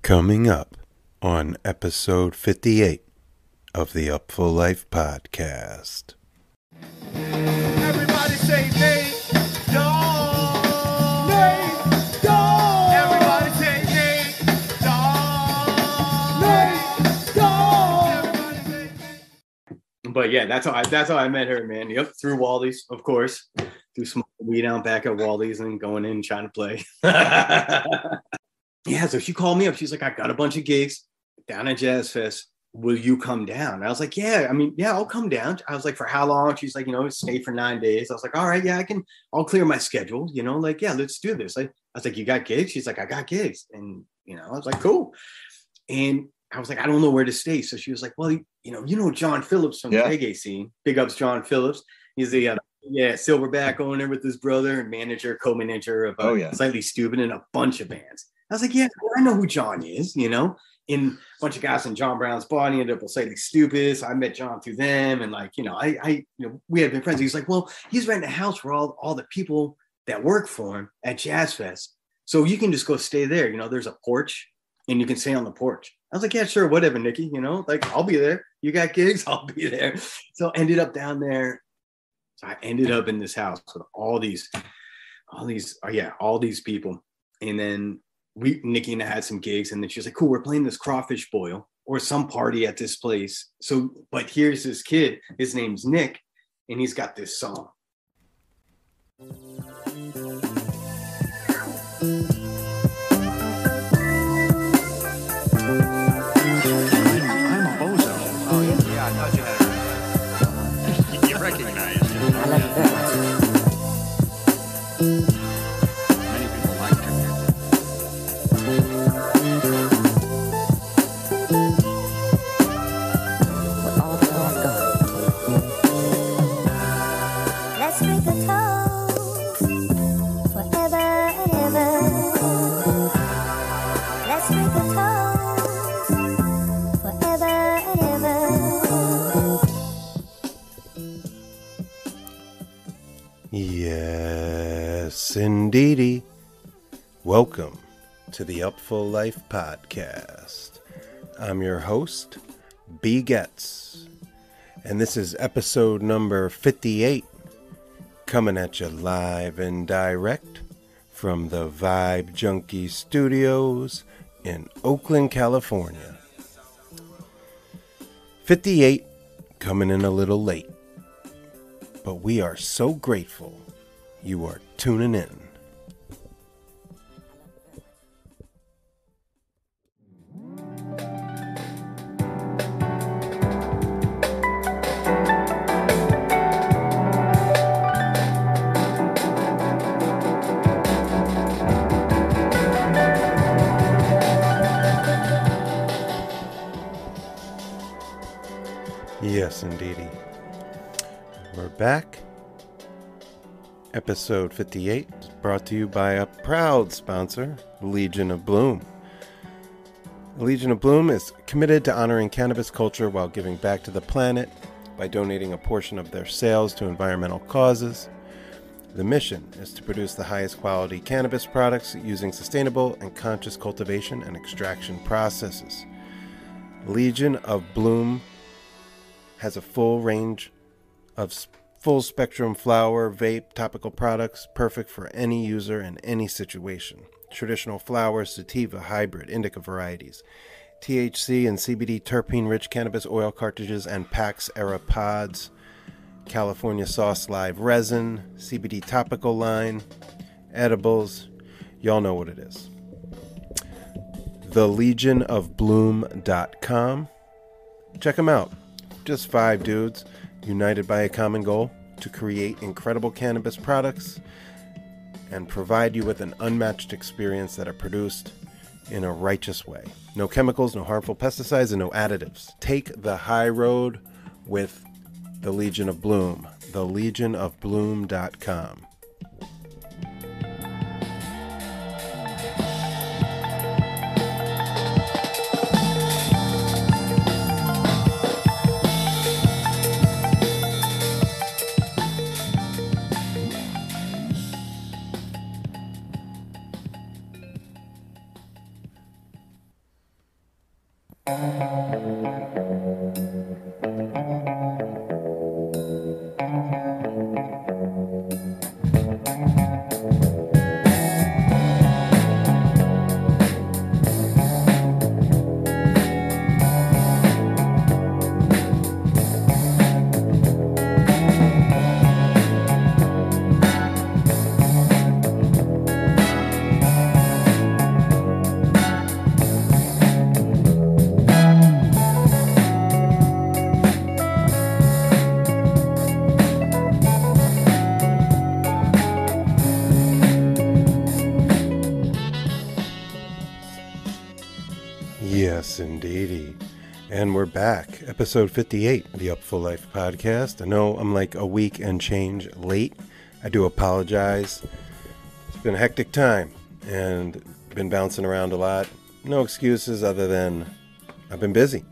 Coming up on episode 58 of the Upful Life podcast. Everybody say Nate Dawg. Nate Dawg. Everybody say Nate Dawg. Nate Dawg. But yeah, that's how I met her, man. Yep, through Wally's, of course. Through smoking weed out back at Wally's and going in and trying to play. Yeah, so she called me up. She's like, I got a bunch of gigs down at Jazz Fest. Will you come down? I was like, yeah, I'll come down. I was like, for how long? She's like, stay for 9 days. I was like, all right, yeah, I'll clear my schedule, yeah, let's do this. I was like, you got gigs? She's like, I got gigs. And, I was like, cool. And I was like, I don't know where to stay. So she was like, well, John Phillips from the reggae scene. Big ups John Phillips. He's the Silverback owner with his brother and manager, co-manager of Slightly Stupid and a bunch of bands. I was like, yeah, I know who John is, in a bunch of guys in John Brown's body, ended up with Slightly Stupid. So I met John through them. And we had been friends. He's like, well, he's renting a house for all the people that work for him at Jazz Fest. So you can just go stay there. There's a porch and you can stay on the porch. I was like, yeah, sure. Whatever, Nikki, I'll be there. You got gigs, I'll be there. So I ended up down there. So I ended up in this house with all these people. And then Nikki and I had some gigs, and then she was like, cool, we're playing this crawfish boil or some party at this place. So, but here's this kid, his name's Nick, and he's got this song. Yes, indeedy. Welcome to the Upful Life podcast. I'm your host, B. Getz, and this is episode number 58, coming at you live and direct from the Vibe Junkie Studios in Oakland, California. 58, coming in a little late. But we are so grateful you are tuning in. Yes, indeedy. We're back. Episode 58 is brought to you by a proud sponsor, Legion of Bloom. Legion of Bloom is committed to honoring cannabis culture while giving back to the planet by donating a portion of their sales to environmental causes. The mission is to produce the highest quality cannabis products using sustainable and conscious cultivation and extraction processes. Legion of Bloom has a full range of full spectrum flower, vape, topical products, perfect for any user in any situation. Traditional flowers, sativa, hybrid, indica varieties, THC and CBD terpene-rich cannabis oil cartridges and PAX era pods, California Sauce Live resin, CBD topical line, edibles. Y'all know what it is. TheLegionofBloom.com. Check them out. Just 5 dudes united by a common goal to create incredible cannabis products and provide you with an unmatched experience that are produced in a righteous way. No chemicals, no harmful pesticides, and no additives. Take the high road with the Legion of Bloom. TheLegionofBloom.com. Yes, indeedy. And we're back. Episode 58 of the Upful Life podcast. I know I'm like a week and change late. I do apologize. It's been a hectic time and been bouncing around a lot. No excuses other than I've been busy.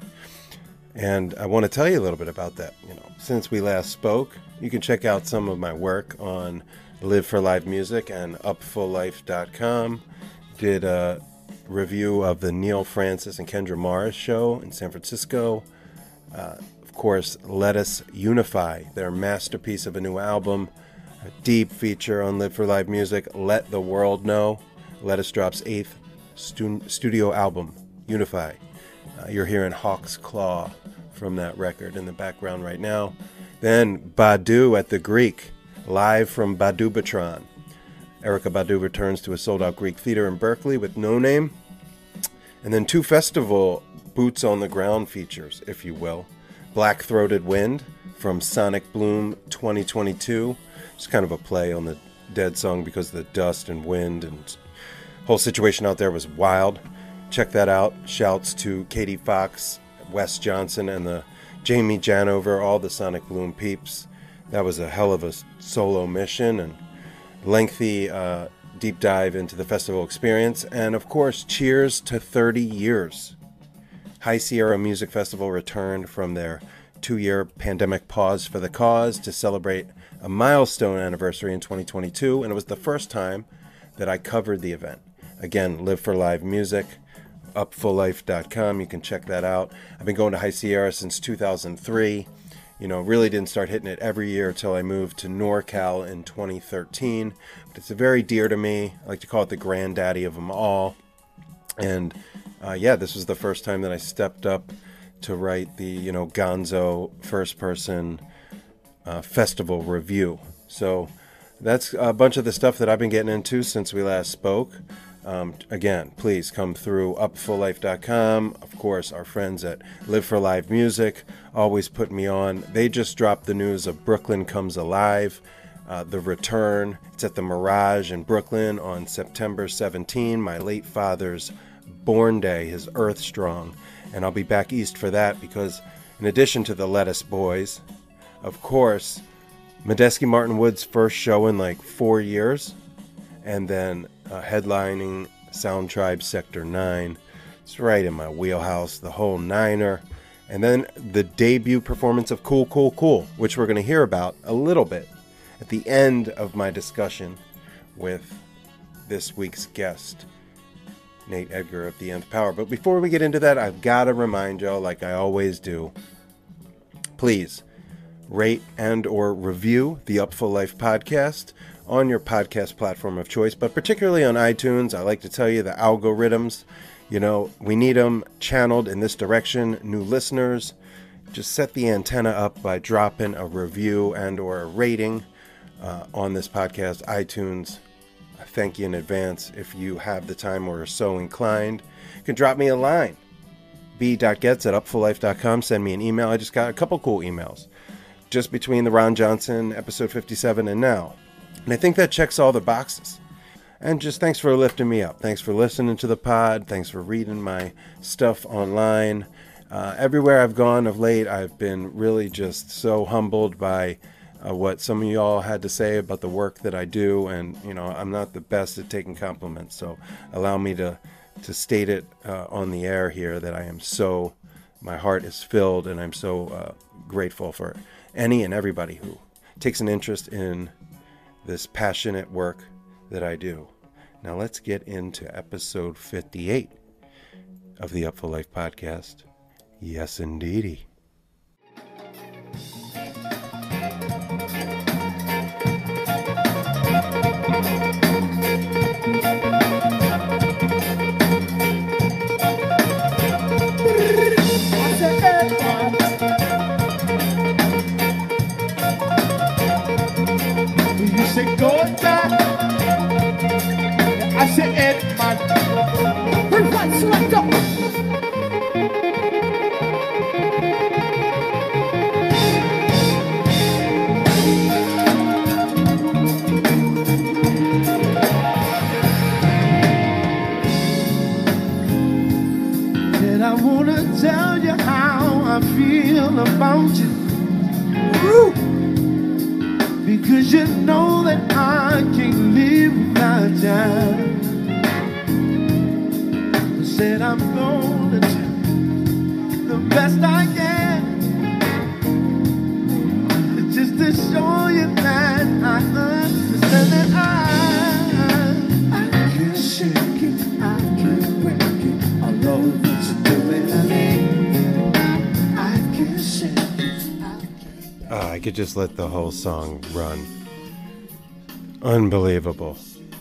And I want to tell you a little bit about that. Since we last spoke, you can check out some of my work on Live for Live Music and upfullife.com. Did a review of the Neil Francis and Kendra Morris show in San Francisco. Of course, Let Us Unify, their masterpiece of a new album. A deep feature on Live for Live Music, Let the World Know. Let Us drops 8th studio album, Unify. You're hearing Hawk's Claw from that record in the background right now. Then Badu at the Greek, live from Badubatron. Erykah Badu returns to a sold-out Greek theater in Berkeley with No Name. And then 2 festival boots-on-the-ground features, if you will. Black-Throated Wind from Sonic Bloom 2022. It's kind of a play on the Dead song because the dust and wind and whole situation out there was wild. Check that out. Shouts to Katie Fox, Wes Johnson, and the Jamie Janover, all the Sonic Bloom peeps. That was a hell of a solo mission and lengthy deep dive into the festival experience. And of course, cheers to 30 years. High Sierra Music Festival returned from their 2-year pandemic pause for the cause to celebrate a milestone anniversary in 2022. And it was the first time that I covered the event. Again, Live for Live Music, upfullife.com. You can check that out. I've been going to High Sierra since 2003. Really didn't start hitting it every year until I moved to NorCal in 2013. But it's very dear to me. I like to call it the granddaddy of them all. And this was the first time that I stepped up to write the, Gonzo first-person festival review. So that's a bunch of the stuff that I've been getting into since we last spoke. Again, please come through upfullife.com. Of course, our friends at Live for Live Music always put me on. They just dropped the news of Brooklyn Comes Alive, the return. It's at the Mirage in Brooklyn on September 17, my late father's born day, his Earth Strong. And I'll be back east for that because in addition to the Lettuce Boys, of course, Medeski Martin Wood's first show in like 4 years, and then headlining Sound Tribe Sector 9. It's right in my wheelhouse, the whole niner. And then the debut performance of Cool, Cool, Cool, which we're going to hear about a little bit at the end of my discussion with this week's guest, Nate Edgar of the Nth Power. But before we get into that, I've got to remind y'all, like I always do, please rate and or review the Upful Life podcast on your podcast platform of choice, but particularly on iTunes. I like to tell you the algorithms, we need them channeled in this direction. New listeners, just set the antenna up by dropping a review and or a rating on this podcast, iTunes. I thank you in advance. If you have the time or are so inclined, you can drop me a line. b.gets@upfullife.com. Send me an email. I just got a couple cool emails just between the Ron Johnson episode 57 and now. And I think that checks all the boxes. And just thanks for lifting me up. Thanks for listening to the pod. Thanks for reading my stuff online. Everywhere I've gone of late, I've been really just so humbled by what some of y'all had to say about the work that I do. And, I'm not the best at taking compliments. So allow me to state it on the air here that my heart is filled and I'm so grateful for any and everybody who takes an interest in this passionate work that I do. Now let's get into episode 58. of the Upful Life podcast. Yes, indeedy. You say going back, I say Edgar. Rewind, select up. And I wanna tell you how I feel about you. Woo! Because you know that I can't live without you. I said I'm gonna do the best I can, just to show you that I understand that I can't shake it, I can't break it. I love what you're doing, I can't shake it. I could just let the whole song run. Unbelievable.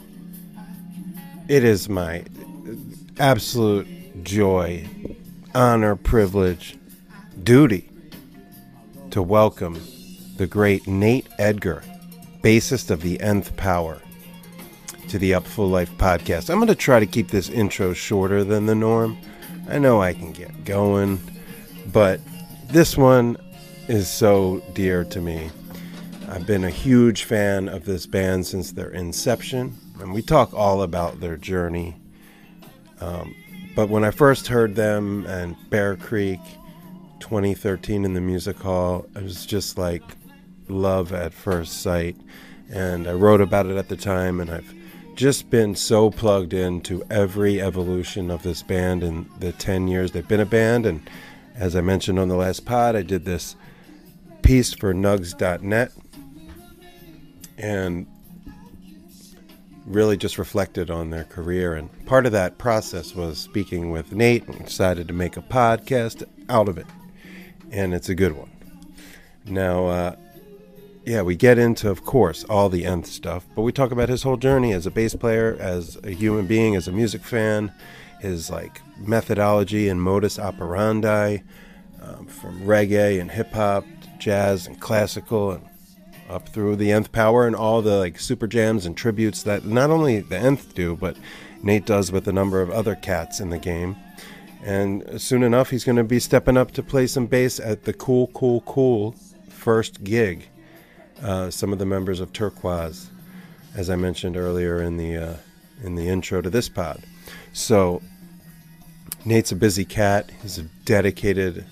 It is my absolute joy, honor, privilege, duty to welcome the great Nate Edgar, bassist of the Nth Power, to the Upful Life podcast. I'm going to try to keep this intro shorter than the norm. I know I can get going, but this one is so dear to me. I've been a huge fan of this band since their inception, and we talk all about their journey. But when I first heard them and Bear Creek 2013 in the music hall, it was just like love at first sight. And I wrote about it at the time, and I've just been so plugged into every evolution of this band in the 10 years they've been a band. And as I mentioned on the last pod, I did this piece for nugs.net and really just reflected on their career. And part of that process was speaking with Nate, and decided to make a podcast out of it. And it's a good one. Now, we get into, of course, all the Nth stuff, but we talk about his whole journey as a bass player, as a human being, as a music fan, his like methodology and modus operandi, from reggae and hip-hop, jazz and classical, and up through the Nth Power and all the like super jams and tributes that not only the Nth do, but Nate does with a number of other cats in the game. And soon enough, he's going to be stepping up to play some bass at the cool first gig. Some of the members of Turquoise, as I mentioned earlier in the intro to this pod. So Nate's a busy cat. He's a dedicated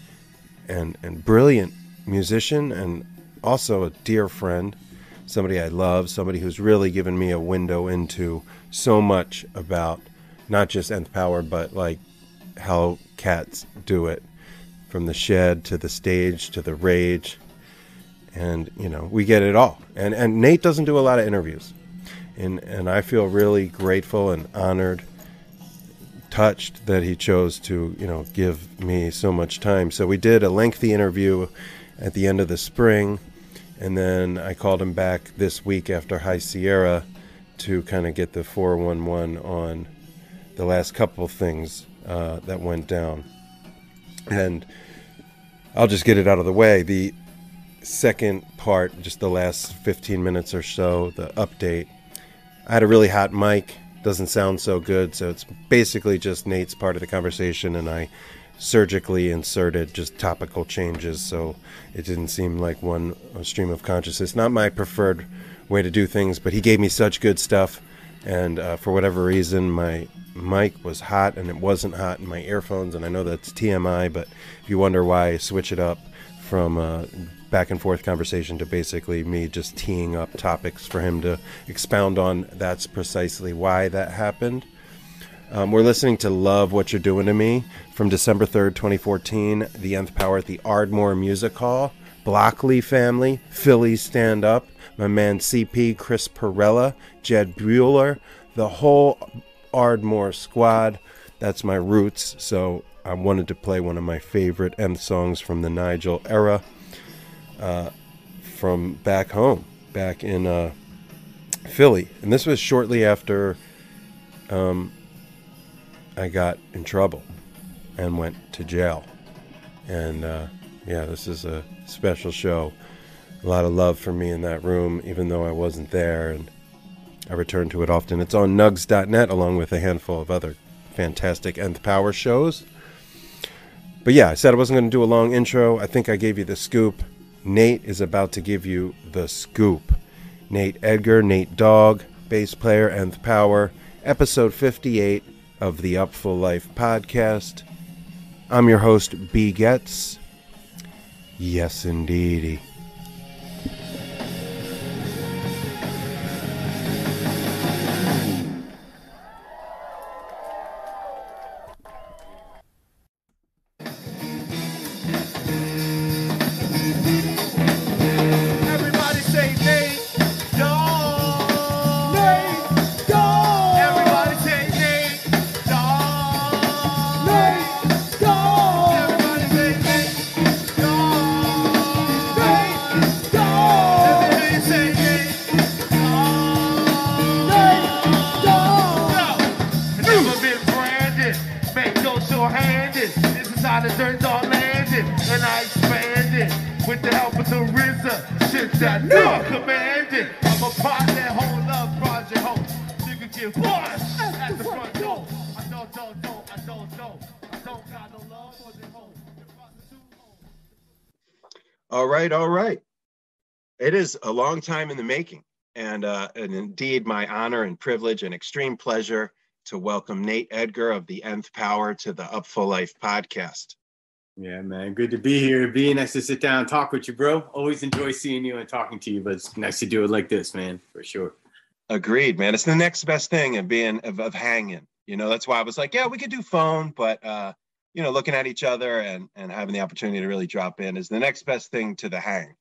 and brilliant musician, and also a dear friend, somebody I love, somebody who's really given me a window into so much about not just Nth Power, but like how cats do it, from the shed to the stage to the rage, and we get it all. And Nate doesn't do a lot of interviews, and I feel really grateful and honored, touched that he chose to give me so much time. So we did a lengthy interview at the end of the spring, and then I called him back this week after High Sierra to kind of get the 411 on the last couple things that went down. And I'll just get it out of the way. The second part, just the last 15 minutes or so, the update, I had a really hot mic, doesn't sound so good, so it's basically just Nate's part of the conversation, and I surgically inserted just topical changes so it didn't seem like one stream of consciousness. Not my preferred way to do things, but he gave me such good stuff, and for whatever reason my mic was hot and it wasn't hot in my earphones, and I know that's TMI, but if you wonder why I switch it up from back and forth conversation to basically me just teeing up topics for him to expound on, that's precisely why that happened. We're listening to Love What You're Doing to Me from December 3rd, 2014, the Nth Power at the Ardmore Music Hall. Blockley family, Philly Stand Up, my man CP, Chris Perella, Jed Bueller, the whole Ardmore squad. That's my roots. So I wanted to play one of my favorite Nth songs from the Nigel era, from back home, back in Philly. And this was shortly after I got in trouble and went to jail. And yeah, this is a special show. A lot of love for me in that room, even though I wasn't there, and I return to it often. It's on nugs.net along with a handful of other fantastic Nth Power shows. But yeah, I said I wasn't going to do a long intro. I think I gave you the scoop. Nate is about to give you the scoop. Nate Edgar, Nate Dawg, bass player, Nth Power, episode 58 of the Upful Life podcast. I'm your host, B. Getz. Yes, indeedy. All right. It is a long time in the making, and indeed my honor and privilege and extreme pleasure to welcome Nate Edgar of the Nth Power to the Upful Life podcast. Yeah, man. Good to be here. Be nice to sit down and talk with you, bro. Always enjoy seeing you and talking to you, but it's nice to do it like this, man, for sure. Agreed, man. It's the next best thing of hanging. You know, that's why I was like, yeah, we could do phone, but you know, looking at each other and having the opportunity to really drop in is the next best thing to the hang.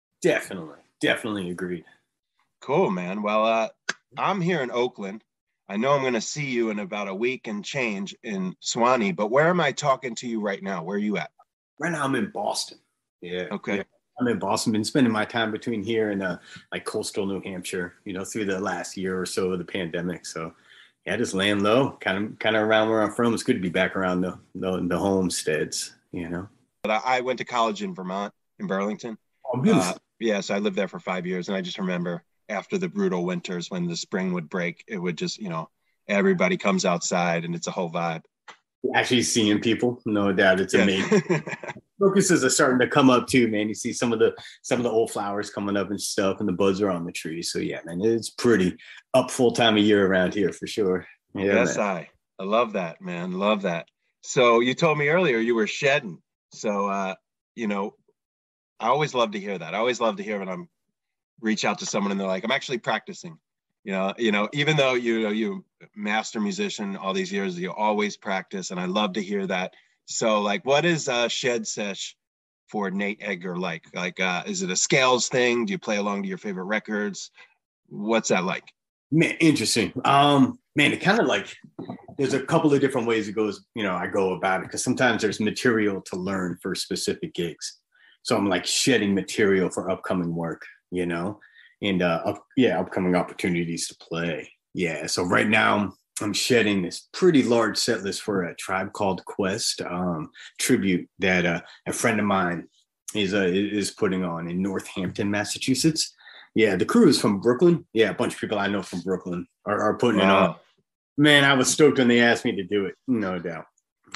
Definitely agreed. Cool, man. Well, I'm here in Oakland. I know I'm going to see you in about a week and change in Swanee, but where am I talking to you right now? Where are you at? Right now I'm in Boston. Yeah. Okay. Yeah. I'm in Boston. Been spending my time between here and like coastal New Hampshire, you know, through the last year or so of the pandemic. So yeah, just laying low, kind of around where I'm from. It's good to be back around the homesteads, you know. But I went to college in Vermont, in Burlington. Oh, beautiful. Yeah, so I lived there for 5 years, and I just remember after the brutal winters when the spring would break, it would just, you know, everybody comes outside and it's a whole vibe. Actually seeing people, no doubt, it's amazing. Crocuses are starting to come up too, man. You see some of the old flowers coming up and stuff, and the buds are on the trees. So yeah, man, it's pretty up full time of year around here for sure. Yeah, yes, man. I love that, man. Love that. So you told me earlier you were shedding. So you know, I always love to hear that. I always love to hear when I'm reach out to someone and they're like, I'm actually practicing. You know, even though you master musician all these years, you always practice, and I love to hear that. So, like, what is a shed sesh for Nate Edgar like? Like, is it a scales thing? Do you play along to your favorite records? What's that like? Man, interesting. Man, it kind of like there's a couple of different ways it goes. You know, I go about it because sometimes there's material to learn for specific gigs. So I'm like shedding material for upcoming work, you know. And upcoming opportunities to play. Yeah, so right now I'm shedding this pretty large set list for a Tribe Called Quest tribute that a friend of mine is putting on in Northampton, Massachusetts. Yeah, the crew is from Brooklyn. Yeah, a bunch of people I know from Brooklyn are putting it on. Man, I was stoked when they asked me to do it. No doubt.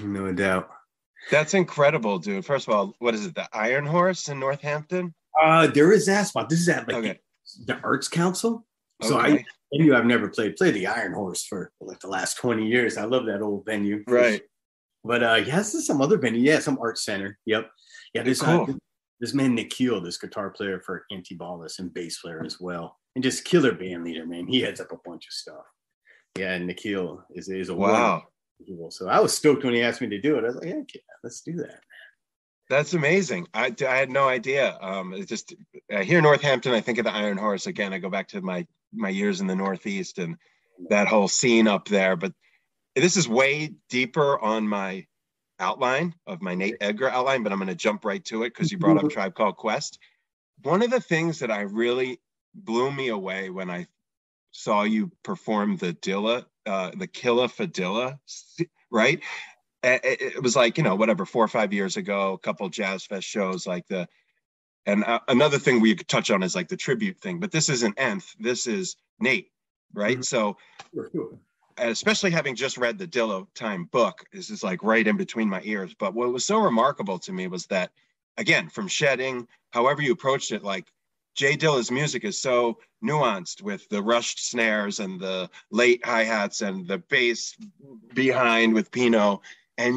That's incredible, dude. First of all, what is it? The Iron Horse in Northampton? There is that spot. This is at like the Arts Council. So okay. I've never played the Iron Horse for like the last 20 years. I love that old venue. Right. But this is some other venue. Yeah, some art center. Yep. Yeah, there's this man Nikhil, this guitar player for Antiballis and bass player as well. And just killer band leader, man. He heads up a bunch of stuff. Yeah, and Nikhil is a wow. So I was stoked when he asked me to do it. I was like, yeah, let's do that. That's amazing. I had no idea. It's just here in Northampton, I think of the Iron Horse again. I go back to my years in the Northeast and that whole scene up there. But this is way deeper on my outline of my Nate Edgar outline, but I'm going to jump right to it because you brought up Tribe Called Quest. One of the things that I really blew me away when I saw you perform the Dilla, the Killa for Dilla, right? It was like, you know, whatever, 4 or 5 years ago, a couple Jazz Fest shows like and another thing we could touch on is like the tribute thing, but this isn't Nth, this is Nate, right? So, especially having just read the Dilla Time book, this is like right in between my ears. But what was so remarkable to me was that, again, from shedding, however you approached it, like Jay Dilla's music is so nuanced with the rushed snares and the late hi-hats and the bass behind with Pino. And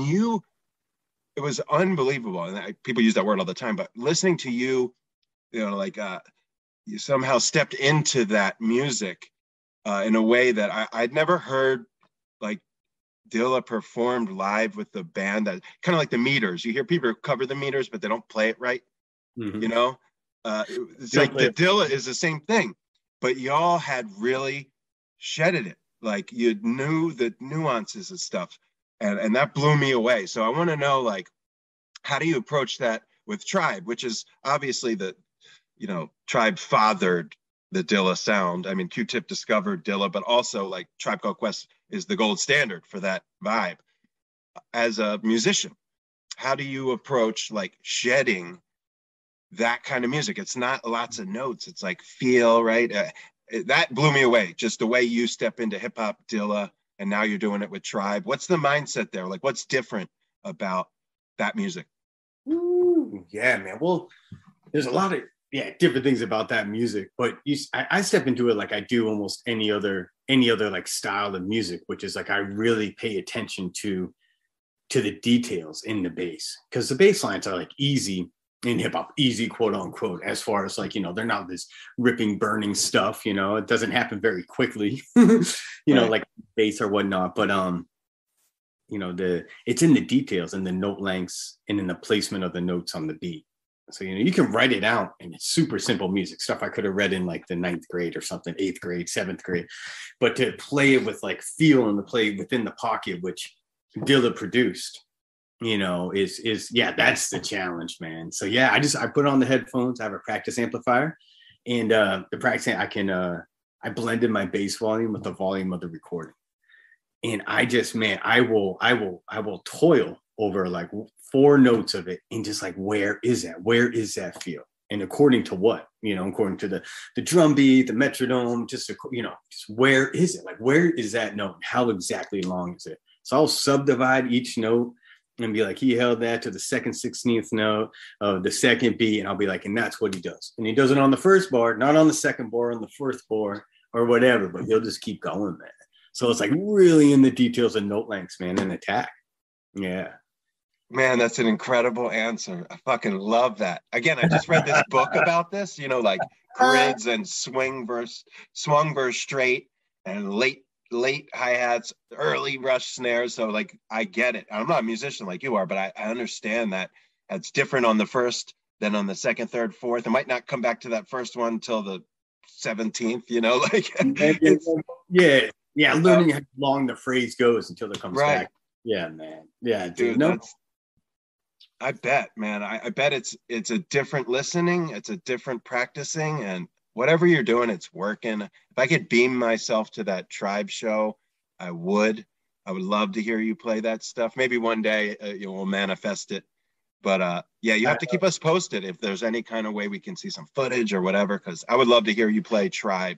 it was unbelievable. And people use that word all the time, but listening to you, you know, like you somehow stepped into that music in a way that I'd never heard, like Dilla performed live with the band, that kind of like the meters. You hear people cover the meters, but they don't play it right. You know, it's like the Dilla is the same thing, but y'all had really shedded it. Like you knew the nuances and stuff. And that blew me away. So I want to know, like, how do you approach that with Tribe, which is obviously Tribe fathered the Dilla sound. I mean, Q-Tip discovered Dilla, but also like Tribe Called Quest is the gold standard for that vibe. As a musician, how do you approach like shedding that kind of music? It's not lots of notes. It's like feel, right? That blew me away. Just the way you step into hip hop, Dilla, and now you're doing it with Tribe. What's the mindset there? Like, what's different about that music? Ooh, yeah, man. Well, there's a lot of different things about that music, but I step into it like I do almost any other like style of music, which is like I really pay attention to the details in the bass, because the bass lines are like easy in hip hop, easy, quote unquote, as far as like, you know, they're not this ripping, burning stuff, you know, it doesn't happen very quickly, you know, like bass or whatnot. But, you know, it's in the details and the note lengths and in the placement of the notes on the beat. So, you know, you can write it out and it's super simple music, stuff I could have read in like the 9th grade or something, 8th grade, 7th grade, but to play it with like feel and to play within the pocket, which Dilla produced, you know, is that's the challenge, man. So yeah, I put on the headphones, I have a practice amplifier, and the practice I blended my bass volume with the volume of the recording. And I just, man, I will toil over like 4 notes of it and just like, where is that feel? And according to what, you know, according to the drum beat, the metronome, just where is it? Like, where is that note? How exactly long is it? So I'll subdivide each note and be like, he held that to the 2nd 16th note of the second beat. And I'll be like, and that's what he does. And he does it on the first bar, not on the second bar, on the fourth bar or whatever, but he'll just keep going, man. So it's like really in the details of note lengths, man, and attack. Yeah. Man, that's an incredible answer. I fucking love that. Again, I just read this book about this, you know, like grids and swung versus straight and late hi-hats, early rush snares. So like, I get it. I'm not a musician like you are, but I understand that it's different on the first than on the second, third, fourth. It might not come back to that first one until the 17th, you know, like learning how long the phrase goes until it comes back. Yeah, man. Yeah, dude. No. I bet, man. I bet it's a different listening, it's a different practicing, and whatever you're doing, it's working. If I could beam myself to that Tribe show, I would love to hear you play that stuff. Maybe one day we'll manifest it. But you have to keep us posted if there's any kind of way we can see some footage or whatever, because I would love to hear you play Tribe.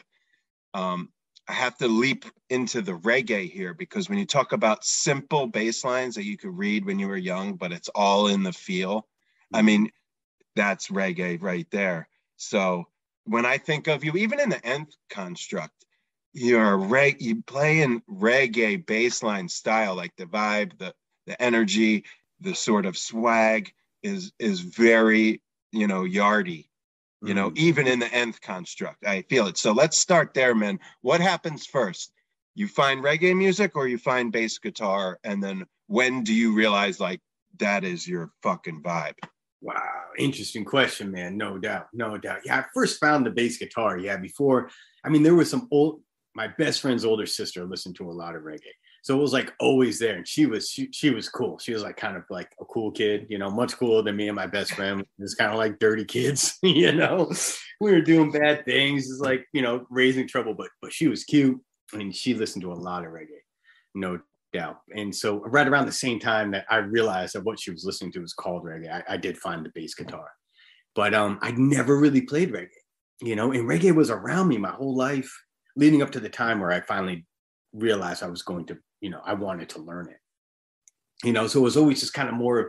I have to leap into the reggae here, because when you talk about simple bass lines that you could read when you were young, but it's all in the feel, I mean, that's reggae right there. So when I think of you, even in the Nth construct, you play in reggae bassline style, like the vibe, the energy, the sort of swag is very, you know, yardy. You know, even in the Nth construct, I feel it. So let's start there, man. What happens first? You find reggae music or you find bass guitar? And then when do you realize like that is your fucking vibe? Wow. Interesting question, man. No doubt. Yeah. I first found the bass guitar. Yeah. Before, I mean, there was my best friend's older sister listened to a lot of reggae. So it was like always there. And she was cool. She was like kind of like a cool kid, you know, much cooler than me and my best friend. It was kind of like dirty kids, you know. We were doing bad things. It's like, you know, raising trouble, but she was cute and she listened to a lot of reggae, no doubt. And so right around the same time that I realized that what she was listening to was called reggae, I did find the bass guitar. But I never really played reggae, you know, and reggae was around me my whole life leading up to the time where I finally realized I was going to, you know, I wanted to learn it, you know. So it was always just kind of more,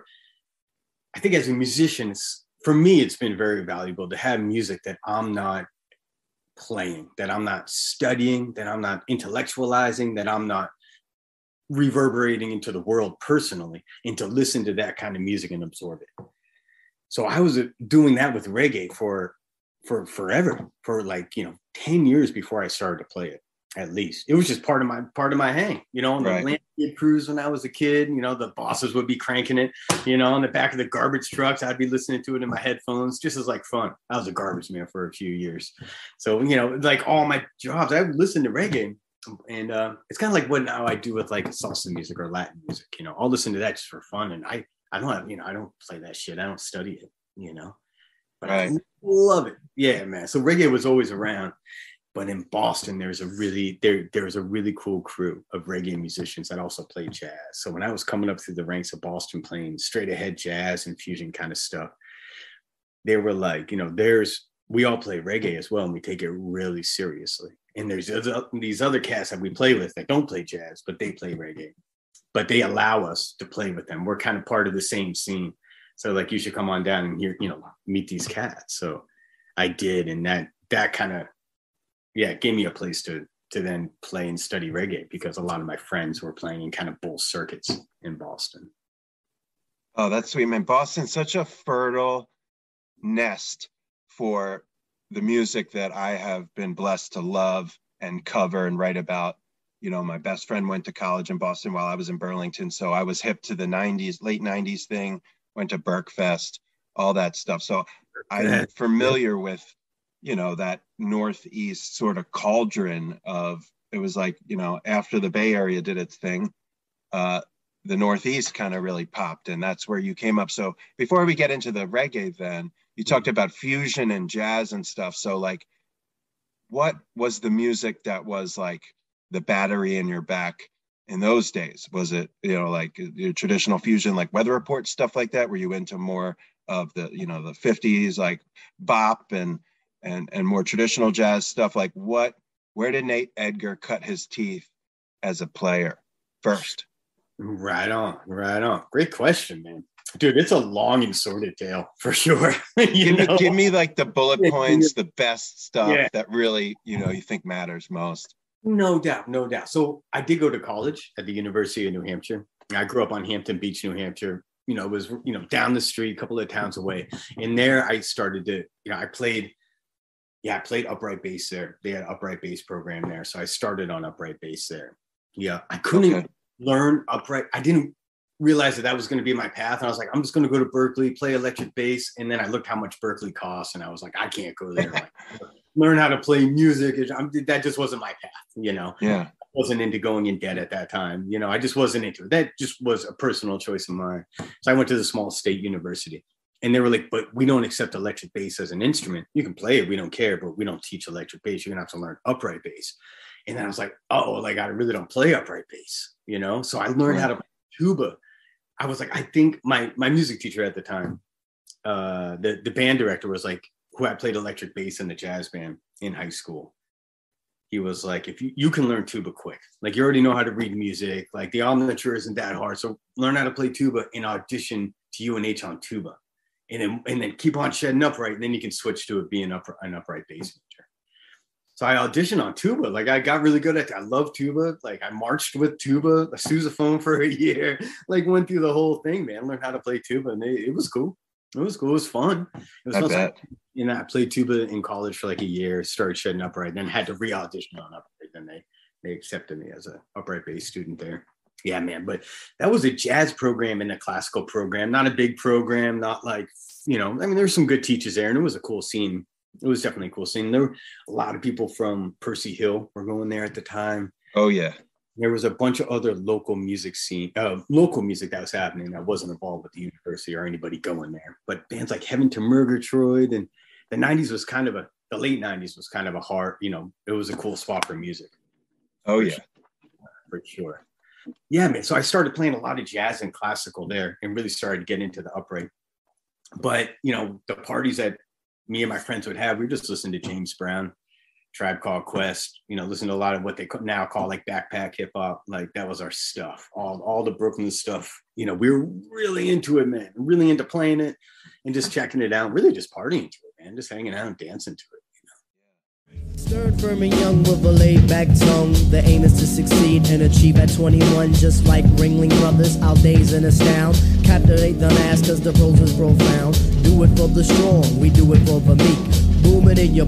I think as a musician, for me, it's been very valuable to have music that I'm not playing, that I'm not studying, that I'm not intellectualizing, that I'm not reverberating into the world personally, and to listen to that kind of music and absorb it. So I was doing that with reggae for forever, for like, you know, 10 years before I started to play it. At least it was just part of my hang, you know, on the landscape cruise when I was a kid, you know, the bosses would be cranking it, you know, on the back of the garbage trucks. I'd be listening to it in my headphones, just as like fun. I was a garbage man for a few years. So, you know, like all my jobs, I would listen to reggae, and it's kind of like what now I do with like salsa music or Latin music, you know, I'll listen to that just for fun. And I don't have, you know, I don't play that shit. I don't study it, you know, but I love it. Yeah, man. So reggae was always around. But in Boston, there's a really cool crew of reggae musicians that also play jazz. So when I was coming up through the ranks of Boston playing straight ahead jazz and fusion kind of stuff, they were like, you know, we all play reggae as well, and we take it really seriously. And there's these other cats that we play with that don't play jazz, but they play reggae. But they allow us to play with them. We're kind of part of the same scene. So like, you should come on down and hear, you know, meet these cats. So I did, and that kind of, yeah, it gave me a place to then play and study reggae, because a lot of my friends were playing in kind of both circuits in Boston. Oh, that's sweet, man. Boston's such a fertile nest for the music that I have been blessed to love and cover and write about. You know, my best friend went to college in Boston while I was in Burlington. So I was hip to the 90s, late 90s thing, went to Berkfest, all that stuff. So I'm familiar with, you know, that Northeast sort of cauldron of, it was like, you know, after the Bay Area did its thing, the Northeast kind of really popped, and that's where you came up. So before we get into the reggae, then you talked about fusion and jazz and stuff. So like, what was the music that was like the battery in your back in those days? Was it, you know, like your traditional fusion, like Weather Report, stuff like that? Were you into more of the, you know, the 50s, like bop and more traditional jazz stuff? Like where did Nate Edgar cut his teeth as a player first? Right on. Great question, man. Dude, it's a long and sordid tale for sure. Give me like the bullet points, the best stuff that really, you know, you think matters most. No doubt. So I did go to college at the University of New Hampshire. I grew up on Hampton Beach, New Hampshire. You know, it was, you know, down the street, a couple of towns away. And there I started to, you know, I played upright bass there. They had an upright bass program there. So I started on upright bass there. Yeah. I couldn't learn upright. I didn't realize that was going to be my path. And I was like, I'm just going to go to Berkeley, play electric bass. And then I looked how much Berkeley costs, and I was like, I can't go there. Like, learn how to play music. That just wasn't my path, you know? Yeah. I wasn't into going in debt at that time. You know, I just wasn't into it. That just was a personal choice of mine. So I went to the small state university, and they were like, but we don't accept electric bass as an instrument. You can play it, we don't care, but we don't teach electric bass. You're gonna have to learn upright bass. And then I was like, oh, like I really don't play upright bass, you know? So I learned how to play tuba. I was like, I think my music teacher at the time, the band director was like, who I played electric bass in the jazz band in high school. He was like, if you can learn tuba quick, like you already know how to read music, like the armature isn't that hard. So learn how to play tuba and audition to UNH on tuba. And then keep on shedding upright, and then you can switch to it being an upright bass major. So I auditioned on tuba. Like I got really good at it. I love tuba. Like I marched with tuba, a sousaphone for a year, like went through the whole thing, man. Learned how to play tuba, and it was cool. It was cool. It was fun. It was fun. You know, I played tuba in college for like a year, started shedding upright, then had to re-audition on upright. Then they accepted me as an upright bass student there. Yeah, man. But that was a jazz program and a classical program, not a big program, not like, you know, I mean, there were some good teachers there, and it was a cool scene. It was definitely a cool scene. There were a lot of people from Percy Hill were going there at the time. Oh, yeah. there was a bunch of other local music local music that was happening that wasn't involved with the university or anybody going there. But bands like Heaven to Murgatroyd, and the 90s was kind of the late 90s was kind of a hard, it was a cool spot for music. Oh, yeah. For sure. Yeah, man. So I started playing a lot of jazz and classical there and really started to get into the upright. But, the parties that me and my friends would have, we were just listening to James Brown, Tribe Called Quest, listen to a lot of what they now call like backpack hip hop. Like that was our stuff. All the Brooklyn stuff. We were really into it, man. Really into playing it and just checking it out. Really just partying to it, man. Just hanging out and dancing to it. Stirred firm and young with a laid-back tongue. The aim is to succeed and achieve at 21. Just like Ringling Brothers, our days in astound. Captivate the mass cause the prose is profound. Do it for the strong, we do it for the meek. Boom it in your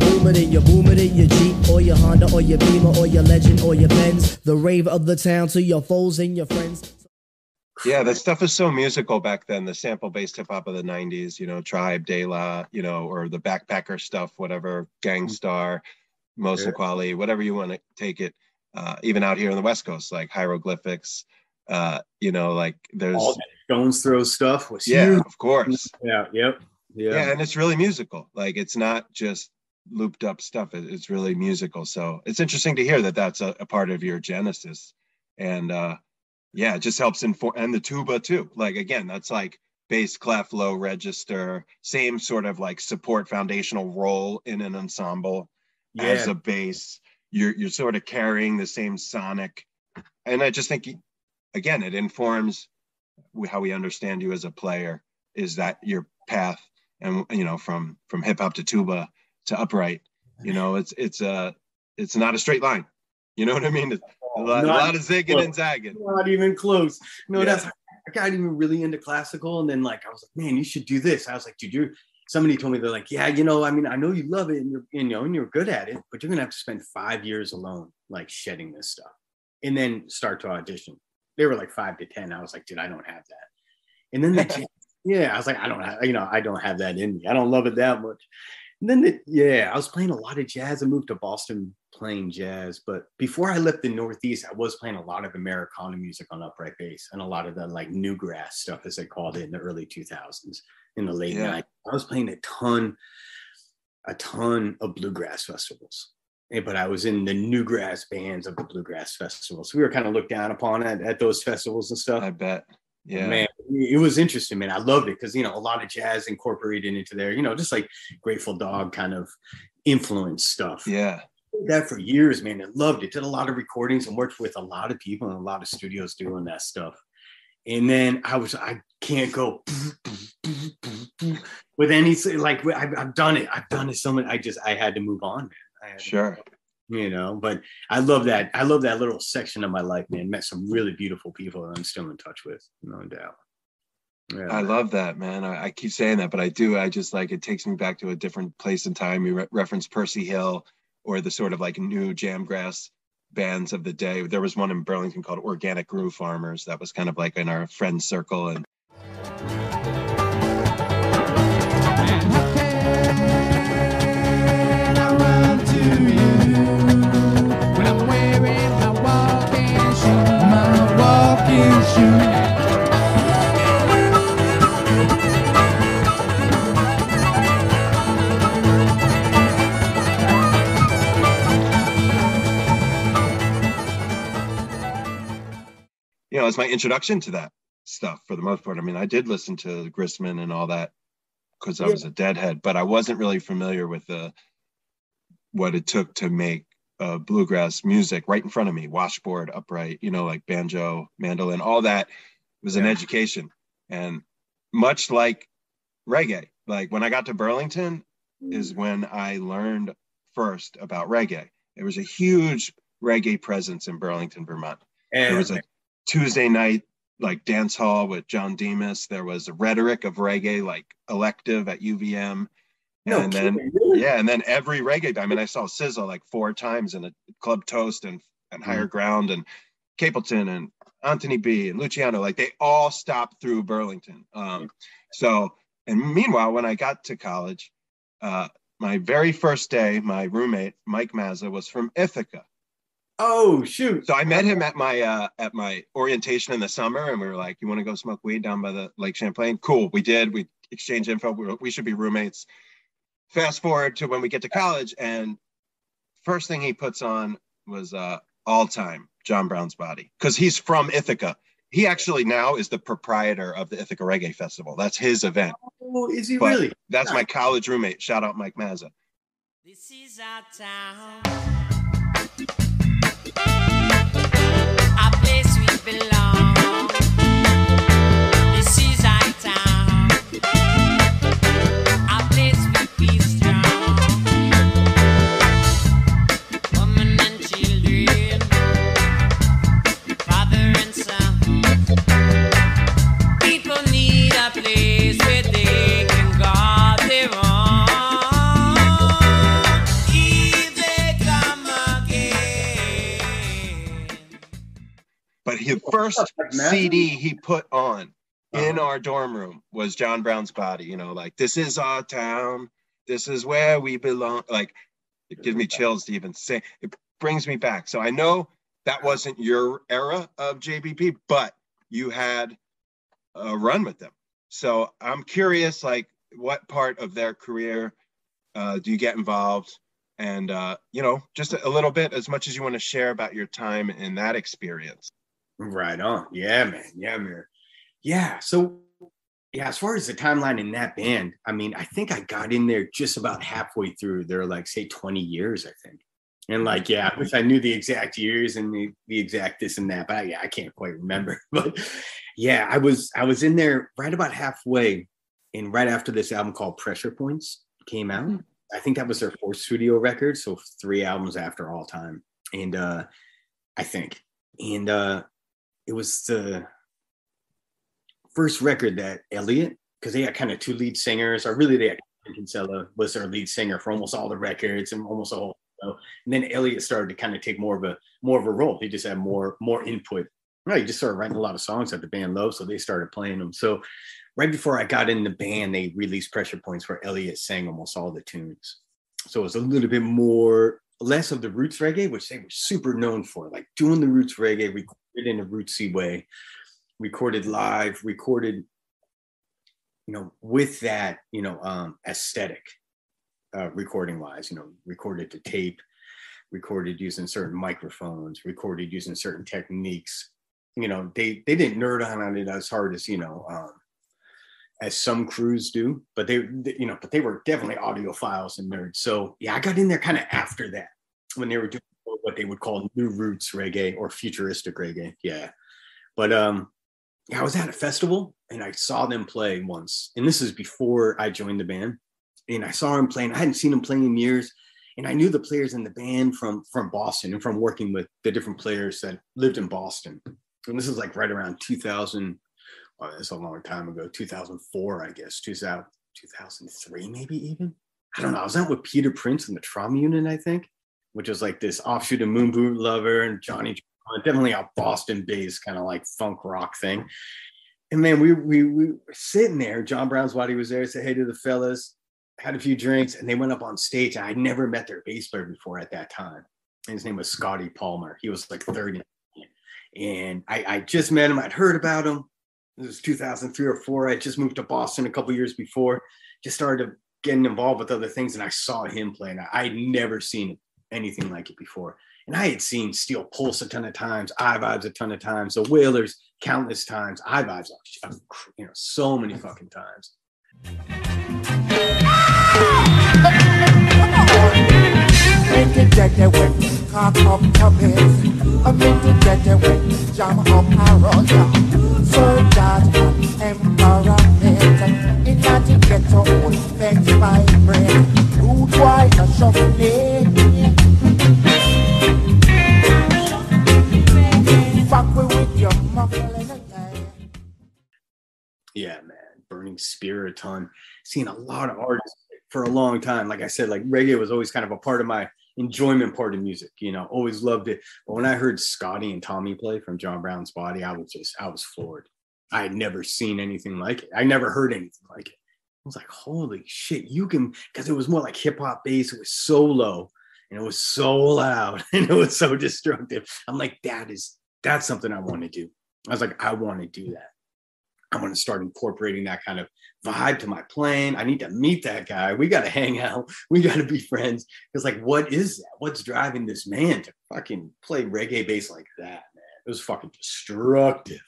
Jeep, or your Honda, or your Beamer, or your Legend, or your Benz. The rave of the town to your foes and your friends. Yeah, that stuff is so musical back then. The sample-based hip-hop of the 90s, Tribe, De La, or the backpacker stuff, whatever, Gangstar, Mos and Quali, whatever you want to take it. Even out here on the West Coast, like Hieroglyphics, like there's... All that Stones Throw stuff was huge. Of course. Yeah, yep. Yeah, and it's really musical. Like, it's not just looped up stuff. It's really musical. So it's interesting to hear that that's a part of your genesis. And it just helps inform. And the tuba too. Like, again, that's like bass, clef, low register, same sort of like support foundational role in an ensemble as a bass. You're sort of carrying the same sonic. And I just think, again, it informs how we understand you as a player, is that your path. And from hip hop to tuba to upright, it's not a straight line. You know what I mean? A lot of zigging and zagging. Not even close. That's I got even really into classical, and then I was like, man, you should do this. I was like, dude, somebody told me, they're like, yeah, I know you love it and you're good at it, but you're gonna have to spend 5 years alone, like shedding this stuff, and then start to audition. They were like 5 to 10. I was like, dude, I don't have that. And then I was like, I don't have that in me. I don't love it that much. And then, I was playing a lot of jazz. I moved to Boston playing jazz. But before I left the Northeast, I was playing a lot of Americana music on upright bass and a lot of the like newgrass stuff, as they called it, in the early 2000s, in the late 90s. I was playing a ton of bluegrass festivals. But I was in the newgrass bands of the bluegrass festivals. So we were kind of looked down upon at those festivals and stuff. I bet. Yeah, man, it was interesting, man. I loved it because, a lot of jazz incorporated into there, just like Grateful Dog kind of influence stuff. Yeah. Did that for years, man. I loved it. Did a lot of recordings and worked with a lot of people in a lot of studios doing that stuff. And then I can't go with anything. Like, I've done it. I've done it so much. I had to move on, man. Sure. But I love that. I love that little section of my life, man. Met some really beautiful people that I'm still in touch with, no doubt. Yeah, I love that, man. I keep saying that, but I do. I just it takes me back to a different place and time. You reference Percy Hill or the sort of like new jamgrass bands of the day. There was one in Burlington called Organic Groove Farmers. That was kind of like in our friend circle. And it's my introduction to that stuff for the most part. I mean, I did listen to Grissman and all that because I was a deadhead, but I wasn't really familiar with what it took to make bluegrass music right in front of me, washboard, upright, like banjo, mandolin, all that was an education. And much like reggae, like when I got to Burlington is when I learned first about reggae. There was a huge reggae presence in Burlington, Vermont. And there was a Tuesday night like dance hall with John Demas. There was a rhetoric of reggae, like elective at UVM. And then every reggae, I mean, I saw Sizzle like 4 times in a Club Toast and Higher Ground and Capleton and Anthony B and Luciano, like they all stopped through Burlington. And meanwhile, when I got to college, my very first day, my roommate, Mike Mazza, was from Ithaca. Oh, shoot. So I met him at my orientation in the summer, and we were like, "You want to go smoke weed down by the Lake Champlain?" Cool. We did. We exchanged info. We should be roommates. Fast forward to when we get to college, and first thing he puts on was all time John Brown's Body, because he's from Ithaca. He actually now is the proprietor of the Ithaca Reggae Festival. That's his event. Oh, is he But really? that's my college roommate. Shout out Mike Mazza. This is our town, a place we belong. This is our town, a place we be strong. Women and children, father and son. People need a place where they can guard their own. But his first CD he put on in our dorm room was John Brown's Body. You know, like, this is our town. This is where we belong. Like, it gives me chills to even say. It brings me back. So I know that wasn't your era of JBP, but you had a run with them. So I'm curious, like, what part of their career do you get involved? And, you know, just a little bit, as much as you want to share about your time in that experience. Right on. Yeah, man. Yeah, man. Yeah. So, yeah, as far as the timeline in that band, I mean, I think I got in there just about halfway through. They're like, say, 20 years, I think. And like, yeah, I wish I knew the exact years and the exact this and that, but yeah, I can't quite remember. But yeah, I was in there right about halfway, and right after this album called Pressure Points came out. I think that was their fourth studio record, so 3 albums after All Time. And I think. And it was the first record that Elliot, because they had kind of 2 lead singers, or really they had Kinsella was their lead singer for almost all the records and almost the whole show. And then Elliot started to kind of take more of a role. He just had more input. Right, he just started writing a lot of songs that the band loved, so they started playing them. So right before I got in the band, they released Pressure Points where Elliot sang almost all the tunes. So it was a little bit less of the roots reggae, which they were super known for, like doing the roots reggae, recorded in a rootsy way, recorded live, recorded, you know, with that, you know, aesthetic, recording wise, you know, recorded to tape, recorded using certain microphones, recorded using certain techniques. You know, they didn't nerd on it as hard as, you know, as some crews do, but they were definitely audiophiles and nerds. So yeah, I got in there kind of after that when they were doing what they would call new roots reggae or futuristic reggae. Yeah. But yeah, I was at a festival and I saw them play once. And this is before I joined the band. And I saw him playing. I hadn't seen him playing in years. And I knew the players in the band from Boston and from working with the different players that lived in Boston. And this is like right around 2000. Oh, that's a long time ago, 2004, I guess, 2003, maybe even. I don't know. I was out with Peter Prince and the Trauma Unit, I think, which was like this offshoot of Moon Boot Lover and Johnny, definitely a Boston-based kind of like funk rock thing. And man, we were sitting there. John Brown's Body was there, said hey to the fellas, had a few drinks, and they went up on stage. I never met their bass player before at that time. And his name was Scotty Palmer. He was like 30. And I just met him. I'd heard about him. It was 2003 or 4. I just moved to Boston a couple years before, just started getting involved with other things. And I saw him playing. I'd never seen anything like it before. And I had seen Steel Pulse a ton of times, I-Vibes a ton of times, the Wailers countless times, I-Vibes, you know, so many fucking times. Make it dead with cock up puppets. Make it dead with jam up around ya. So that empowerment it can't get to old vex vibrate. Rude white and shuffling. Fuck with your muffling again. Yeah, man. Burning Spear a ton. Seen a lot of artists for a long time. Like I said, like reggae was always kind of a part of my enjoyment part of music, you know, always loved it. But when I heard Scotty and Tommy play from John Brown's Body, I was floored. I had never seen anything like it. I never heard anything like it. I was like, holy shit, you can, because it was more like hip hop bass. It was solo. and it was so loud and it was so destructive. I'm like, that's something I want to do. I was like, I want to do that. I want to start incorporating that kind of vibe to my playing. I need to meet that guy. We got to hang out. We got to be friends. Because like, what is that? What's driving this man to fucking play reggae bass like that, man? It was fucking destructive.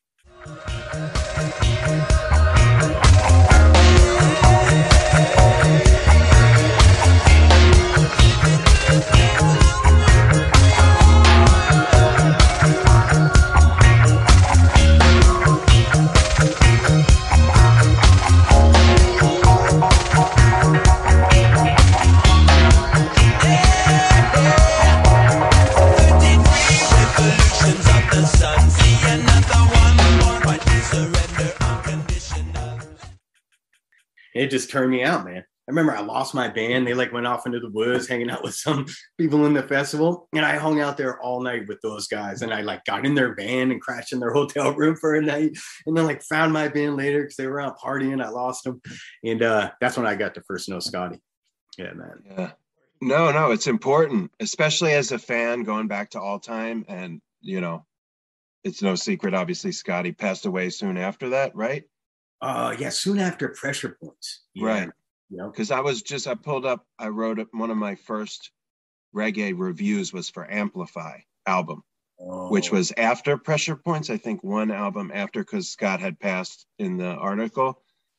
It just turned me out, man. I remember I lost my band. They like went off into the woods, hanging out with some people in the festival. And I hung out there all night with those guys. And I like got in their van and crashed in their hotel room for a night. And then like found my band later because they were out partying. I lost them. And that's when I got to first know Scotty. Yeah, man. Yeah. No, it's important, especially as a fan going back to all time. And, you know, it's no secret, obviously, Scotty passed away soon after that, right? Yeah, soon after Pressure Points. Yeah. Right. You know? Because I wrote up one of my first reggae reviews was for Amplify album, which was after Pressure Points. I think one album after, because Scott had passed in the article.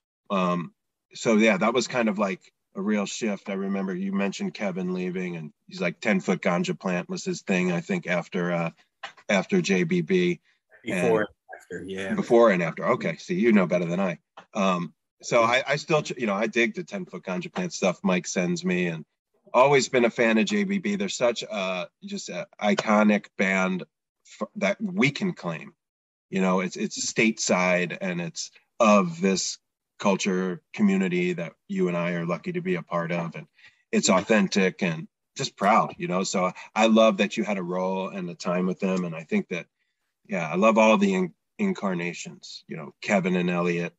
So yeah, that was kind of like a real shift. I remember you mentioned Kevin leaving, and he's like 10-foot ganja plant was his thing, I think, after JBB. Before and after. Okay, see, you know better than I. So I still, you know, I dig the 10-foot ganja plant stuff Mike sends me, and always been a fan of JBB. They're such just an iconic band that we can claim. You know, it's stateside, and it's of this culture community that you and I are lucky to be a part of, and it's authentic and just proud, you know. So I love that you had a role and a time with them, and I think that, yeah, I love all the incarnations, you know, Kevin and Elliot,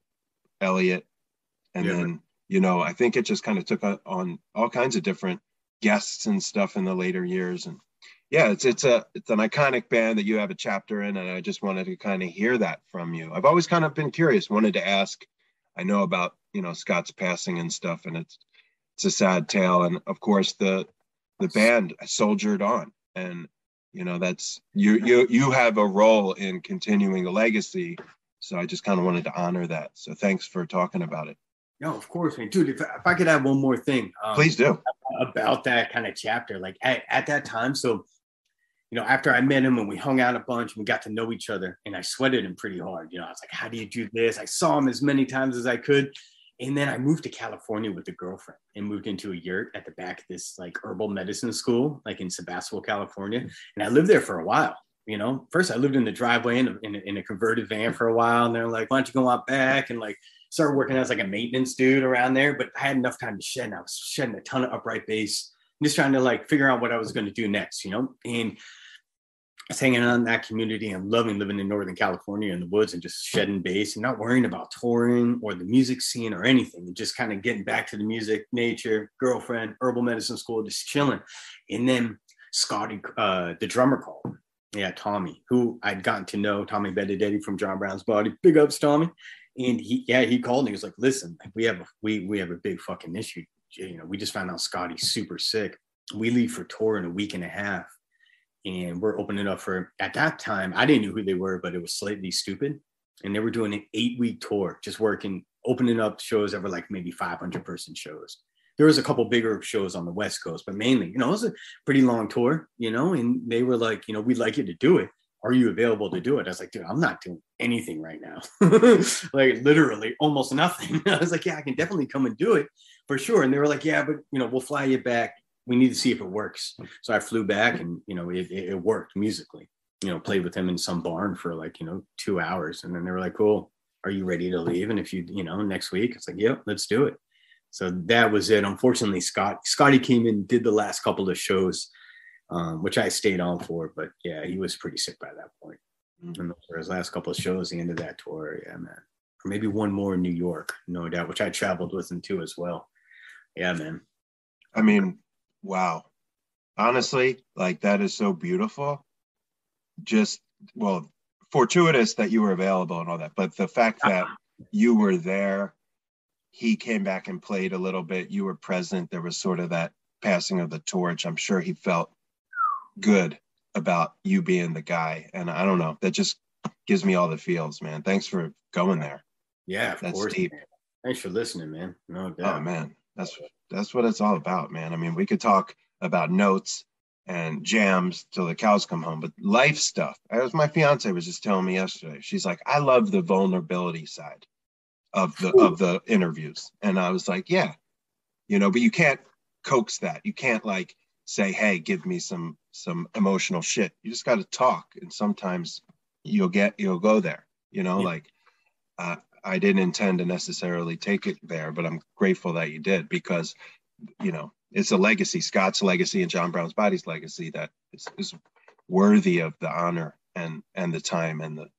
and then, you know, I think it just kind of took on all kinds of different guests and stuff in the later years. And yeah, it's an iconic band that you have a chapter in, and I just wanted to kind of hear that from you. I've always kind of been curious, wanted to ask. I know about, you know, Scott's passing and stuff, and it's a sad tale, and of course the band soldiered on, and you know, that's you have a role in continuing the legacy. So I just kind of wanted to honor that. So thanks for talking about it. No, of course, man. Dude, if I could add one more thing. Please do. About that kind of chapter. Like at that time, so, you know, after I met him and we hung out a bunch and we got to know each other, and I sweated him pretty hard. You know, I was like, how do you do this? I saw him as many times as I could. And then I moved to California with a girlfriend and moved into a yurt at the back of this like herbal medicine school, like in Sebastopol, California. And I lived there for a while. You know, first I lived in the driveway in a converted van for a while. And they're like, why don't you go out back? And like started working as like a maintenance dude around there. But I had enough time to shed. And I was shedding a ton of upright bass, and just trying to like figure out what I was going to do next, you know? And I was hanging out in that community and loving living in Northern California in the woods and just shedding bass and not worrying about touring or the music scene or anything, and just kind of getting back to the music, nature, girlfriend, herbal medicine school, just chilling. And then Scotty, the drummer, called. Yeah, Tommy, who I'd gotten to know, Tommy Benedetti from John Brown's Body. Big ups, Tommy. And he called and he was like, listen, we have a big fucking issue. You know, we just found out Scotty's super sick. We leave for tour in a week and a half. And we're opening up for, at that time, I didn't know who they were, but it was Slightly Stupid. And they were doing an 8-week tour, just working, opening up shows that were like maybe 500-person shows. There was a couple bigger shows on the West Coast, but mainly, you know, it was a pretty long tour, you know, and they were like, you know, we'd like you to do it. Are you available to do it? I was like, dude, I'm not doing anything right now. Like literally almost nothing. I was like, yeah, I can definitely come and do it for sure. And they were like, yeah, but, you know, we'll fly you back. We need to see if it works. So I flew back and, you know, it worked musically, you know, played with them in some barn for like, you know, 2 hours. And then they were like, cool, are you ready to leave? And if you know, next week, it's like, yep, let's do it. So that was it. Unfortunately, Scotty came in, did the last couple of shows, which I stayed on for. But yeah, he was pretty sick by that point. And those were his last couple of shows, the end of that tour. Yeah, man. Or maybe one more in New York, no doubt, which I traveled with him too as well. Yeah, man. I mean, wow. honestly, like that is so beautiful. Just, well, fortuitous that you were available and all that, but the fact that you were there, he came back and played a little bit, you were present, there was sort of that passing of the torch. I'm sure he felt good about you being the guy, and I don't know, that just gives me all the feels, man. Thanks for going there. Yeah, of That's course. deep. Man. Thanks for listening, man. No Oh doubt. man, that's what it's all about, man. I mean, we could talk about notes and jams till the cows come home, but life stuff. As my fiance was just telling me yesterday, she's like, I love the vulnerability side of the interviews, and I was like, yeah, you know, but you can't coax that. You can't like say, hey, give me some emotional shit. You just got to talk, and sometimes you'll go there. You know, like I didn't intend to necessarily take it there, but I'm grateful that you did, because, you know, it's a legacy, Scott's legacy and John Brown's Body's legacy that is worthy of the honor and the time and the.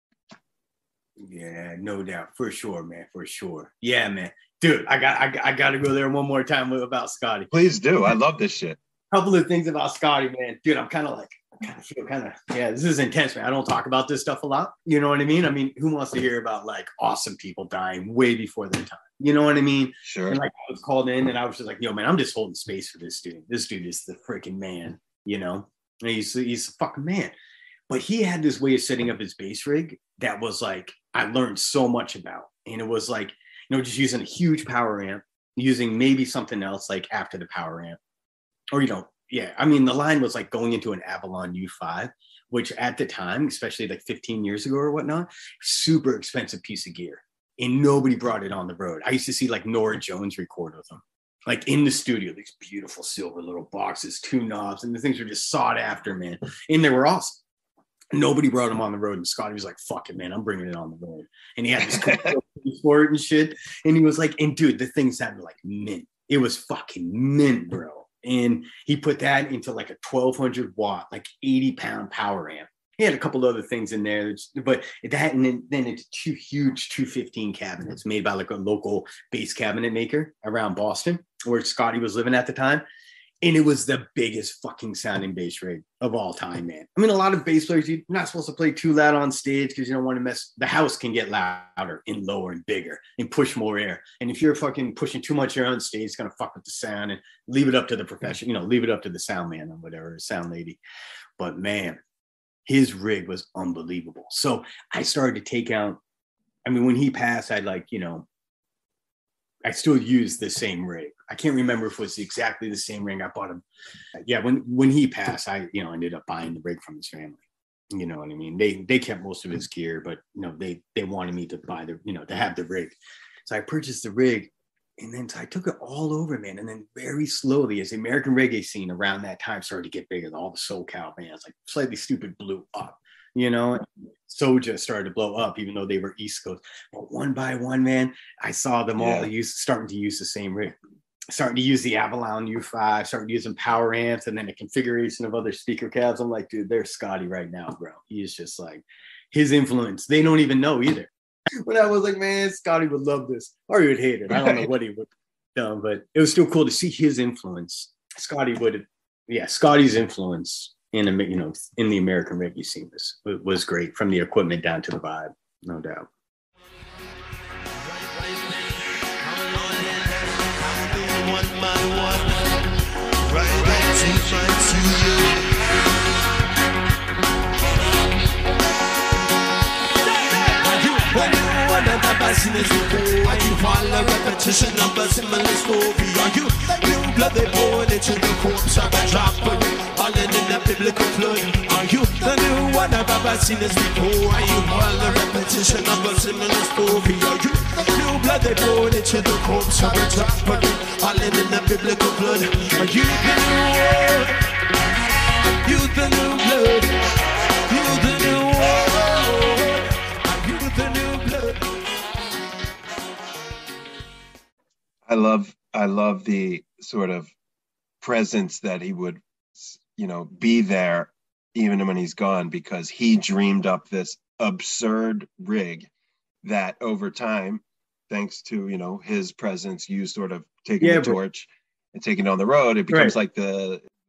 Yeah, no doubt, for sure, man, for sure. Yeah, man, dude, I got to go there one more time about Scotty. Please do. I love this shit. Couple of things about Scotty, man, dude. I'm kind of yeah, this is intense, man. I don't talk about this stuff a lot. You know what I mean? I mean, who wants to hear about like awesome people dying way before their time? You know what I mean? Sure. And like I was called in, and I was just like, yo, man, I'm just holding space for this dude. This dude is the freaking man. You know, and he's a fucking man. But he had this way of setting up his bass rig that was like, I learned so much about. And it was like, you know, just using a huge power amp, using maybe something else like after the power amp. Or, you know, yeah, I mean, the line was like going into an Avalon U5, which at the time, especially like 15 years ago or whatnot, super expensive piece of gear. And nobody brought it on the road. I used to see like Nora Jones record with them, like in the studio, these beautiful silver little boxes, 2 knobs, and the things were just sought after, man. And they were awesome. Nobody brought him on the road, and Scotty was like, fuck it, man, I'm bringing it on the road. And he had this cool for it and shit. And he was like, and dude, the thing sounded like mint. It was fucking mint, bro. And he put that into like a 1200 watt, like 80-pound power amp. He had a couple other things in there, but that, and then it's 2 huge 215 cabinets made by like a local bass cabinet maker around Boston, where Scotty was living at the time. And it was the biggest fucking sounding bass rig of all time, man. I mean, a lot of bass players, you're not supposed to play too loud on stage because you don't want to mess. The house can get louder and lower and bigger and push more air. And if you're fucking pushing too much air on stage, it's going to fuck with the sound, and leave it up to the profession, you know, leave it up to the sound man or whatever, sound lady. But man, his rig was unbelievable. So I started to take out, I mean, when he passed, I like, you know, I still use the same rig. I can't remember if it was exactly the same rig I bought him. Yeah, when he passed, I, you know, ended up buying the rig from his family. You know what I mean? They kept most of his gear, but you know, they wanted me to buy the, you know, to have the rig. So I purchased the rig, and then so I took it all over, man. And then very slowly, as the American reggae scene around that time started to get bigger, all the SoCal bands, like Slightly Stupid, blew up. You know, Soja started to blow up, even though they were East Coast. But one by one, man, I saw them all starting to use the same rig, starting to use the Avalon U5, starting to use some power amps, and then a configuration of other speaker cabs. I'm like, dude, there's Scotty right now, bro. He is just like, his influence, they don't even know either. When I was like, man, Scotty would love this, or he would hate it. I don't know what he would have done, but it was still cool to see his influence. Scotty's influence in, you know, in the American reggae scene was great, from the equipment down to the vibe, no doubt. Are you all a repetition of a similar story? Are you new blood they born into the corpse of a dropper, falling in the biblical flood? Are you the new one I've ever seen this before? Are you all a repetition of a similar story? Are you new blood they born into the corpse of a dropper, falling in the biblical flood? Are you the new one? You the new blood? You the new one? Are you the new blood? I love the sort of presence that he would, you know, be there even when he's gone, because he dreamed up this absurd rig that over time, thanks to, you know, his presence, you sort of taking the torch and taking it on the road. It becomes like the norm.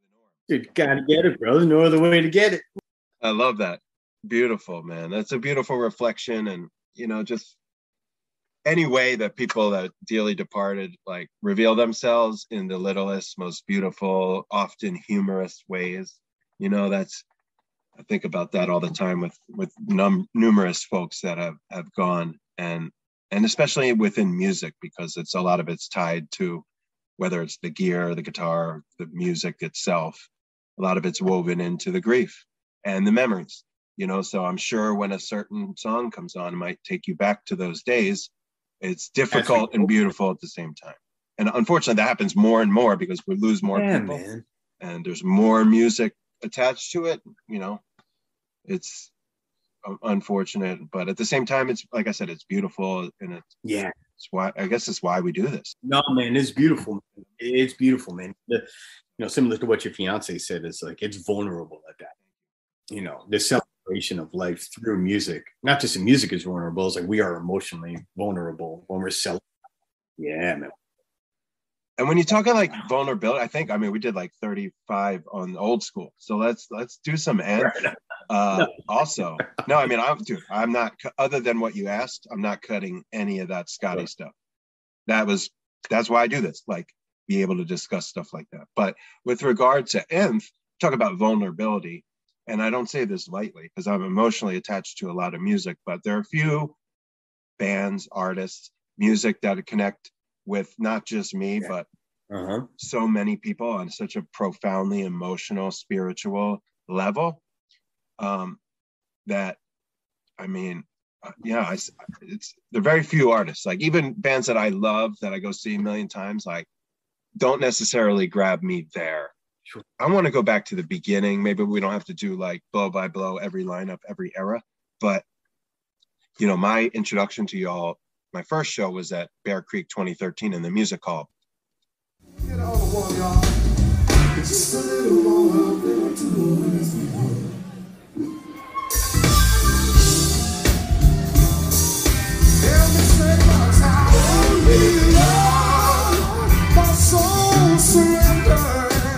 Dude, gotta get it, bro. There's no other way to get it. I love that. Beautiful, man. That's a beautiful reflection. And, just any way that people that dearly departed, like, reveal themselves in the littlest, most beautiful, often humorous ways. I think about that all the time with numerous folks that have gone, and especially within music, because a lot of it's tied to whether it's the gear, the guitar, the music itself. A lot of it's woven into the grief and the memories, so I'm sure when a certain song comes on, it might take you back to those days. It's difficult and beautiful at the same time. And unfortunately, that happens more and more because we lose more people, man. And there's more music attached to it. It's unfortunate, but at the same time, it's, like I said, it's beautiful, and it's why, I guess, it's why we do this. No, man, it's beautiful. It's beautiful, man. Similar to what your fiance said, it's like, it's vulnerable at that. The celebration of life through music, not just the music is vulnerable. It's like we are emotionally vulnerable when we're celebrating. Yeah, man. And when you're talking like vulnerability, we did like 35 on old school. So let's do some Nth. Also, no, I'm not, other than what you asked, I'm not cutting any of that Scotty stuff. That's why I do this, like, be able to discuss stuff like that. But with regard to Nth, talk about vulnerability. And I don't say this lightly because I'm emotionally attached to a lot of music, but there are a few bands, artists, music that connect with not just me, but so many people on such a profoundly emotional, spiritual level. There are very few artists, like even bands that I love that I go see a million times, like, don't necessarily grab me there. Sure. I want to go back to the beginning. Maybe we don't have to do like blow by blow every lineup, every era, but my introduction to y'all, my first show was at Bear Creek 2013 in the music hall. Get on the wall, y'all. Just a little more, my soul surrender.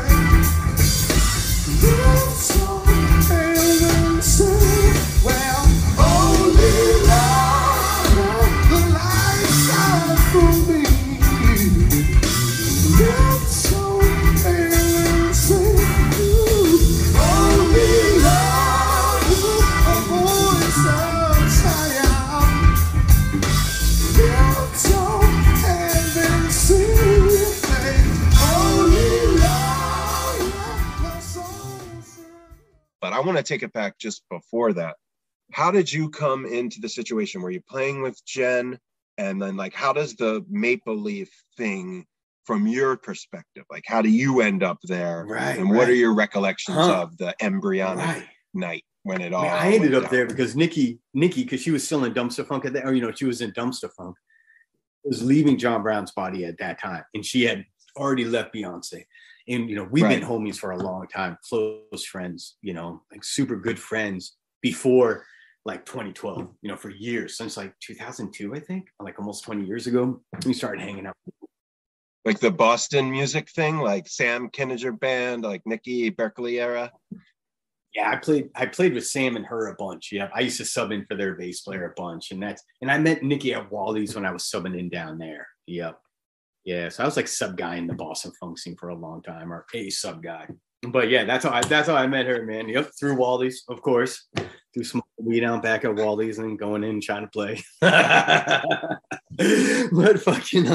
But I want to take it back just before that. How did you come into the situation? Were you playing with Jen? And then, like, how does the Maple Leaf thing, from your perspective, like, how do you end up there? Right. And what are your recollections of the embryonic night when it all I ended up there because Nikki, because she was still in Dumpster Funk at that, or, she was in Dumpster Funk, was leaving John Brown's body at that time. And she had already left Beyonce. And, we've been homies for a long time, close friends, like super good friends before like 2012, for years, since like 2002, I think, like almost 20 years ago, we started hanging out. Like the Boston music thing, like Sam Kinninger band, like Nikki Berkeley era. Yeah, I played with Sam and her a bunch. Yeah, I used to sub in for their bass player a bunch, and I met Nikki at Wally's when I was subbing in down there. Yep. Yeah, so I was like sub guy in the Boston funk scene for a long time, or a sub guy. But yeah, that's how I met her, man. Yep, through Wally's, of course. Through some weed out back at Wally's and going in and trying to play. But fucking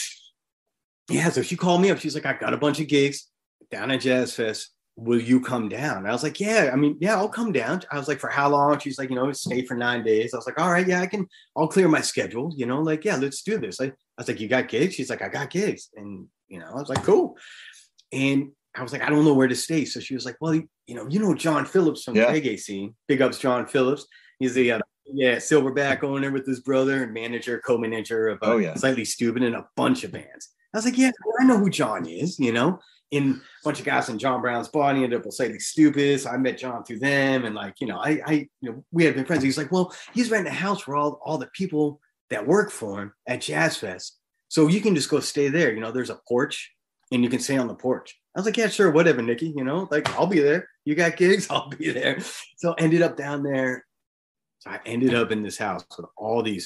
yeah, so she called me up. She's like, I got a bunch of gigs down at Jazz Fest. Will you come down? And I was like, yeah, I'll come down. I was like, for how long? She's like, stay for 9 days. I was like, all right, yeah, I'll clear my schedule, like, yeah, let's do this. I was like, you got gigs? She's like, I got gigs. And, I was like, cool. And I was like, I don't know where to stay. So she was like, well, John Phillips from the reggae scene. Big ups John Phillips. He's the Silverback owner with his brother and co-manager of Slightly Stupid and a bunch of bands. I was like, yeah, I know who John is, in a bunch of guys in John Brown's body ended up with Slightly Stupid. So I met John through them. And like, we had been friends. He's like, well, he's renting a house for all the people that work for him at Jazz Fest. So you can just go stay there. There's a porch and you can stay on the porch. I was like, yeah, sure, whatever, Nikki, you know, like I'll be there. You got gigs, I'll be there. So ended up down there. So I ended up in this house with all these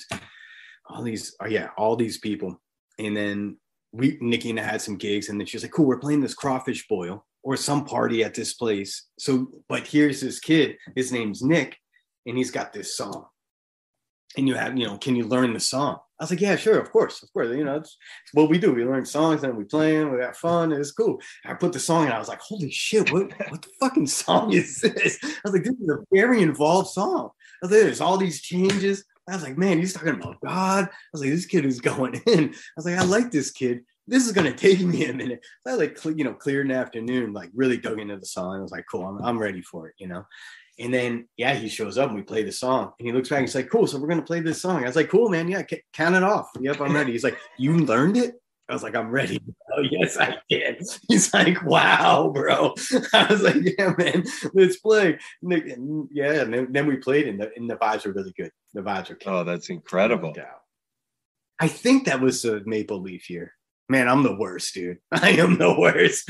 people. And then Nikki and I had some gigs, and then she was like, cool, we're playing this crawfish boil or some party at this place. So, but here's this kid, his name's Nick, and he's got this song. And you have, can you learn the song? I was like, yeah, sure, of course. You know, it's what we do. We learn songs and we play them, we got fun. It's cool. I put the song in. I was like, holy shit, what the fucking song is this? I was like, this is a very involved song. I was like, there's all these changes. I was like, man, he's talking about God. I was like, this kid is going in. I was like, I like this kid. This is going to take me a minute. So I like, cleared an afternoon, like really dug into the song. I was like, cool, I'm ready for it, you know? And then, yeah, he shows up and we play the song. And he looks back and he's like, cool, so we're going to play this song. I was like, cool, man. Yeah, count it off. Yep, I'm ready. He's like, you learned it? I was like, I'm ready. Oh, yes, I did. He's like, wow, bro. I was like, yeah, man, let's play. And yeah, and then we played, and the vibes were really good. The vibes were Oh, that's incredible. I think that was the Maple Leaf year. Man, I'm the worst, dude. I am the worst.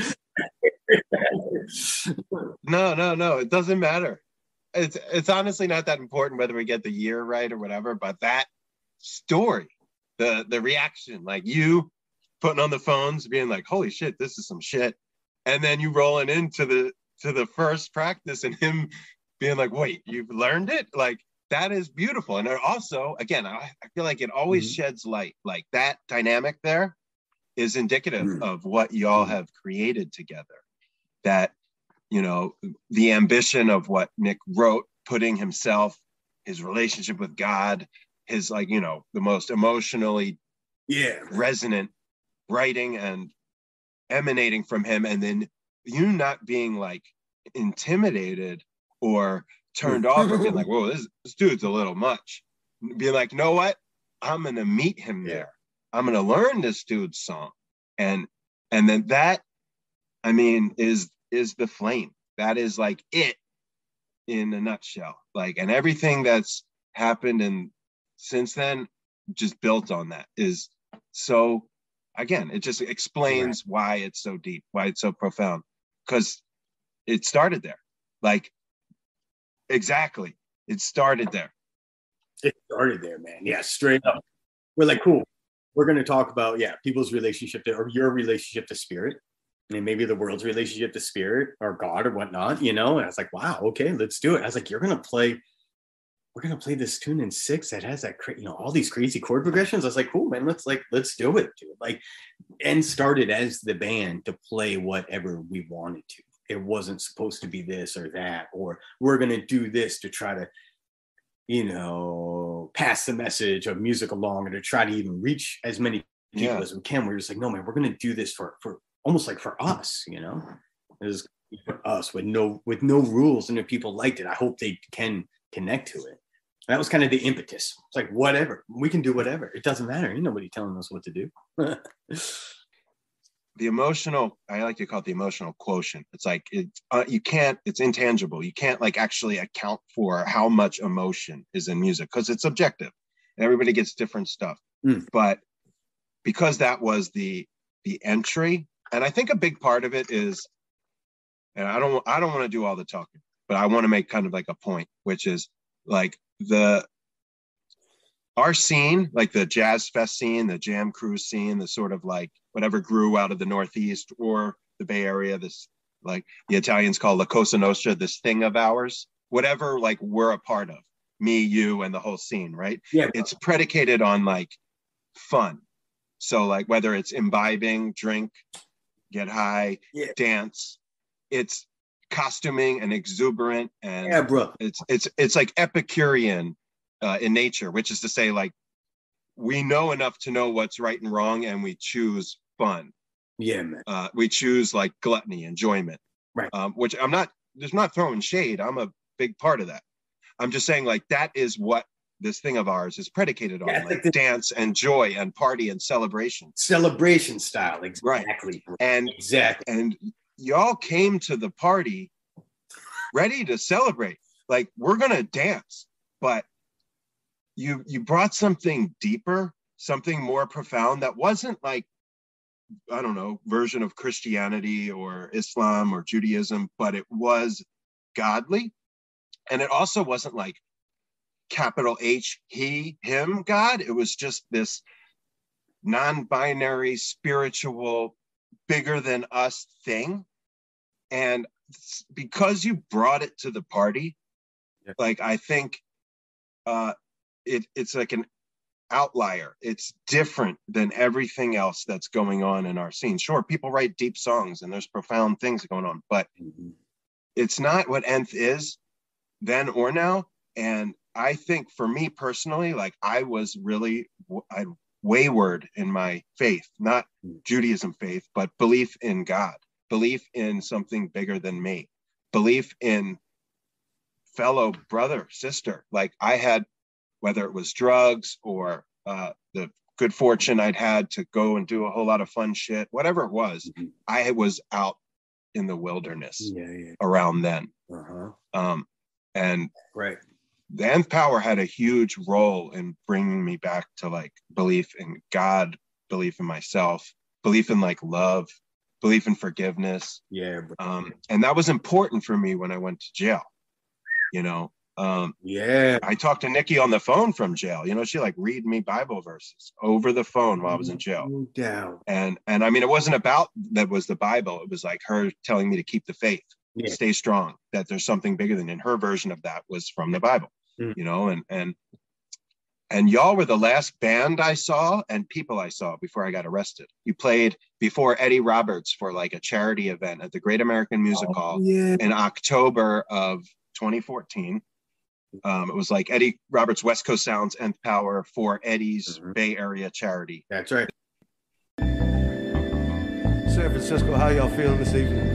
No. It doesn't matter. It's honestly not that important whether we get the year right or whatever, but that story, the reaction, like you putting on the phones, being like, holy shit, this is some shit. And then you rolling into the first practice and him being like, wait, you've learned it? Like, that is beautiful. And also, again, I feel like it always sheds light. Like that dynamic there is indicative of what y'all have created together. That, the ambition of what Nick wrote, putting himself, his relationship with God, his the most emotionally resonant writing and emanating from him. And then you not being like intimidated or turned off or being like, whoa, this dude's a little much. Being like, you know what? I'm going to meet him there. I'm going to learn this dude's song. And then that, is the flame. That is like it in a nutshell. Like, and everything that's happened and since then just built on that is so, again, it just explains why it's so deep, why it's so profound, because it started there. Like, exactly. It started there. It started there, man. Yeah, straight up. We're like, cool. We're going to talk about, people's relationship or your relationship to spirit, and maybe the world's relationship to spirit or God or whatnot, And I was like, wow, okay, let's do it. I was like, we're going to play this tune in 6 that has that, all these crazy chord progressions. I was like, cool, man, let's do it, dude. Like, and started as the band to play whatever we wanted to. It wasn't supposed to be this or that, or we're going to do this to try to, pass the message of music along, or to try to even reach as many people as we can. We're just like, no, man, we're going to do this for almost like for us, It is for us with no rules. And if people liked it, I hope they can connect to it. And that was kind of the impetus. It's like, whatever, we can do whatever. It doesn't matter. Ain't nobody telling us what to do. The emotional, I like to call it the emotional quotient. It's like, it's intangible. You can't like actually account for how much emotion is in music because it's subjective and everybody gets different stuff. But because that was the entry, and I think a big part of it is, and I don't want to do all the talking, but I want to make kind of like a point, which is like our scene, like the jazz fest scene, the jam cruise scene, the sort of like whatever grew out of the Northeast or the Bay Area, this like the Italians call La Cosa Nostra, this thing of ours, whatever like we're a part of, me, you, and the whole scene, right? Yeah. It's predicated on like fun. So like whether it's imbibing, drink, get high, dance, it's costuming and exuberant, and it's like Epicurean in nature, which is to say, like, we know enough to know what's right and wrong, and we choose fun. Yeah, man. We choose like gluttony, enjoyment, right? Which I'm not throwing shade. I'm a big part of that. I'm just saying, like, that is what this thing of ours is predicated on, like dance and joy and party and celebration style. Exactly. Right. And y'all came to the party ready to celebrate. Like, we're gonna dance, but you brought something deeper, something more profound that wasn't like I don't know, version of Christianity or Islam or Judaism, but it was godly. And it also wasn't like capital H, he, him, God. It was just this non-binary, spiritual, bigger than us thing. And because you brought it to the party, like, I think it's like an outlier. It's different than everything else that's going on in our scene. Sure, people write deep songs and there's profound things going on, but it's not what Nth is then or now. And I think for me personally, like, I was really wayward in my faith, not Judaism faith, but belief in God, belief in something bigger than me, belief in fellow brother, sister. Like, I had, whether it was drugs or the good fortune I'd had to go and do a whole lot of fun shit, whatever it was, I was out in the wilderness around then. And right. The Nth Power had a huge role in bringing me back to like belief in God, belief in myself, belief in like love, belief in forgiveness. Yeah. And that was important for me when I went to jail, you know. I talked to Nikki on the phone from jail. You know, she like read me Bible verses over the phone while I was in jail. And I mean, it wasn't about that was the Bible. It was like her telling me to keep the faith, stay strong, that there's something bigger than, and her version of that was from the Bible, you know, and y'all were the last band I saw and people I saw before I got arrested. You played before Eddie Roberts for like a charity event at the Great American Music Hall in October of 2014. It was like Eddie Roberts West Coast Sounds Nth Power for Eddie's Bay Area charity. That's right. San Francisco, how y'all feeling this evening?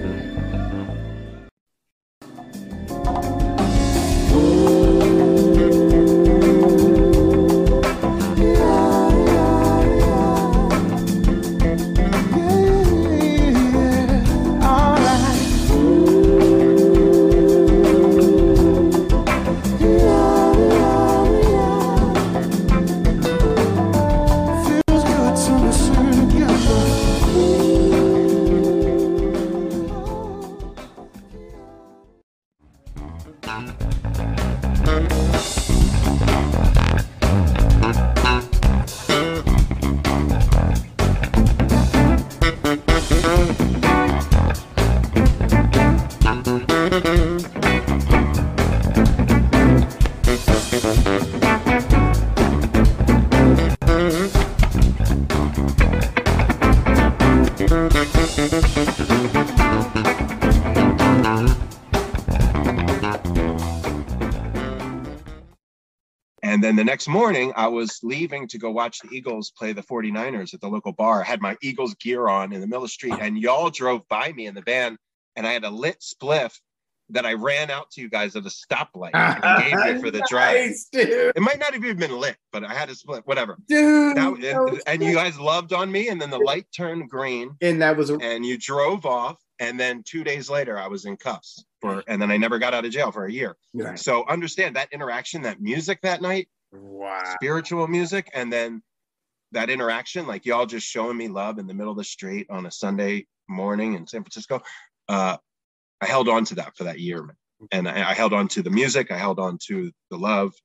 And then the next morning, I was leaving to go watch the Eagles play the 49ers at the local bar. I had my Eagles gear on in the middle of the street, and y'all drove by me in the van, and I had a lit spliff that I ran out to you guys at a stoplight and gave you for the drive. Nice, dude. It might not have even been lit, but I had a split, whatever. Dude. And you guys loved on me, and then the light turned green. And that was and you drove off, and then 2 days later, I was in cuffs. And then I never got out of jail for a year. Right. So understand that interaction, that music that night, spiritual music, and then that interaction, like y'all just showing me love in the middle of the street on a Sunday morning in San Francisco. I held on to that for that year, man. And I held on to the music. I held on to the love.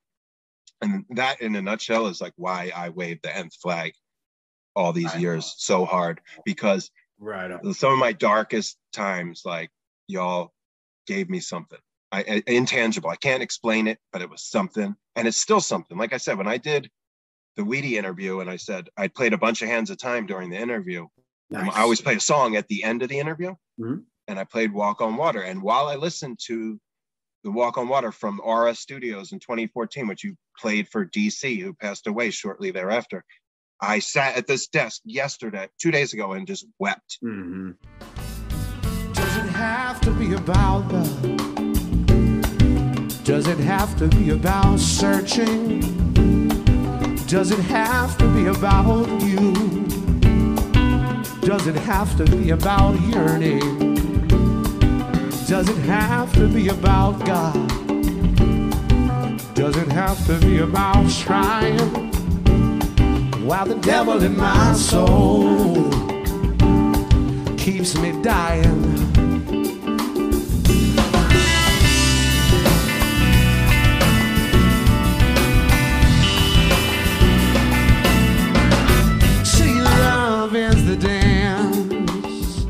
And that, in a nutshell, is like why I waved the Nth flag all these years so hard, because some of my darkest times, like y'all gave me something intangible. I can't explain it, but it was something, and it's still something. Like I said, when I did the Weedy interview, and I said I played a bunch of Hands of Time during the interview. I always play a song at the end of the interview, and I played Walk on Water. And while I listened to the Walk on Water from Aura Studios in 2014, which you played for DC, who passed away shortly thereafter, I sat at this desk 2 days ago, and just wept. Does it have to be about love? Does it have to be about searching? Does it have to be about you? Does it have to be about yearning? Does it have to be about God? Does it have to be about trying? While the devil in my soul keeps me dying. See, love is the dance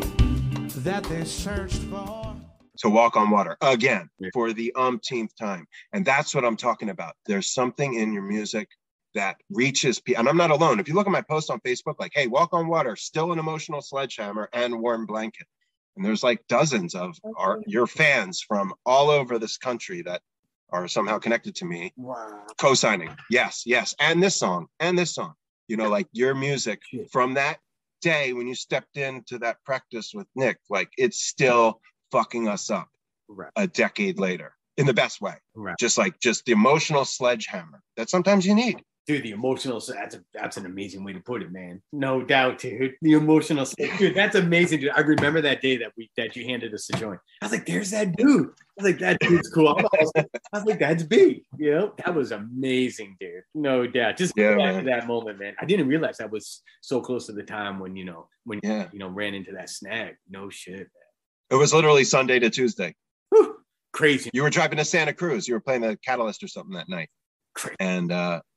that they searched for. To Walk on Water again for the umpteenth time. And that's what I'm talking about. There's something in your music that reaches people. And I'm not alone. If you look at my post on Facebook, like, hey, Walk on Water, still an emotional sledgehammer and warm blanket. And there's like dozens of your fans from all over this country that are somehow connected to me. Wow. Co-signing. Yes, yes. And this song. You know, like your music from that day when you stepped into that practice with Nick, like it's still fucking us up a decade later in the best way. Just the emotional sledgehammer that sometimes you need. Dude, the emotional, that's an amazing way to put it, man. No doubt, dude. The emotional, dude, that's amazing, dude. I remember that day that you handed us the joint. I was like, there's that dude. I was like, that dude's cool. I was like, that's B. You know, that was amazing, dude. No doubt. Just back to that moment, man. I didn't realize that was so close to the time when you ran into that snag. No shit, man. It was literally Sunday to Tuesday. Whew, crazy. You were driving to Santa Cruz. You were playing the Catalyst or something that night. Crazy. And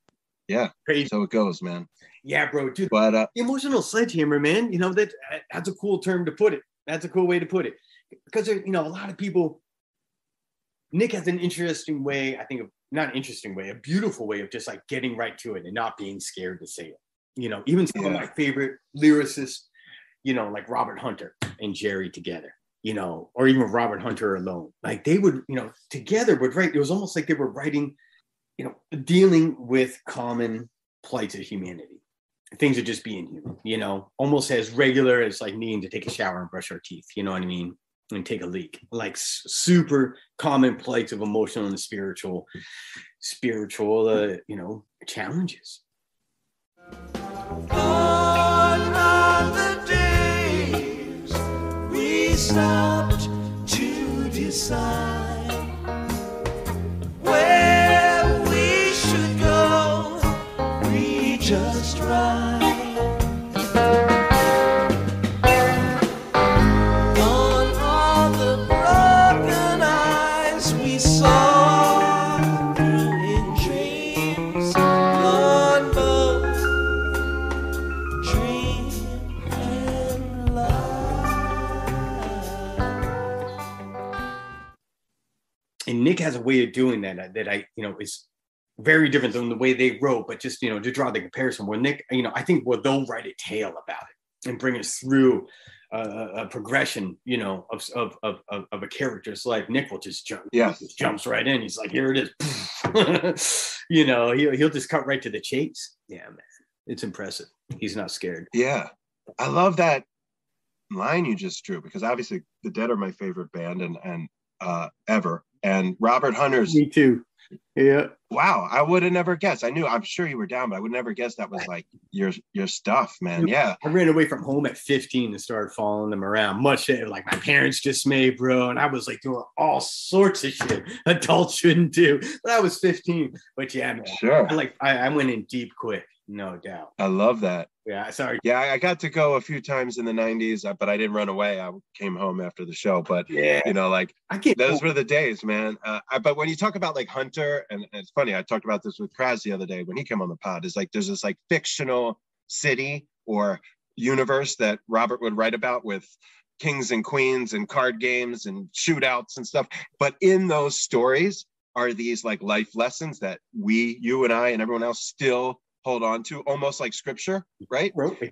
crazy. So it goes, man. Yeah, bro. Dude, but the emotional sledgehammer, man. You know, that's a cool term to put it. That's a cool way to put it. Because a lot of people. Nick has an interesting way. I think a beautiful way of just like getting right to it and not being scared to say it. You know, even some of my favorite lyricists, like Robert Hunter and Jerry together. Or even Robert Hunter alone. Like they would, together would write. It was almost like they were writing, dealing with common plights of humanity. Things are just being human, almost as regular as like needing to take a shower and brush our teeth, you know what I mean? And take a leak. Like super common plights of emotional and spiritual, challenges. Gone are the days we stopped to decide where we should go. We just ride. Gone are the broken eyes we saw through in dreams. Gone both dream and lie. And Nick has a way of doing that I, is very different than the way they wrote, but just, to draw the comparison where Nick, I think they'll write a tale about it and bring us through a progression, of a character's life. Nick will just jump, just jumps right in. He's like, here it is. He'll just cut right to the chase. Yeah, man. It's impressive. He's not scared. Yeah. I love that line you just drew because obviously the Dead are my favorite band and ever. And Robert Hunter's. Me too. Yeah. Wow. I would have never guessed. I'm sure you were down, but I would never guess that was like your stuff, man. Yeah. I ran away from home at 15 and started following them around, much like my parents dismayed, bro. And I was like doing all sorts of shit adults shouldn't do. But I was 15. But yeah, man. Sure. I went in deep quick, no doubt. I love that. Yeah, sorry. Yeah, I got to go a few times in the 90s, but I didn't run away. I came home after the show. But, those were the days, man. But when you talk about like Hunter, and it's funny, I talked about this with Kraz the other day when he came on the pod, is like there's this like fictional city or universe that Robert would write about with kings and queens and card games and shootouts and stuff. But in those stories are these like life lessons that you and I and everyone else still hold on to, almost like scripture, right?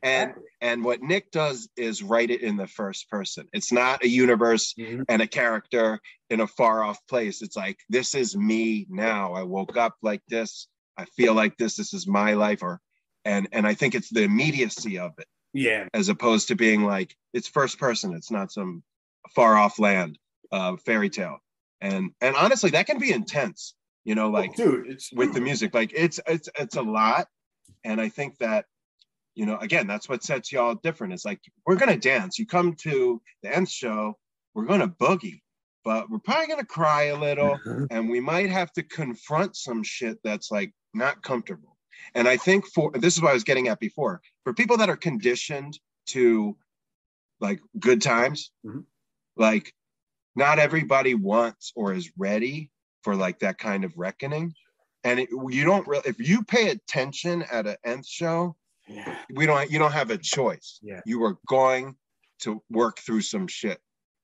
And what Nick does is write it in the first person. It's not a universe and a character in a far off place. It's like, this is me now. I woke up like this. I feel like this. This is my life. And I think it's the immediacy of it. Yeah. As opposed to being like, it's first person. It's not some far off land fairy tale. And honestly, that can be intense, dude, it's with the music. Like it's a lot. And I think that, again, that's what sets y'all different. It's like, we're going to dance. You come to the Nth show, we're going to boogie, but we're probably going to cry a little and we might have to confront some shit that's like not comfortable. And I think this is what I was getting at before, for people that are conditioned to like good times. Mhm. Like not everybody wants or is ready for like that kind of reckoning. And you don't really, if you pay attention at an Nth show, Yeah. you don't have a choice. Yeah. You are going to work through some shit.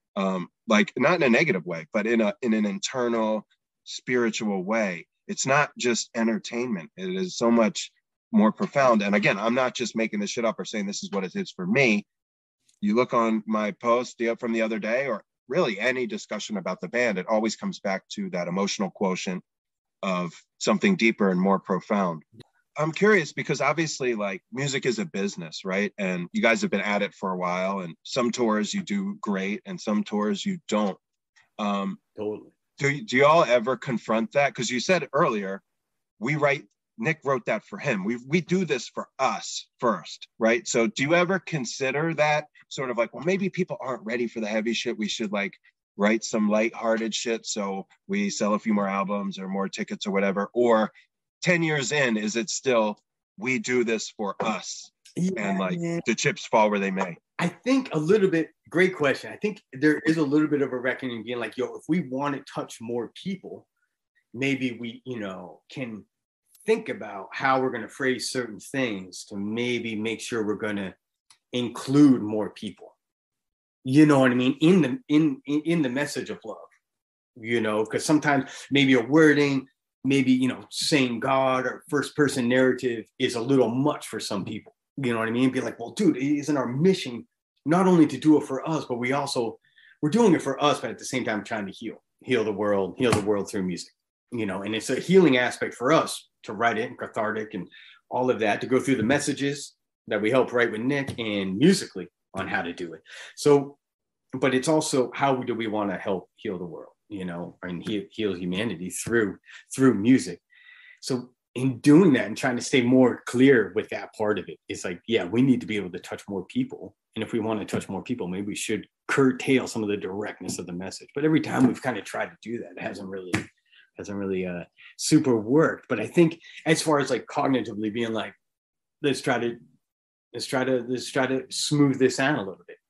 Like not in a negative way, but in an internal spiritual way. It's not just entertainment. It is so much more profound. And again, I'm not just making this shit up or saying this is what it is for me. You look on my post from the other day, or really any discussion about the band, it always comes back to that emotional quotient of something deeper and more profound. I'm curious because obviously like music is a business, right? And you guys have been at it for a while, and some tours you do great and some tours you don't. Totally. Do y'all ever confront that? Because you said earlier, Nick wrote that for him. We do this for us first, right? So do you ever consider that sort of like, well, maybe people aren't ready for the heavy shit. We should like write some lighthearted shit so we sell a few more albums or more tickets or whatever? Or 10 years in, is it still, we do this for us, and like the chips fall where they may? I think a little bit, great question. I think there is a little bit of a reckoning being like, yo, if we want to touch more people, maybe we, can think about how we're going to phrase certain things to maybe make sure we're going to include more people. You know what I mean? In the message of love, because sometimes maybe a wording, maybe, saying God or first person narrative is a little much for some people. You know what I mean? Be like, well, dude, isn't our mission not only to do it for us, but we're doing it for us, but at the same time trying to heal the world through music, and it's a healing aspect for us to write it and cathartic and all of that, to go through the messages that we help write with Nick and musically on how to do it. So, but it's also how do we want to help heal the world, and heal humanity through music. So in doing that and trying to stay more clear with that part of it, it's like, yeah, we need to be able to touch more people. And if we want to touch more people, maybe we should curtail some of the directness of the message. But every time we've kind of tried to do that, it hasn't really super worked. But I think as far as like cognitively being like, let's try to smooth this out a little bit,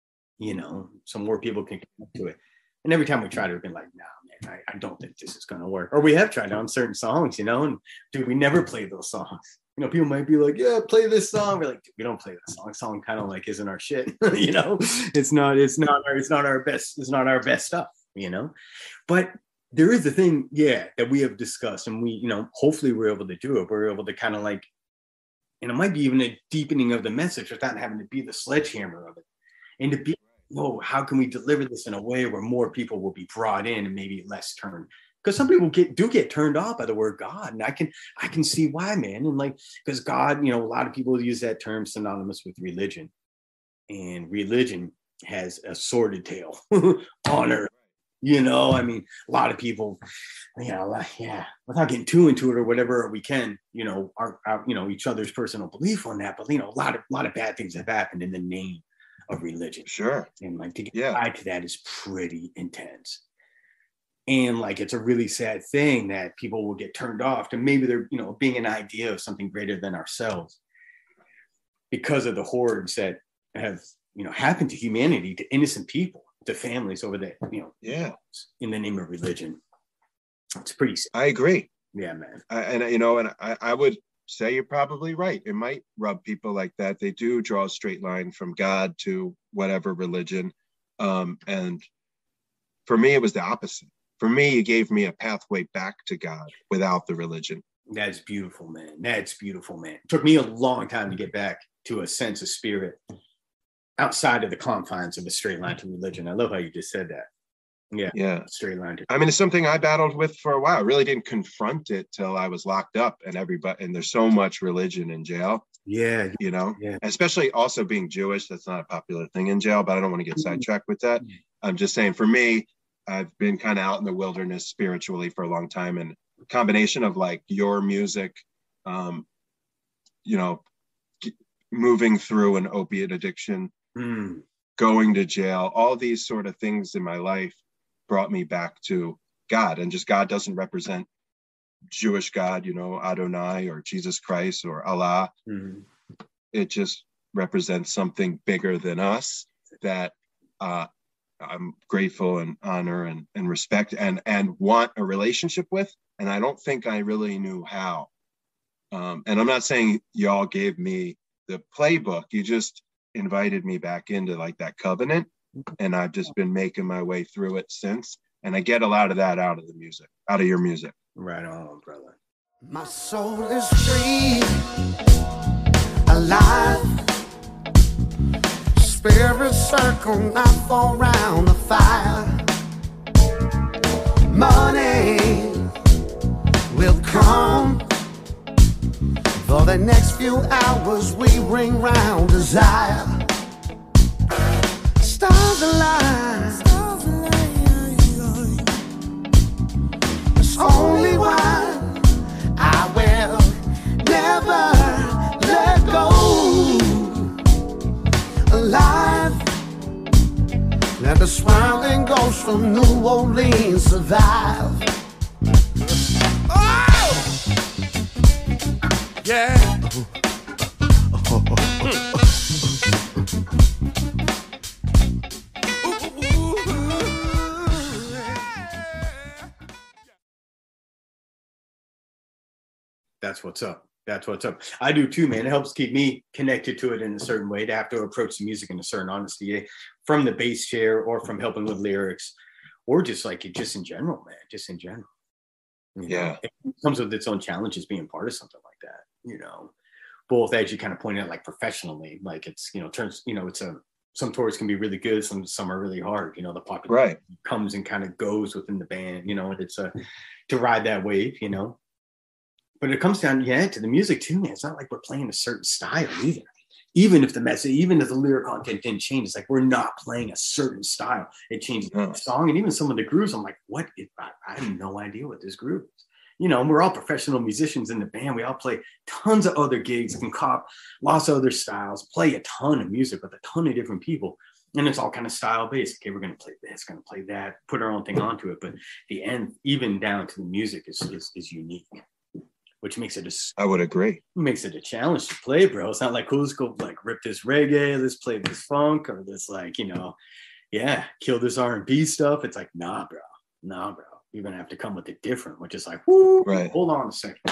so more people can connect to it. And every time we tried it, we've been like, nah, man, I don't think this is going to work. Or we have tried on certain songs, and dude, we never play those songs. People might be like, yeah, play this song. We're like, dude, we don't play that song. Song kind of like isn't our shit. It's not our best stuff, But there is the thing, that we have discussed, and we, hopefully we're able to do it. We're able to kind of like, and it might be even a deepening of the message without having to be the sledgehammer of it. And to be, how can we deliver this in a way where more people will be brought in and maybe less turned? Because some people do get turned off by the word God. And I can see why, man. And like, because God, a lot of people use that term synonymous with religion. And religion has a sordid tale on earth. I mean, a lot of people, without getting too into it or whatever we can, our each other's personal belief on that. But, a lot of bad things have happened in the name of religion. Sure. And like to get tied to that is pretty intense. And like, it's a really sad thing that people will get turned off to maybe they're, being an idea of something greater than ourselves because of the horrors that have, happened to humanity, to innocent people, to families over there, in the name of religion. It's pretty sad. I agree. Yeah, man. I would say you're probably right. It might rub people like that. They do draw a straight line from God to whatever religion. And for me, it was the opposite. For me, it gave me a pathway back to God without the religion. That's beautiful, man. That's beautiful, man. It took me a long time to get back to a sense of spirit outside of the confines of a straight line to religion. I love how you just said that. Yeah. Straight line to. I mean, it's something I battled with for a while. I really didn't confront it till I was locked up, and there's so much religion in jail. Yeah. Especially also being Jewish. That's not a popular thing in jail, but I don't want to get sidetracked with that. I'm just saying, for me, I've been kind of out in the wilderness spiritually for a long time, and a combination of like your music, moving through an opiate addiction, going to jail, all these sort of things in my life brought me back to God. And just God doesn't represent Jewish God, Adonai or Jesus Christ or Allah. It just represents something bigger than us. that I'm grateful and honor and respect and want a relationship with. And I don't think I really knew how. And I'm not saying y'all gave me the playbook. You just invited me back into like that covenant. And I've just been making my way through it since. And I get a lot of that out of the music, out of your music. Right on, brother. My soul is free, alive. Spirit circle, not fall round the fire. Money will come. For the next few hours we ring round desire. Stars align. There's only one I will never let go. Alive. Let the smiling ghost from New Orleans survive. Oh! Yeah. That's what's up. That's what's up. I do too, man. It helps keep me connected to it in a certain way, to have to approach the music in a certain honesty, from the bass chair or from helping with lyrics, or just like it, just in general, man. Just in general. Yeah. It comes with its own challenges being part of something like that, both, as you kind of pointed out, like professionally, like it's, turns, it's some tours can be really good. Some are really hard, the popularity comes and kind of goes within the band, and it's to ride that wave, But it comes down, to the music too, man. It's not like we're playing a certain style either. Even if the message, even if the lyric content didn't change, it's like we're not playing a certain style. It changes the song, and even some of the grooves. I'm like, what? I have no idea what this groove is. And we're all professional musicians in the band. We all play tons of other gigs, can cop lots of other styles, play a ton of music with a ton of different people. And it's all kind of style based. Okay, we're going to play this, going to play that, put our own thing onto it. But the end, even down to the music, is unique. Which makes it I would agree. Makes it a challenge to play, bro. It's not like, let's go like rip this reggae, let's play this funk, or this kill this R&B stuff. It's like, nah, bro. You're gonna have to come with it different, which is like, whoo, right. Hold on a second.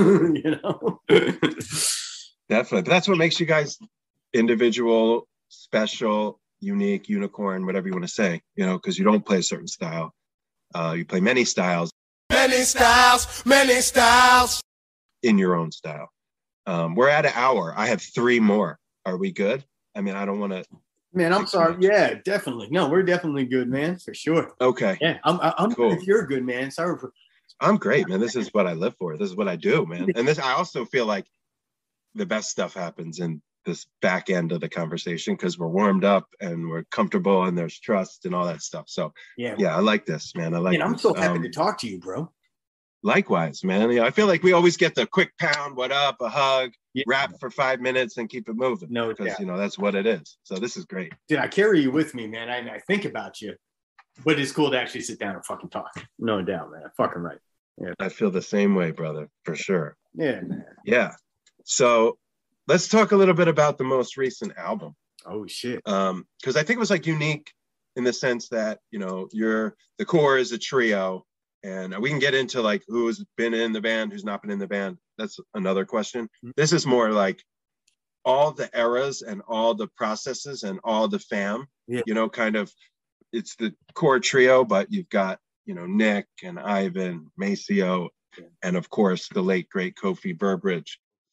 Definitely. But that's what makes you guys individual, special, unique, unicorn, whatever you want to say, because you don't play a certain style. You play many styles. Many styles. In your own style. We're at an hour. I have 3 more. Are we good? I mean, I don't want to. Man, I'm sorry. Yeah, definitely. No, we're definitely good, man, for sure. Okay. Yeah, I'm cool. If you're good, man. Sorry for. I'm great, man. This is what I live for. This is what I do, man. And I also feel like the best stuff happens in this back end of the conversation because we're warmed up and we're comfortable and there's trust and all that stuff. So yeah, I like this, man. I'm so happy to talk to you, bro. Likewise, man. I feel like we always get the quick pound, what up, a hug, rap for 5 minutes and keep it moving. No, because that's what it is. So this is great. Dude, I carry you with me, man. I think about you, but it's cool to actually sit down and fucking talk. No doubt, man. Fucking right. Yeah. I feel the same way, brother, for sure. Yeah, man. Yeah. So let's talk a little bit about the most recent album. Oh shit. Because I think it was like unique in the sense that, the core is a trio. And we can get into like who's been in the band, who's not been in the band. That's another question. Mm-hmm. This is more like all the eras and all the processes and all the fam, kind of it's the core trio, but you've got, Nick and Ivan, Maceo, and of course the late, great Kofi Burbridge.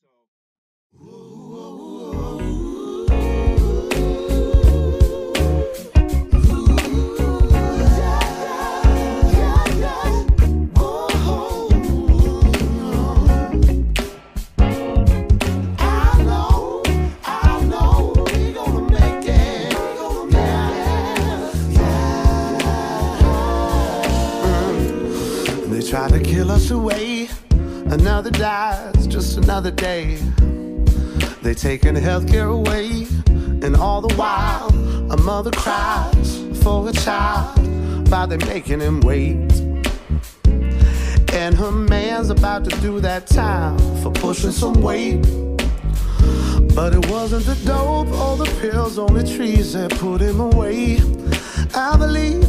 Try to kill us away, another dies, just another day. They taking healthcare away, and all the while a mother cries for a child while they're making him wait. And her man's about to do that time for pushing some weight. But it wasn't the dope or the pills, only trees that put him away. I believe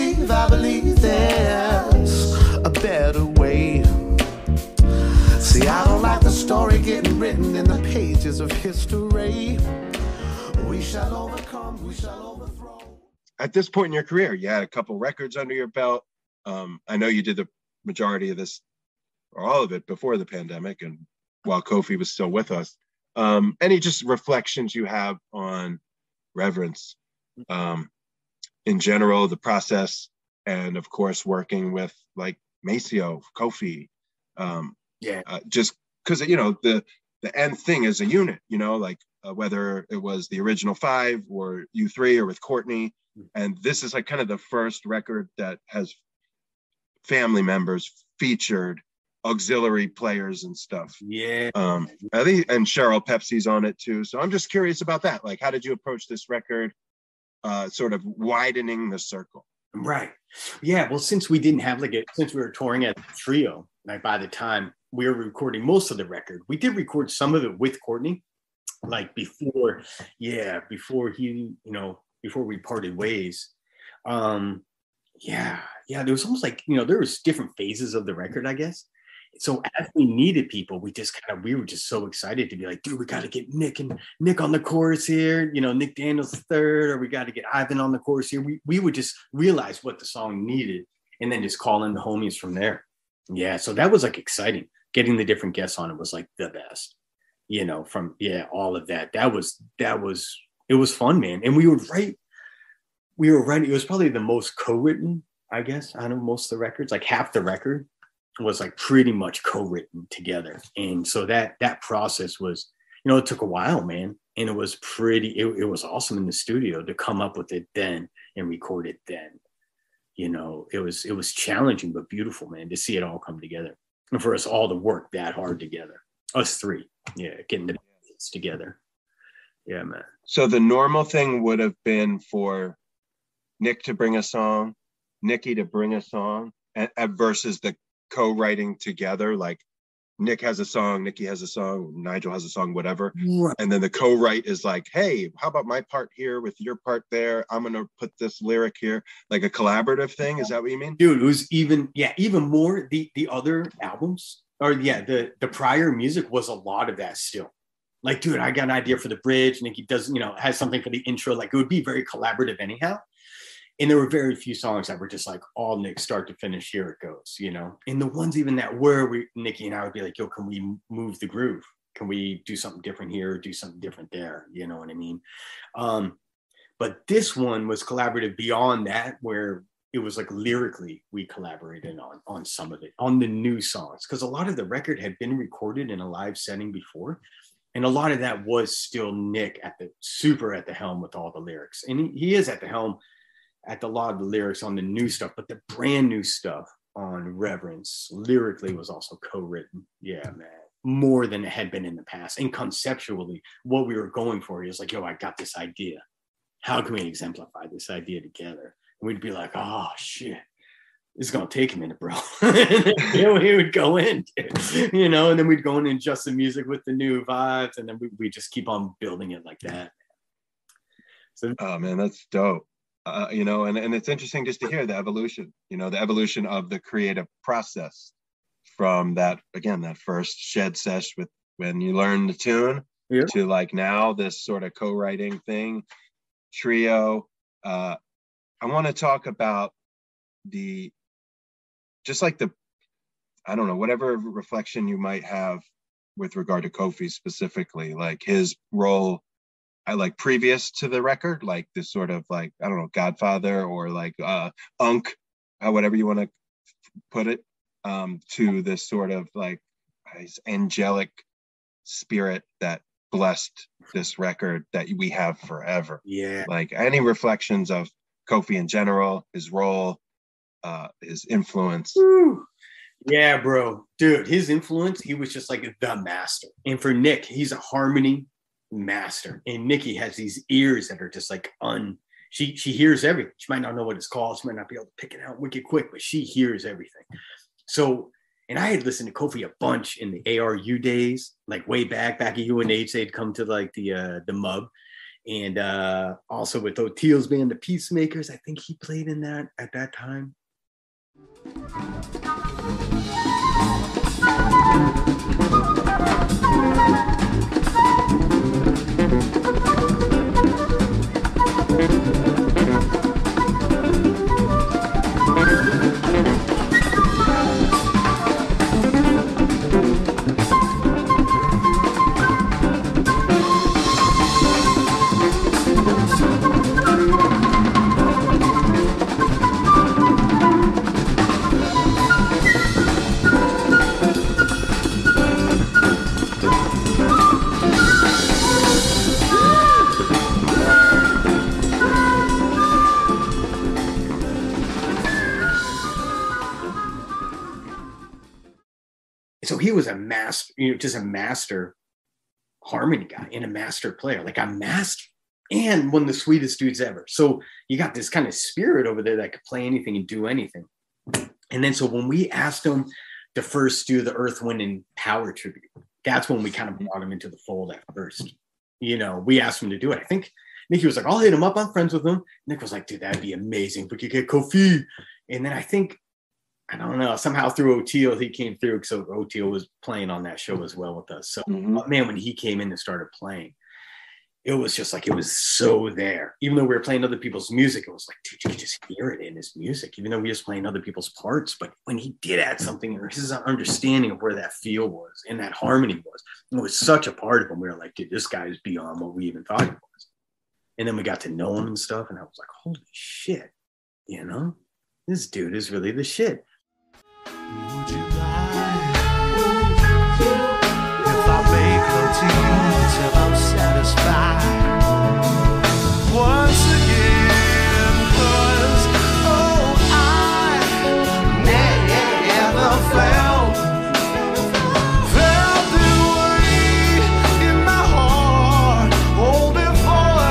there's a better way. See, I don't like the story getting written in the pages of history. We shall overcome, we shall overthrow. At this point in your career, you had a couple records under your belt. I know you did the majority of this, or all of it, before the pandemic and while Kofi was still with us. Any just reflections you have on Reverence in general, the process, and of course working with like Maceo, Kofi, just because the end thing is a unit, like whether it was the original 5 or U3 or with Courtney, and this is like kind of the first record that has family members featured, auxiliary players and stuff. Yeah. I think, and Cheryl Pepsi's on it too. So I'm just curious about that. Like, how did you approach this record, sort of widening the circle? Right. Yeah. Well, since we didn't have since we were touring as a trio, like by the time we were recording most of the record, we did record some of it with Courtney, like before we parted ways. There was almost like, there was different phases of the record, I guess. So as we needed people, we were just so excited to be like, dude, we got to get Nick on the chorus here, Nick Daniels III, or we got to get Ivan on the chorus here. We would just realize what the song needed and then just call in the homies from there. Yeah. So that was like exciting. Getting the different guests on it was like the best, all of that. It was fun, man. And we were writing, it was probably the most co-written, I guess, out of most of the records, like half the record was like pretty much co-written together. And so that process was, it took a while, man. And it was it was awesome in the studio to come up with it then and record it then. It was challenging, but beautiful, man, to see it all come together. And for us all to work that hard together, us three, getting the bits together. Yeah, man. So the normal thing would have been for Nick to bring a song, Nikki to bring a song, and versus the co-writing together, like Nick has a song, Nikki has a song, Nigel has a song, whatever. Right. And then the co-write is like, hey, how about my part here with your part there? I'm going to put this lyric here, like a collaborative thing. Is that what you mean? Dude, it was even more the other albums, or the prior music was a lot of that still. Like, dude, I got an idea for the bridge. Nikki does, has something for the intro. Like, it would be very collaborative anyhow. And there were very few songs that were just like all Nick start to finish, here it goes, And the ones even that were, Nikki and I would be like, yo, can we move the groove? Can we do something different here or do something different there? You know what I mean? But this one was collaborative beyond that, where it was like lyrically we collaborated on some of it, on the new songs. Because a lot of the record had been recorded in a live setting before. And a lot of that was still Nick at the helm with all the lyrics. And he is at the helm at a lot of the lyrics on the new stuff, but the brand new stuff on Reverence lyrically was also co-written. Yeah, man, more than it had been in the past. And conceptually, what we were going for, he was like, yo, I got this idea. How can we exemplify this idea together? And we'd be like, oh shit, it's gonna take a minute, bro. He would go in, and then we'd go in and adjust the music with the new vibes, and then we just keep on building it like that. So, oh man, that's dope. And it's interesting just to hear the evolution, the evolution of the creative process from that first shed sesh with when you learn the tune to like now this sort of co-writing thing, trio. I want to talk about whatever reflection you might have with regard to Kofi specifically, like his role previous to the record, like this sort of like, I don't know, Godfather or like Unk, whatever you want to put it, to this sort of like angelic spirit that blessed this record that we have forever. Yeah. Like any reflections of Kofi in general, his role, his influence. Woo. Yeah, bro. Dude, his influence, he was just like the master. And for Nick, he's a harmony master, and Nikki has these ears that are just like she hears everything. She might not know what it's called, she might not be able to pick it out wicked quick, but she hears everything. So And I had listened to Kofi a bunch in the ARU days, like way back at UNH. They'd come to like the MUB. And also with Oteil's band, the Peacemakers. I think he played in that at that time. So he was a master, just a master harmony guy and a master player, like a master, and one of the sweetest dudes ever. So you got this kind of spirit over there that could play anything and do anything. And then so when we asked him to first do the Earth, Wind, and Power tribute, that's when we kind of brought him into the fold at first. We asked him to do it. I think Nicky was like, I'll hit him up. I'm friends with him. Nick was like, dude, that'd be amazing if we could get Kofi. And then I don't know, somehow through Oteil, he came through. So Oteil was playing on that show as well with us. So, man, when he came in and started playing, it was just like, it was so there. Even though we were playing other people's music, it was like, dude, you could just hear it in his music, even though we were just playing other people's parts. But when he did add something, or his understanding of where that feel was and that harmony was, it was such a part of him. We were like, dude, this guy is beyond what we even thought he was. And then we got to know him and stuff. And I was like, holy shit, this dude is really the shit. Would you lie? If I make love to you till I'm satisfied once again, 'cause I never felt the way in my heart before.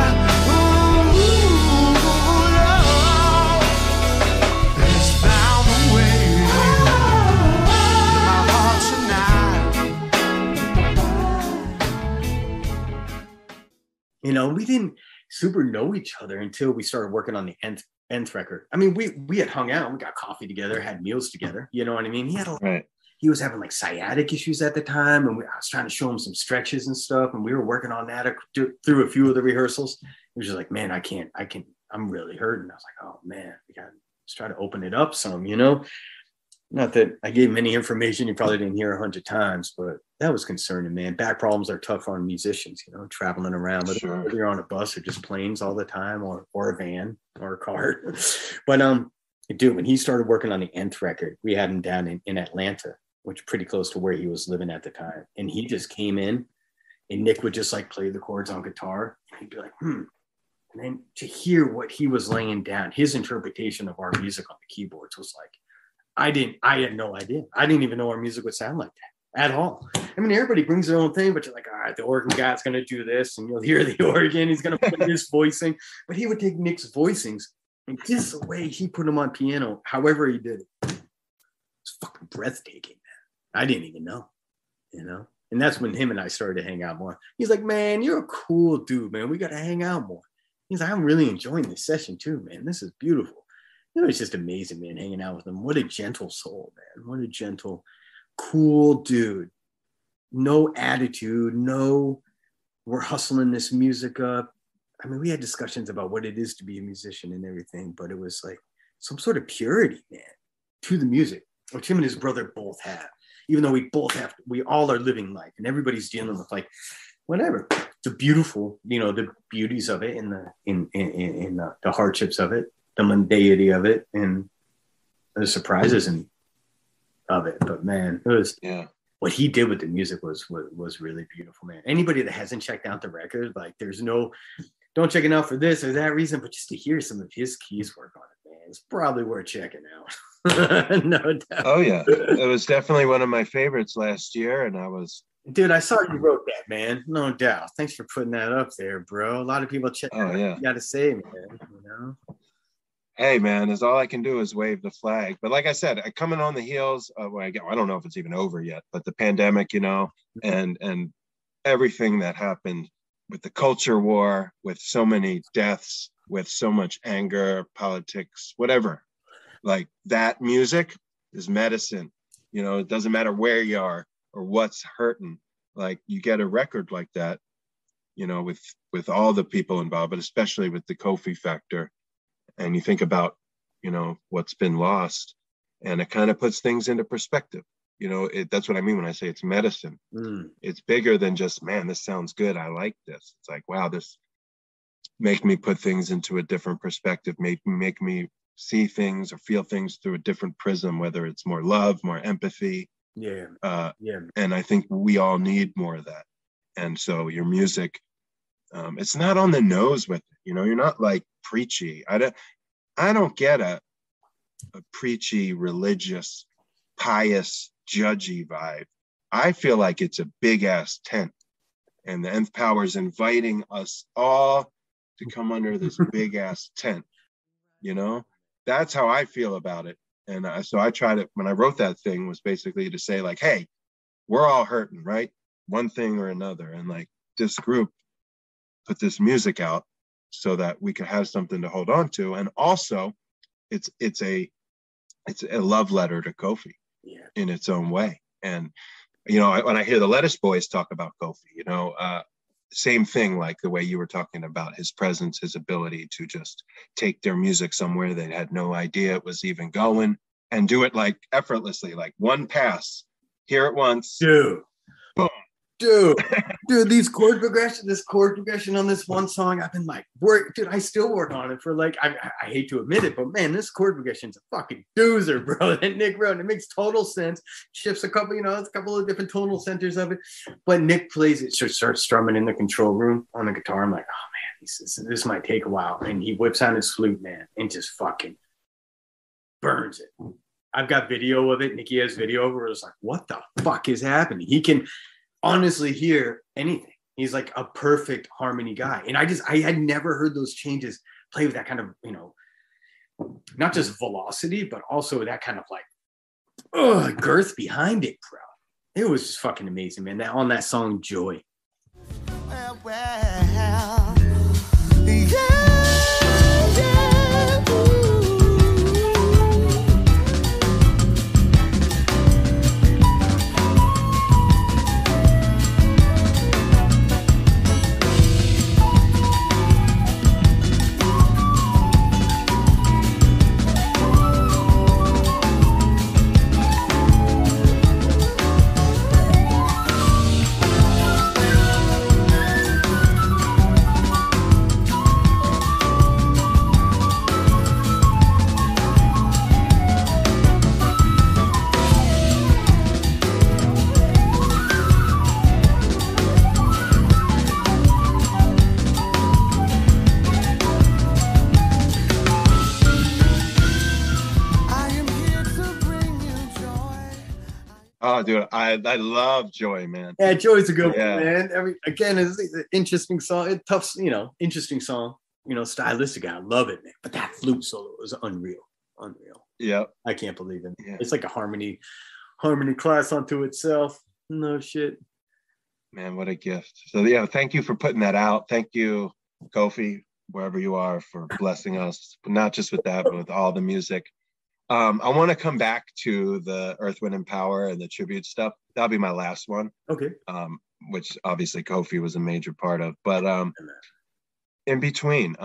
Love has found a way. We didn't super know each other until we started working on the Nth record. I mean, we had hung out, we got coffee together, had meals together. You know what I mean? He was having like sciatic issues at the time, and I was trying to show him some stretches and stuff, and we were working on that through a few of the rehearsals. He was just like, man, I'm really hurting. I was like, oh man, let's try to open it up some, Not that I gave him any information you probably didn't hear 100 times, but that was concerning, man. Back problems are tough on musicians, traveling around, whether you're on a bus or just planes all the time, or a van or a car. But dude, when he started working on the Nth record, we had him down in Atlanta, which is pretty close to where he was living at the time. And he just came in, and Nick would just like play the chords on guitar. And he'd be like, And then to hear what he was laying down, his interpretation of our music on the keyboards was like, I had no idea. I didn't even know our music would sound like that at all. I mean, everybody brings their own thing, but you're like, all right, the organ guy's going to do this, and you'll hear the organ. He's going to put his voicing. But he would take Nick's voicings, and just the way he put them on piano, however he did it, it's fucking breathtaking, man. I didn't even know, And that's when him and I started to hang out more. He's like, man, you're a cool dude, man. We got to hang out more. He's like, I'm really enjoying this session too, man. This is beautiful. It's just amazing, man, hanging out with him. What a gentle soul, man. What a gentle, cool dude. No attitude, we're hustling this music up. I mean, we had discussions about what it is to be a musician and everything, but it was like some sort of purity, man, to the music, which him and his brother both have. Even though we all are living life, and everybody's dealing with like, whatever, the beautiful, the beauties of it and the hardships of it, the mundanity of it, and the surprises of it. But man, it was what he did with the music was really beautiful, man. Anybody that hasn't checked out the record, like don't check it out for this or that reason, but just to hear some of his keys work on it, man, it's probably worth checking out. No doubt. Oh yeah, it was definitely one of my favorites last year, and Dude, I saw you wrote that, man. No doubt. Thanks for putting that up there, bro. A lot of people check. Oh yeah, you got to say, man. hey man, is all I can do is wave the flag. But like I said, coming on the heels of, well, I don't know if it's even over yet, but the pandemic, you know, and everything that happened with the culture war, with so many deaths, with so much anger, politics, whatever. Like that music is medicine. You know, it doesn't matter where you are or what's hurting. Like you get a record like that, you know, with all the people involved, but especially with the Kofi factor. And you think about, you know, what's been lost, and it kind of puts things into perspective. You know, that's what I mean when I say it's medicine. It's bigger than just, man, this sounds good, I like this. It's like, wow, this make me put things into a different perspective, make me see things or feel things through a different prism, whether it's more love, more empathy. Yeah. And I think we all need more of that. And so your music, it's not on the nose with it. You know, you're not like preachy. I don't get a preachy, religious, pious, judgy vibe. I feel like it's a big ass tent, and the Nth Power is inviting us all to come under this big ass tent. You know, that's how I feel about it. And so I tried it when I wrote that thing, was basically to say like, hey, we're all hurting, right? One thing or another. And like this group put this music out so that we could have something to hold on to. And also it's a love letter to Kofi in its own way. And, you know, when I hear the Lettuce Boys talk about Kofi, you know, same thing, like the way you were talking about his presence, his ability to just take their music somewhere they had no idea it was even going, and do it like effortlessly, like one pass, hear it once, Dude. boom. Dude, this chord progression on this one song, I've been like, I still work on it for like, I hate to admit it, but man, this chord progression's a fucking doozer, bro, that Nick wrote. It makes total sense. Shifts a couple, you know, it's a couple of different tonal centers of it, but Nick plays it, so starts strumming in the control room on the guitar. I'm like, oh man, this might take a while. And he whips out his flute, man, and just fucking burns it. I've got video of it. Nicky has video of it. It's like, what the fuck is happening? He can honestly hear anything. He's like a perfect harmony guy. And I had never heard those changes play with that kind of, you know, not just velocity, but also that kind of like girth behind it, bro. It was just fucking amazing, man. That on that song Joy. Oh, dude, I love Joy, man. Yeah, Joy's a good one, man. Again, it's an interesting song. It's tough, you know, interesting song. You know, stylistic. I love it, man. But that flute solo is unreal. Yeah, I can't believe it. Yeah. It's like a harmony class unto itself. No shit. Man, what a gift. So yeah, thank you for putting that out. Thank you, Kofi, wherever you are, for blessing us, not just with that, but with all the music. I want to come back to the Earth, Wind, and Power and the tribute stuff. That'll be my last one. Okay. Which obviously Kofi was a major part of. But in between,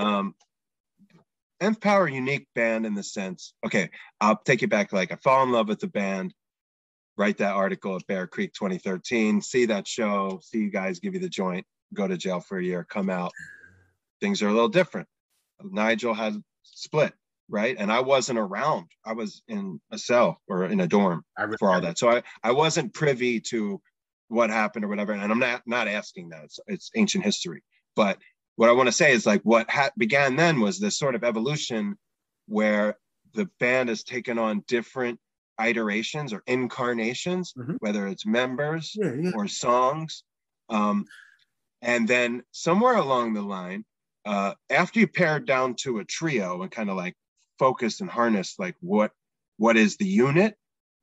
Nth Power, unique band in the sense, okay, I'll take you back. Like I fall in love with the band, write that article at Bear Creek 2013, see that show, see you guys give you the joint, go to jail for a year, come out. Things are a little different. Nigel had split. Right. And I wasn't around. I was in a cell or in a dorm for all that. So I wasn't privy to what happened or whatever. And I'm not asking that. It's ancient history. But what I want to say is like what began then was this sort of evolution where the band has taken on different iterations or incarnations, whether it's members or songs. And then somewhere along the line, after you pared down to a trio and kind of like focused and harnessed like what is the unit.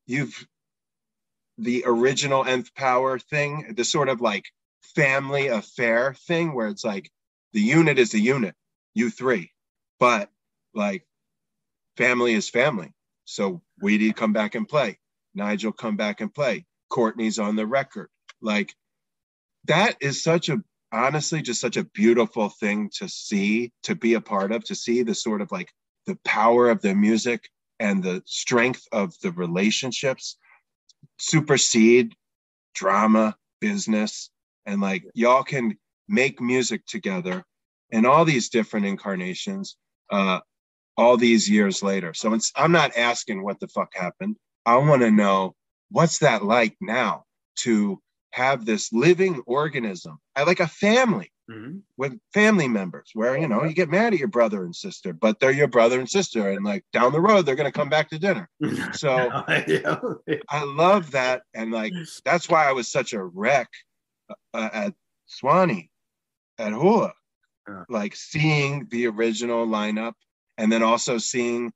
The original Nth Power thing, the sort of like family affair thing where it's like the unit is the unit, you three, but like family is family. So Weedy come back and play, Nigel come back and play, Courtney's on the record. Like that is honestly just such a beautiful thing to see, to be a part of, to see the sort of like the power of the music and the strength of the relationships supersede drama, business, and like y'all can make music together in all these different incarnations all these years later. So I'm not asking what the fuck happened. I want to know what's that like now to have this living organism, like a family with family members where, you know, you get mad at your brother and sister, but they're your brother and sister. And like down the road, they're going to come back to dinner. So I love that. And like, that's why I was such a wreck at Swanee, at Hula, like seeing the original lineup and then also seeing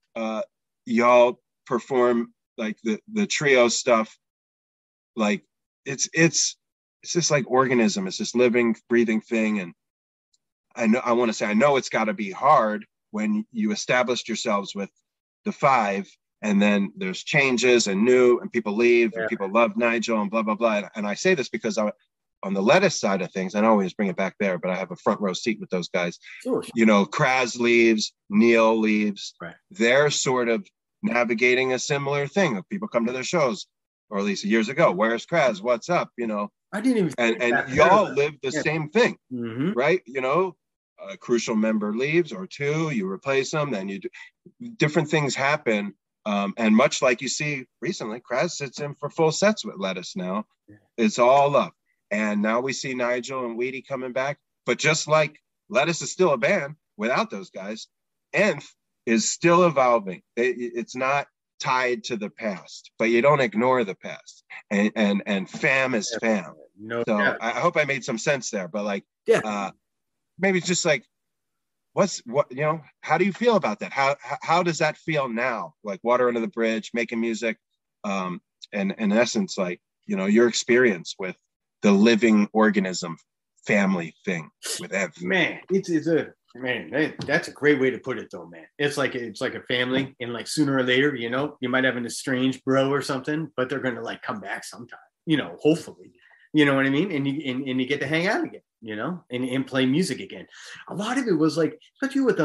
y'all perform like the trio stuff. Like it's just like organism. It's this living, breathing thing. And I know it's got to be hard when you established yourselves with the five, and then there's changes and new, and people leave, and people love Nigel and blah, blah, blah. And I say this because on the Lettuce side of things, I don't always bring it back there, but I have a front row seat with those guys. Sure. You know, Kraz leaves, Neil leaves. Right. They're sort of navigating a similar thing. People come to their shows, or at least years ago, where's Kraz? What's up? You know, I didn't even. And y'all live the same thing, right? You know, a crucial member leaves or two, you replace them, then you do different things happen. And much like you see recently, Kraz sits in for full sets with Lettuce now. It's all up. And now we see Nigel and Weedy coming back. But just like Lettuce is still a band without those guys, Nth is still evolving. It's not tied to the past, but you don't ignore the past. And fam is fam. No, so I hope I made some sense there. But like, maybe it's just like, how do you feel about that? How does that feel now? Like Water Under the Bridge, making music, and in essence, like, you know, your experience with the living organism family thing with Nth. Man, that's a great way to put it though, man. It's like a family, and like sooner or later, you know, you might have an estranged bro or something, but they're gonna like come back sometime, you know, hopefully. You know what I mean? And you get to hang out again, you know, and play music again. A lot of it was like, especially with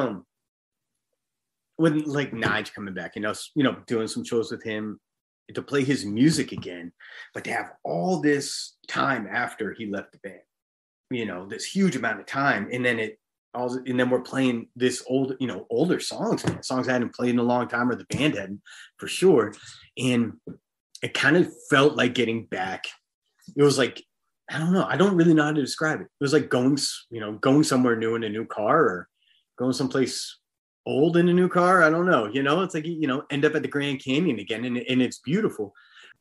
like Nige coming back, you know, doing some shows with him, to play his music again, but to have all this time after he left the band, you know, this huge amount of time, and then we're playing this older songs, man, songs I hadn't played in a long time, or the band hadn't for sure, and it kind of felt like getting back. It was like, I don't know. I don't really know how to describe it. It was like going somewhere new in a new car, or going someplace old in a new car. I don't know. You know, it's like, you know, end up at the Grand Canyon again, and it's beautiful.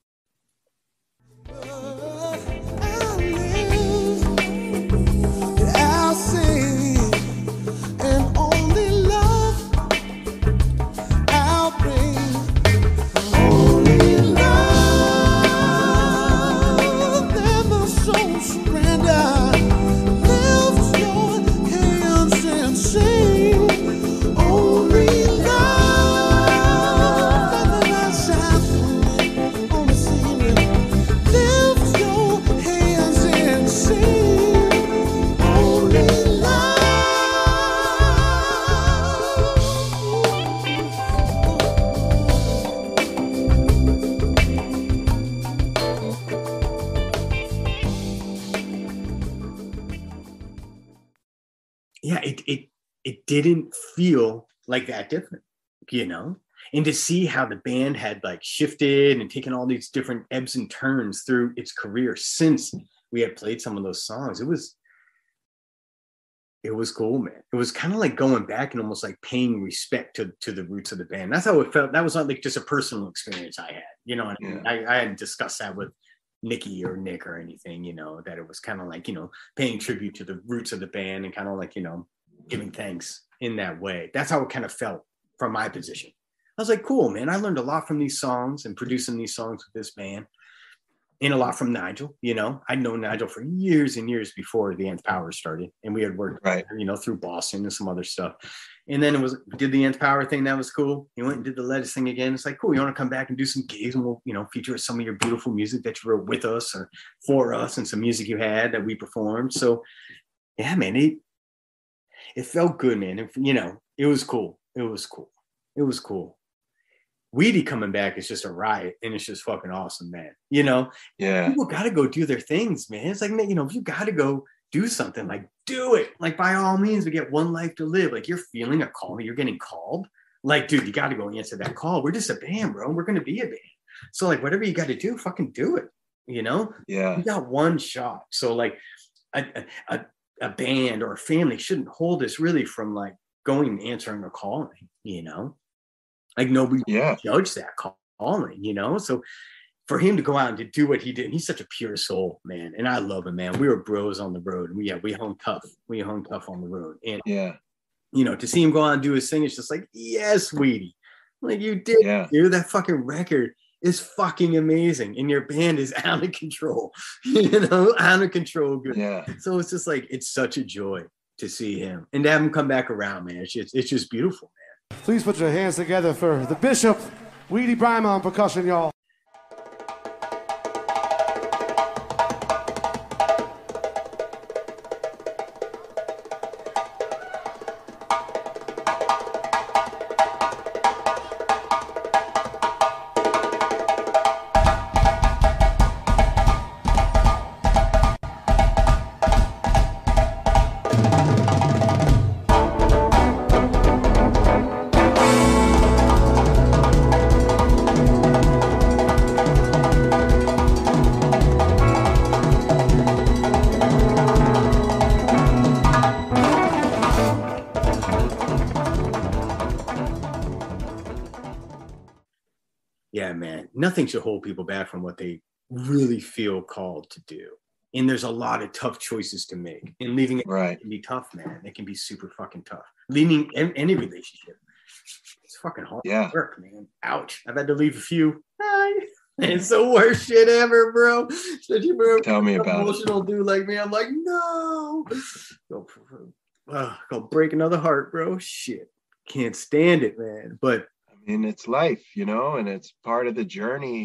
It didn't feel like that different, you know, and to see how the band had like shifted and taken all these different ebbs and turns through its career since we had played some of those songs. It was cool, man. It was kind of like going back and almost like paying respect to the roots of the band. That's how it felt. That was not like just a personal experience I had, you know. And I hadn't discussed that with Nikki or Nick or anything, you know, that it was kind of like, you know, paying tribute to the roots of the band and kind of like, you know, giving thanks in that way. That's how it kind of felt from my position. I was like, cool, man. I learned a lot from these songs and producing these songs with this band, and a lot from Nigel. You know, I'd known Nigel for years and years before the Nth Power started, and we had worked, you know, through Boston and some other stuff. And then did the Nth Power thing. That was cool. He went and did the Lettuce thing again. It's like, cool. You want to come back and do some gigs, and we'll, you know, feature some of your beautiful music that you wrote with us or for us, and some music you had that we performed. So, yeah, man, it felt good, man. And, you know, it was cool. It was cool. It was cool. Weedy coming back is just a riot, and it's just fucking awesome, man. You know, people got to go do their things, man. It's like, man, you know, if you got to go do something, like, do it. Like, by all means, we get one life to live. Like, you're feeling a call, you're getting called. Like, dude, you got to go answer that call. We're just a band, bro. We're going to be a band. So, like, whatever you got to do, fucking do it. You know? Yeah. You got one shot. So, like, a band or a family shouldn't hold us really from, like, going and answering a calling, you know? Like, nobody judged that calling, you know? So, for him to go out and to do what he did, he's such a pure soul, man. And I love him, man. We were bros on the road. And we hung tough. We hung tough on the road. And, you know, to see him go out and do his thing, it's just like, yes, Weedy. Like, you did, dude. That fucking record is fucking amazing. And your band is out of control. You know, out of control. Good. Yeah. So it's just like, it's such a joy to see him. And to have him come back around, man. It's just beautiful, man. Please put your hands together for the Bishop, Weedy Bryma on percussion, y'all. Nothing should hold people back from what they really feel called to do. And there's a lot of tough choices to make. And leaving it can be tough, man. It can be super fucking tough. Leaving any relationship, it's fucking hard work, man. Ouch. I've had to leave a few. It's the worst shit ever, bro. Tell me about it. Emotional dude like me, I'm like, no. Go break another heart, bro. Shit. Can't stand it, man. But I mean, it's life, you know, and it's part of the journey.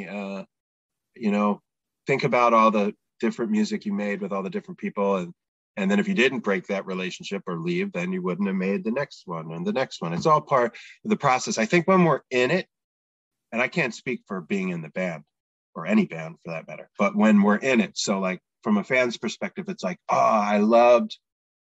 You know, think about all the different music you made with all the different people. And then if you didn't break that relationship or leave, then you wouldn't have made the next one and the next one. It's all part of the process. I think when we're in it, and I can't speak for being in the band or any band for that matter, but when we're in it, so like from a fan's perspective, it's like, oh, I loved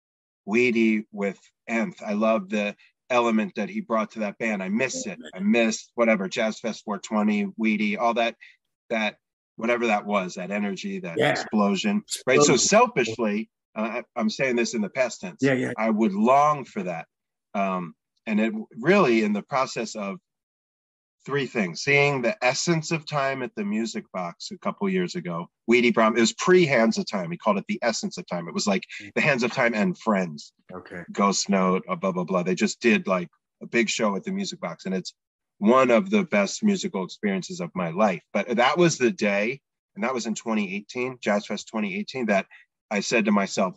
Weedy with Nth. I loved the element that he brought to that band. I miss it. I missed whatever, Jazz Fest 420, Weedy, all that whatever that was, that energy, that explosion, right? So selfishly, I'm saying this in the past tense. I would long for that. And it really, in the process of three things: seeing the essence of time at the Music Box a couple years ago. Weedy Bryma, it was pre-Hands of Time. He called it the essence of time. It was like the Hands of Time and Friends. Ghost Note, blah, blah, blah. They just did like a big show at the Music Box. And it's one of the best musical experiences of my life. But that was the day, and that was in 2018, Jazz Fest 2018, that I said to myself,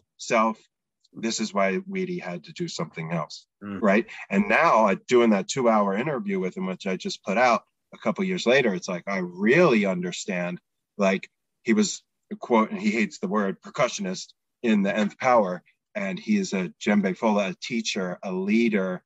this is why Weedy had to do something else, right? And now doing that 2-hour interview with him, which I just put out a couple years later, it's like, I really understand, like he was, quote, and he hates the word percussionist in the Nth Power, and he is a djembe fola, a teacher, a leader,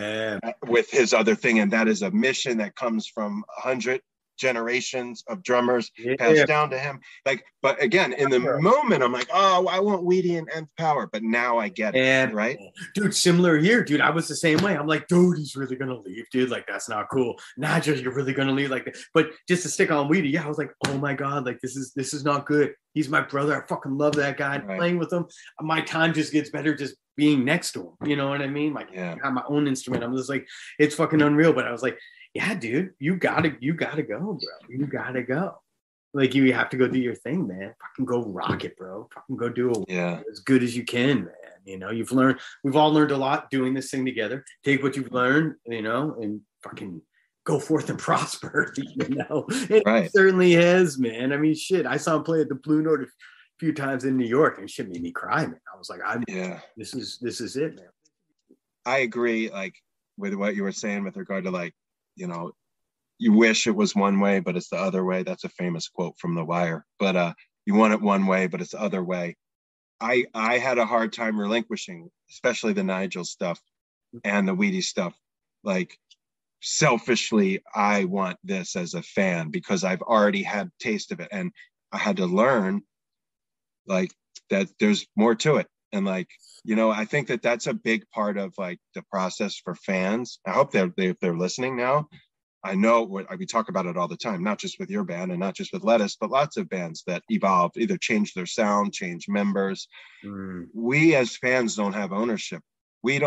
with his other thing, and that is a mission that comes from 100 generations of drummers passed down to him. Like, but again, in the moment, I'm like, oh, I want Weedy and Nth Power, but now I get it, right? Dude, similar here, dude. I was the same way. I'm like, dude, he's really gonna leave, dude. Like, that's not cool. Nah, just you're really gonna leave like that. But just to stick on Weedy, I was like, oh my god, like this is not good. He's my brother. I fucking love that guy. Playing with him, my time just gets better just being next to him. You know what I mean? Like, I have my own instrument. I'm just like, it's fucking unreal. But I was like, yeah, dude, you gotta go, bro. You gotta go. Like, you have to go do your thing, man. Fucking go rock it, bro. Fucking go do it as good as you can, man. You know, we've all learned a lot doing this thing together. Take what you've learned, you know, and fucking go forth and prosper, you know. It certainly has, man. I mean, shit, I saw him play at the Blue Note a few times in New York, and shit made me cry, man. I was like, this is it, man. I agree, like, with what you were saying with regard to, like, you know, you wish it was one way, but it's the other way. That's a famous quote from The Wire. But you want it one way, but it's the other way. I had a hard time relinquishing, especially the Nigel stuff and the Weedy stuff. Like, selfishly, I want this as a fan because I've already had taste of it, and I had to learn, like, that there's more to it. And, like, you know, I think that that's a big part of, like, the process for fans. I hope they're listening now. I know we talk about it all the time, not just with your band and not just with Lettuce, but lots of bands that evolve, either change their sound, change members. We as fans don't have ownership. They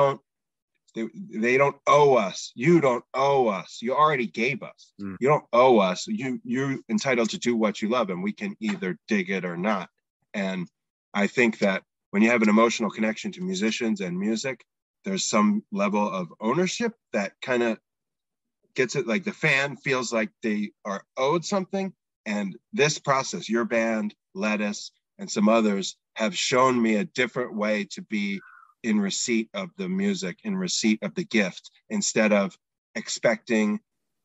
don't owe us. You don't owe us. You already gave us. You don't owe us. You're entitled to do what you love, and we can either dig it or not. And I think that when you have an emotional connection to musicians and music, there's some level of ownership that kind of gets it. Like, the fan feels like they are owed something. And this process, your band, Lettuce, and some others have shown me a different way to be in receipt of the music, in receipt of the gift, instead of expecting,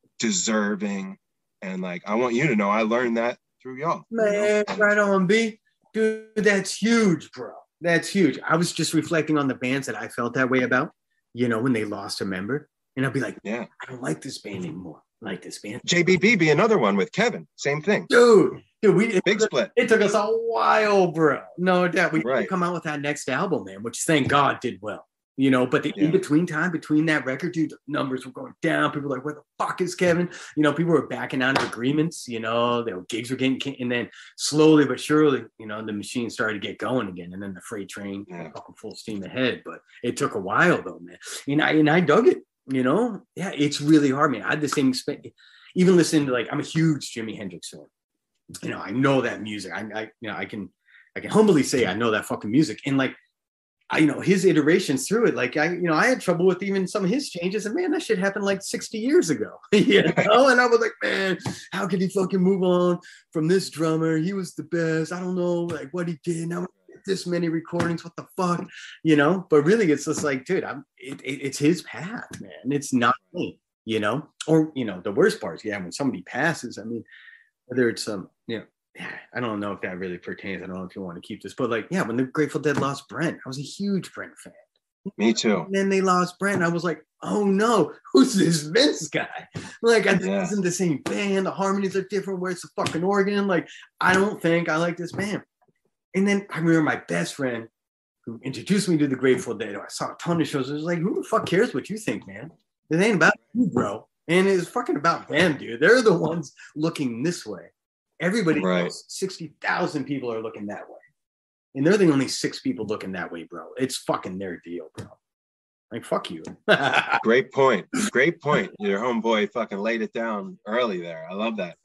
deserving. And, like, I want you to know I learned that through y'all. Man, you know? Right on, B. Dude, that's huge, bro. That's huge. I was just reflecting on the bands that I felt that way about, you know, when they lost a member. And I'll be like, I don't like this band anymore. I like this band. JBB be another one with Kevin. Same thing. Dude, big split. It took us a while, bro. No doubt. We come out with that next album, man, which thank God did well. You know, but the in-between time between that record, dude, the numbers were going down. People were like, where the fuck is Kevin? You know, people were backing out of agreements, you know, their gigs were getting, and then slowly but surely, you know, the machine started to get going again. And then the freight train fucking full steam ahead. But it took a while though, man. And I dug it, you know? Yeah, it's really hard, man. I had the same experience. Even listening to, like, I'm a huge Jimi Hendrix fan. You know, I know that music. I can humbly say I know that fucking music. And, like, you know, his iterations through it, like, I had trouble with even some of his changes, and man, that shit happened like 60 years ago, you know? And I was like, man, how could he fucking move on from this drummer? He was the best. I don't know, like, what he did. Now this many recordings, what the fuck, you know? But really, it's just like, dude, it's his path, man. It's not me, you know? Or, you know, the worst part is, when somebody passes, I mean, whether it's you know, I don't know if that really pertains. I don't know if you want to keep this, but, like, when the Grateful Dead lost Brent, I was a huge Brent fan. Me too. And then they lost Brent. I was like, oh no, who's this Vince guy? Like, I think it's in the same band. The harmonies are different. Where's the fucking organ? Like, I don't think I like this band. And then I remember my best friend who introduced me to the Grateful Dead. I saw a ton of shows. I was like, who the fuck cares what you think, man? It ain't about you, bro. And it's fucking about them, dude. They're the ones looking this way. Everybody else, 60,000 people are looking that way. And they're the only 6 people looking that way, bro. It's fucking their deal, bro. Like, fuck you. Great point. Great point. Your homeboy fucking laid it down early there. I love that.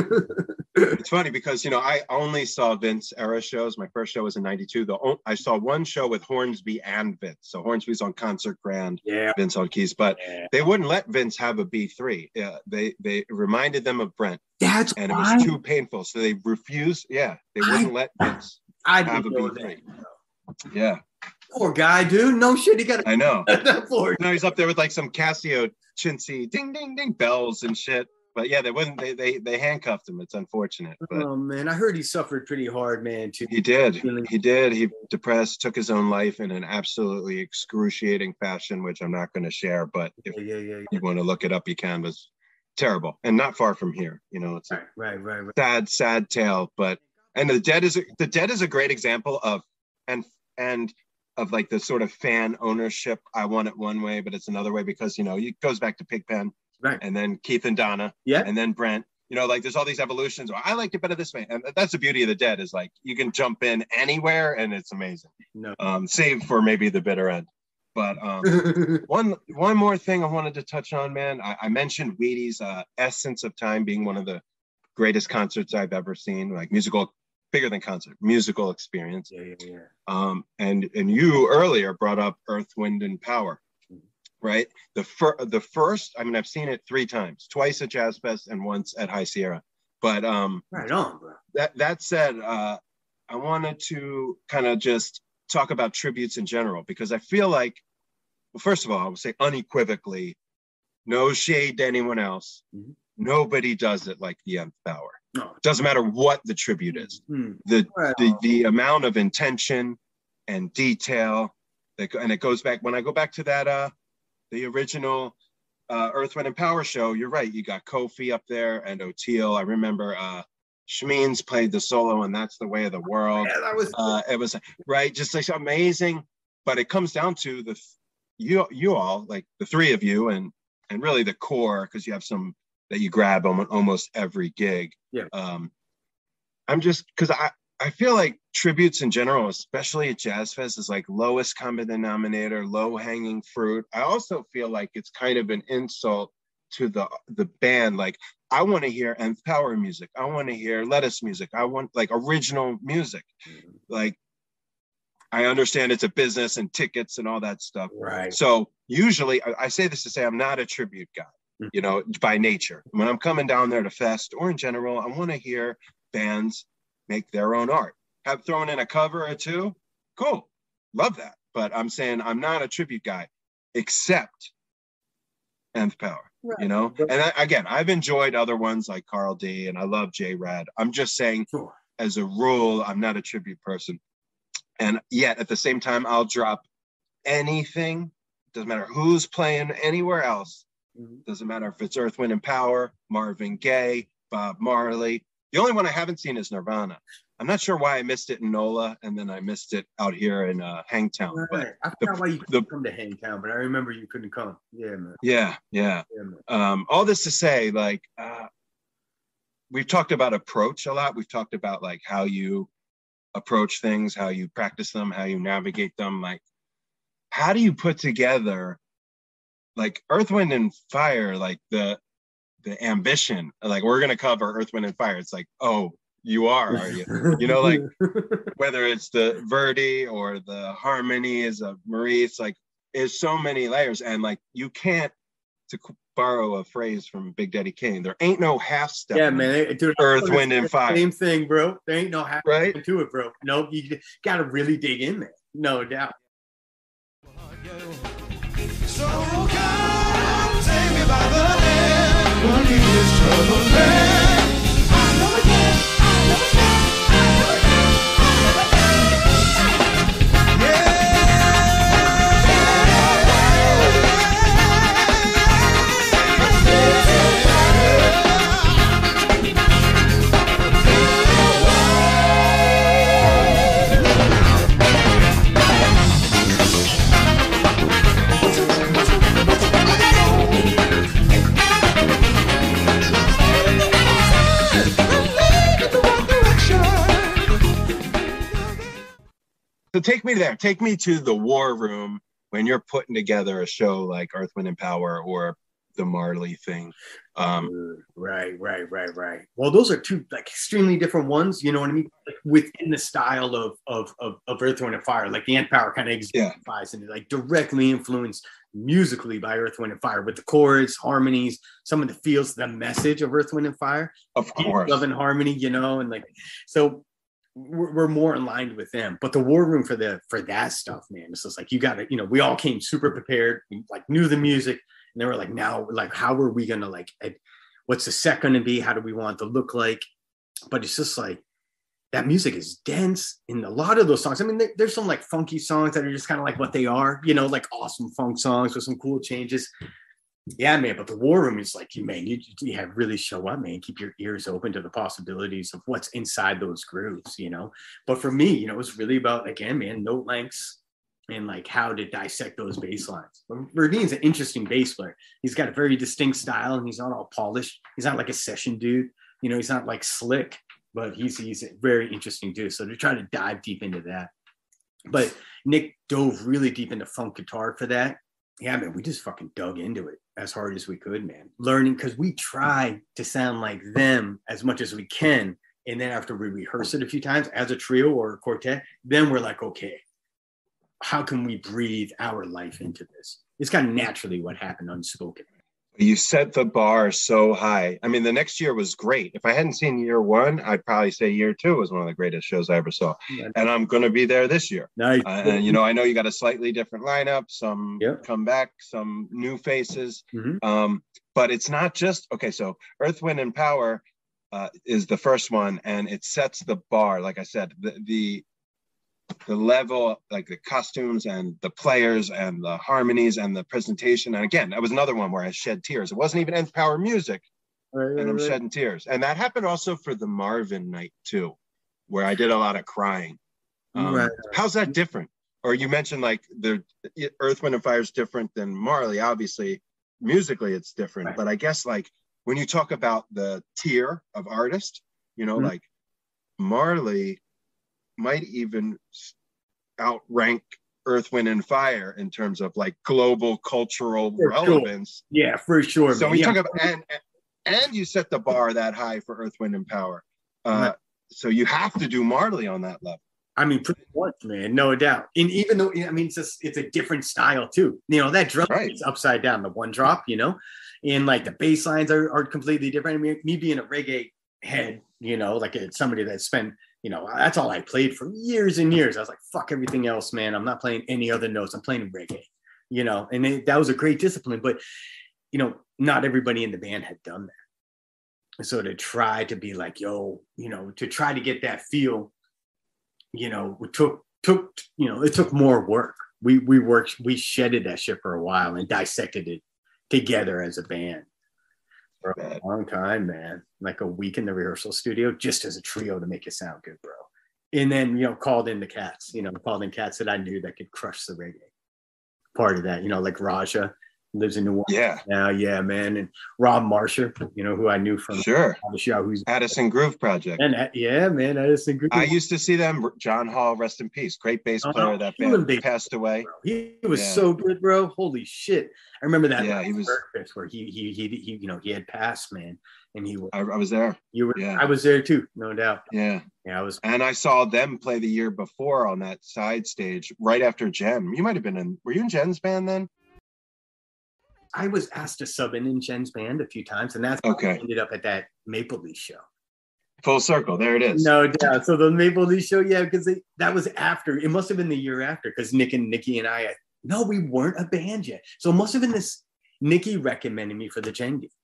It's funny because, you know, I only saw Vince era shows. My first show was in 92. I saw one show with Hornsby and Vince. So Hornsby's on Concert Grand, Vince on keys. But they wouldn't let Vince have a B3. They reminded them of Brent. And it was too painful. So they refused. They wouldn't let Vince have a B3. Yeah. Poor guy, dude. No shit. He got. I know. No, he's up there with, like, some Casio chintzy ding ding ding bells and shit. But yeah, they wouldn't. They handcuffed him. It's unfortunate. But oh man, I heard he suffered pretty hard, man. Too. He did. He did. He depressed, took his own life in an absolutely excruciating fashion, which I'm not going to share. But if you want to look it up, you can. It was terrible, and not far from here. You know, it's right. Sad tale. But the Dead is a great example of and of, like, the sort of fan ownership. I want it one way, but it's another way, because, you know, it goes back to Pigpen, and then Keith and Donna, and then Brent. You know, like, there's all these evolutions. I liked it better this way, and that's the beauty of the Dead, is, like, you can jump in anywhere, and it's amazing. Save for maybe the bitter end. But one more thing I wanted to touch on, man. I mentioned Wheaty's Essence of Time being one of the greatest concerts I've ever seen, like, musical bigger than concert, musical experience. Yeah. And you earlier brought up Earth, Wind, and Power, right? The first, I mean, I've seen it 3 times, twice at Jazz Fest and once at High Sierra. But right on, bro. That said, I wanted to kind of just talk about tributes in general, because I feel like, well, first of all, I would say unequivocally, no shade to anyone else. Mm-hmm. Nobody does it like the Nth Power. No. Doesn't matter what the tribute is. Mm-hmm. The amount of intention and detail, and it goes back, when I go back to that, the original Earth, Wind, and Power show, you're right. You got Kofi up there and O'Teal. I remember Schmeens played the solo, and That's the Way of the World. Yeah, that was it was right, just like amazing. But it comes down to you all, like the 3 of you, and really the core, because you have some that you grab on almost every gig. Yeah. I'm just, because I feel like tributes in general, especially at Jazz Fest, is like lowest common denominator, low hanging fruit. I also feel like it's kind of an insult to the band. Like, I want to hear Nth Power music. I want to hear Lettuce music. I want like original music. Mm-hmm. Like, I understand it's a business and tickets and all that stuff. right. So usually I say this to say I'm not a tribute guy, you know, by nature. When I'm coming down there to Fest or in general, I want to hear bands make their own art. Have thrown in a cover or 2, cool, love that. But I'm saying I'm not a tribute guy, except Nth Power, Right. you know. And again, I've enjoyed other ones like Carl D, and I love J Rad. I'm just saying, Sure. as a rule, I'm not a tribute person. And yet at the same time, I'll drop anything. Doesn't matter who's playing anywhere else. Doesn't matter if it's Earth, Wind, and Power, Marvin Gaye, Bob Marley. The only one I haven't seen is Nirvana. I'm not sure why I missed it in NOLA, and then I missed it out here in Hangtown. Right. But I forgot why you couldn't come to Hangtown, but I remember you couldn't come. Yeah, man. Yeah. Yeah, man. All this to say, like, we've talked about approach a lot. We've talked about like how you approach things, how you practice them, how you navigate them. Like, how do you put together like Earth, Wind, and Fire, like the ambition, like we're going to cover Earth, Wind, and Fire. It's like, oh, you are you? You know, like whether it's the Verdi or the harmonies of Marie, it's like, there's so many layers. And like, you can't, to borrow a phrase from Big Daddy Kane, there ain't no half step. Yeah, man. Dude, Earth, Wind, and Fire. Same thing, bro. There ain't no half right to it, bro. Nope, you got to really dig in there. No doubt. So come take me by the hand when you is trouble, man. I know it can, I know it can, I know it can, I know it can. Yeah. So take me there. Take me to the war room when you're putting together a show like Earth, Wind, and Power or the Marley thing. Right. Well, those are 2 like extremely different ones. You know what I mean? Like, within the style of Earth, Wind, and Fire, like the Nth Power kind of exemplifies and like directly influenced musically by Earth, Wind, and Fire with the chords, harmonies, some of the feels, the message of Earth, Wind, and Fire. Of course, love and harmony. You know, and like so. We're more aligned with them, but the war room for that stuff, man, it's just like, you got to, you know, we all came super prepared, we, like, knew the music, and they were like, now, like, how are we gonna, like, what's the set gonna be? How do we want it to look like? But it's just like, that music is dense in a lot of those songs. I mean, there's some like funky songs that are just kind of like what they are, you know, like awesome funk songs with some cool changes. Yeah, man, but the war room is like, man, you have really show up, man. Keep your ears open to the possibilities of what's inside those grooves, you know. But for me, you know, it was really about, again, man, note lengths and like how to dissect those bass lines. Verdin's an interesting bass player. He's got a very distinct style, and he's not all polished. He's not like a session dude, you know. He's not like slick, but he's a very interesting dude. So to try to dive deep into that, but Nick dove really deep into funk guitar for that. Yeah, man, we just fucking dug into it as hard as we could, man. Learning, because we try to sound like them as much as we can, And then after we rehearse it a few times as a trio or a quartet, then we're like, okay, how can we breathe our life into this? It's kind of naturally what happened unspoken. You set the bar so high. I mean, the next year was great. If I hadn't seen year one, I'd probably say year two was one of the greatest shows I ever saw. And I'm going to be there this year. Nice. And, you know, I know you got a slightly different lineup, some Yep. come back, some new faces. Mm-hmm. But it's not just, okay, so Earth, Wind, and Power is the first one, and it sets the bar. Like I said, the level, like the costumes and the players and the harmonies and the presentation. And again, that was another one where I shed tears. It wasn't even Nth Power music, and I'm shedding tears. And that happened also for the Marvin night too, where I did a lot of crying. How's that different? Or you mentioned like the Earth, Wind, and Fire is different than Marley. Obviously, musically it's different, Right. but I guess like when you talk about the tier of artist, you know, like Marley might even outrank Earth, Wind, and Fire in terms of like global cultural relevance. Sure. Yeah, for sure. So man. we talk about and you set the bar that high for Earth, Wind, and Power. So you have to do Marley on that level. I mean, pretty much, man, no doubt. And even though, I mean, it's a different style too. You know, that drum is upside down, the one drop, you know, and like the bass lines are completely different. I mean, me being a reggae head, you know, like somebody that spent, you know, that's all I played for years and years. I was like, fuck everything else, man. I'm not playing any other notes. I'm playing reggae, you know, and that was a great discipline. But, you know, not everybody in the band had done that. So to try to be like, yo, you know, to try to get that feel, you know, it took more work. We shedded that shit for a while and dissected it together as a band for a long time, man. Like a week in the rehearsal studio just as a trio to make it sound good, bro. And then, you know, called in cats that I knew that could crush the reggae part of that, you know, like Raja lives in New Orleans. Yeah, man. And Rob Marsher, you know, who I knew from the show, who's Addison Groove Project. And man, Addison Groove. I used to see them. John Hall, rest in peace. Great bass player. That band passed away. Bro. He was so good, bro. Holy shit! I remember that. Yeah, he was. Where he you know, he had passed, man, and he was. I was there. You were. Yeah. I was there too, no doubt. Yeah, I was. And I saw them play the year before on that side stage, right after Jen. You might have been in. Were you in Jen's band then? I was asked to sub in Jen's band a few times, and that's how I ended up at that Maple Leaf show. Full circle, there it is. No doubt. So the Maple Leaf show, yeah, because that was after. It must have been the year after, because Nikki and I, no, we weren't a band yet. So it must have been this Nikki recommending me for the Jen gig.